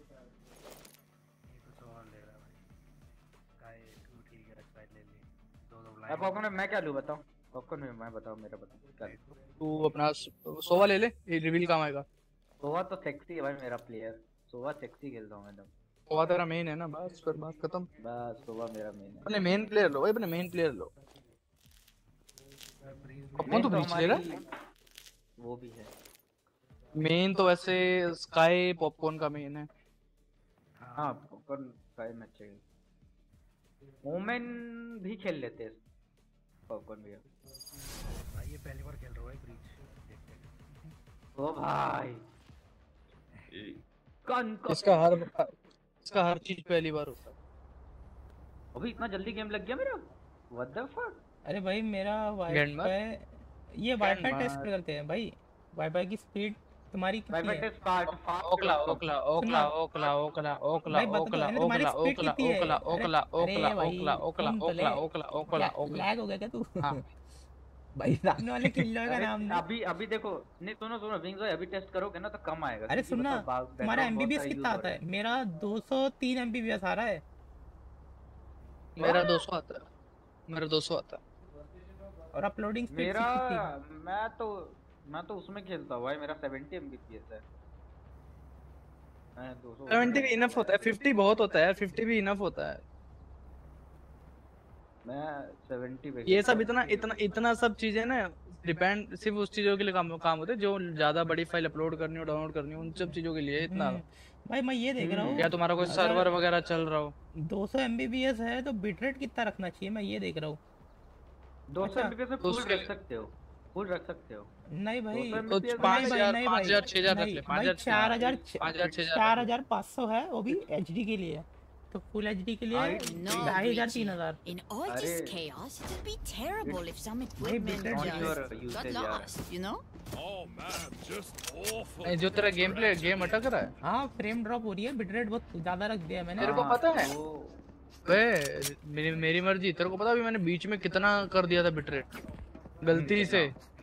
अब पॉपकॉर्न मैं क्या लूँ बताओ। पॉपकॉर्न में मैं बताओ मेरा बताओ क्या लूँ। तू अपना सोवा ले ले, ये रिवील काम आएगा। सोवा तो सेक्सी है भाई मेरा प्लेयर। सोवा सेक्सी खेलता हूँ एकदम। सोवा तेरा मेन है ना, बस फिर बात खत्म। बस सोवा मेरा मेन है। अपने मेन प्लेयर लो भाई, अपने मेन प्लेयर लो। कौन तो ब्रीच ले रहा है? वो भी है मेन तो वैसे स्काई पॉपकॉर्न का मेन है। हाँ पॉपकॉर्न स्काई में अच्छा है। ओमेन भी खेल लेते हैं पॉपकॉर्न भी। भाई ये पहली बार खेल रहा है ब्रीच। ओ भाई इसका हर चीज पहली बार होता है। अभी इतना जल्दी गेम लग गया मेरा। What the fuck. अरे भाई मेरा Grandma? वाईफाई, ये वाईफाई टेस्ट करते हैं भाई। वाईफाई की स्पीड तुम्हारी कितनी वाईफाई है? टेस्ट फास्ट ओकला ओकला ओकला ओकला ओकला ओकला भाई बता तो, ओकला मैंने तुम्हारी ओकला स्पीड ओकला कितनी है? ओकला ओकला अरे ओकला भाई, ओकला ओकला सुन तो ले। ओकला ओकला ओकला ओकला। लैग हो गया क्या तू? हाँ। भाई सामने वाले किल्लो का नाम नहीं। अभी देखो नहीं सुनो सुनो विंग्स भाई अभी टेस्ट करोगे ना तो कम आएगा। अरे क्योंकि सुनना, मतलब background तुम्हारा बहुत एमबीबीएस सारा कितना use हो आता रहा है? मेरा 203 एमबीबीएस आ रहा है। मेरा 200 आता है, मेरा 200 आता है। और अपलोडिंग स्पीड मेरा मैं तो उसमें खेलता हूँ भाई। मेरा 70 एमबीपीएस है। मैं 200 70 भी इनफ होता है, 50 बहुत होता है, 50 भी इनफ होता है। मैं 70 पे ये सब इतना सब चीजें ना डिपेंड सिर्फ उस चीजों के लिए काम होते हैं जो ज्यादा बड़ी फाइल अपलोड करनी हो, डाउनलोड करनी हो, उन सब चीजों के लिए इतना। भाई मैं ये देख रहा हूँ, या तुम्हारा कोई सर्वर वगैरह चल रहा हो। 200 एमबीबीएस है तो बिटरेट कितना रखना चाहिए? मैं ये देख रहा हूँ। 200 एमबीपीएस में फुल रख सकते हो। फुल रख सकते हो। नहीं भाई, 200 तो MBPS 5000 नहीं भाई, 5000 6000 रख ले। 4500 है, वो भी एचडी के लिए। तो फुल एचडी के लिए 2500 3000। In all this chaos, it would be terrible if some equipment bitrate got lost, you know? Oh man, just awful. नहीं, जो तेरा गेम अटक रहा है। हाँ फ्रेम ड्रॉप हो रही है, बिटरेट बहुत ज्यादा रख दिया मैंने। तेरे को पता है? वे मेरी मर्जी। तेरे को पता अभी मैंने बीच में कितना कर दिया था बिटरेट गलती से।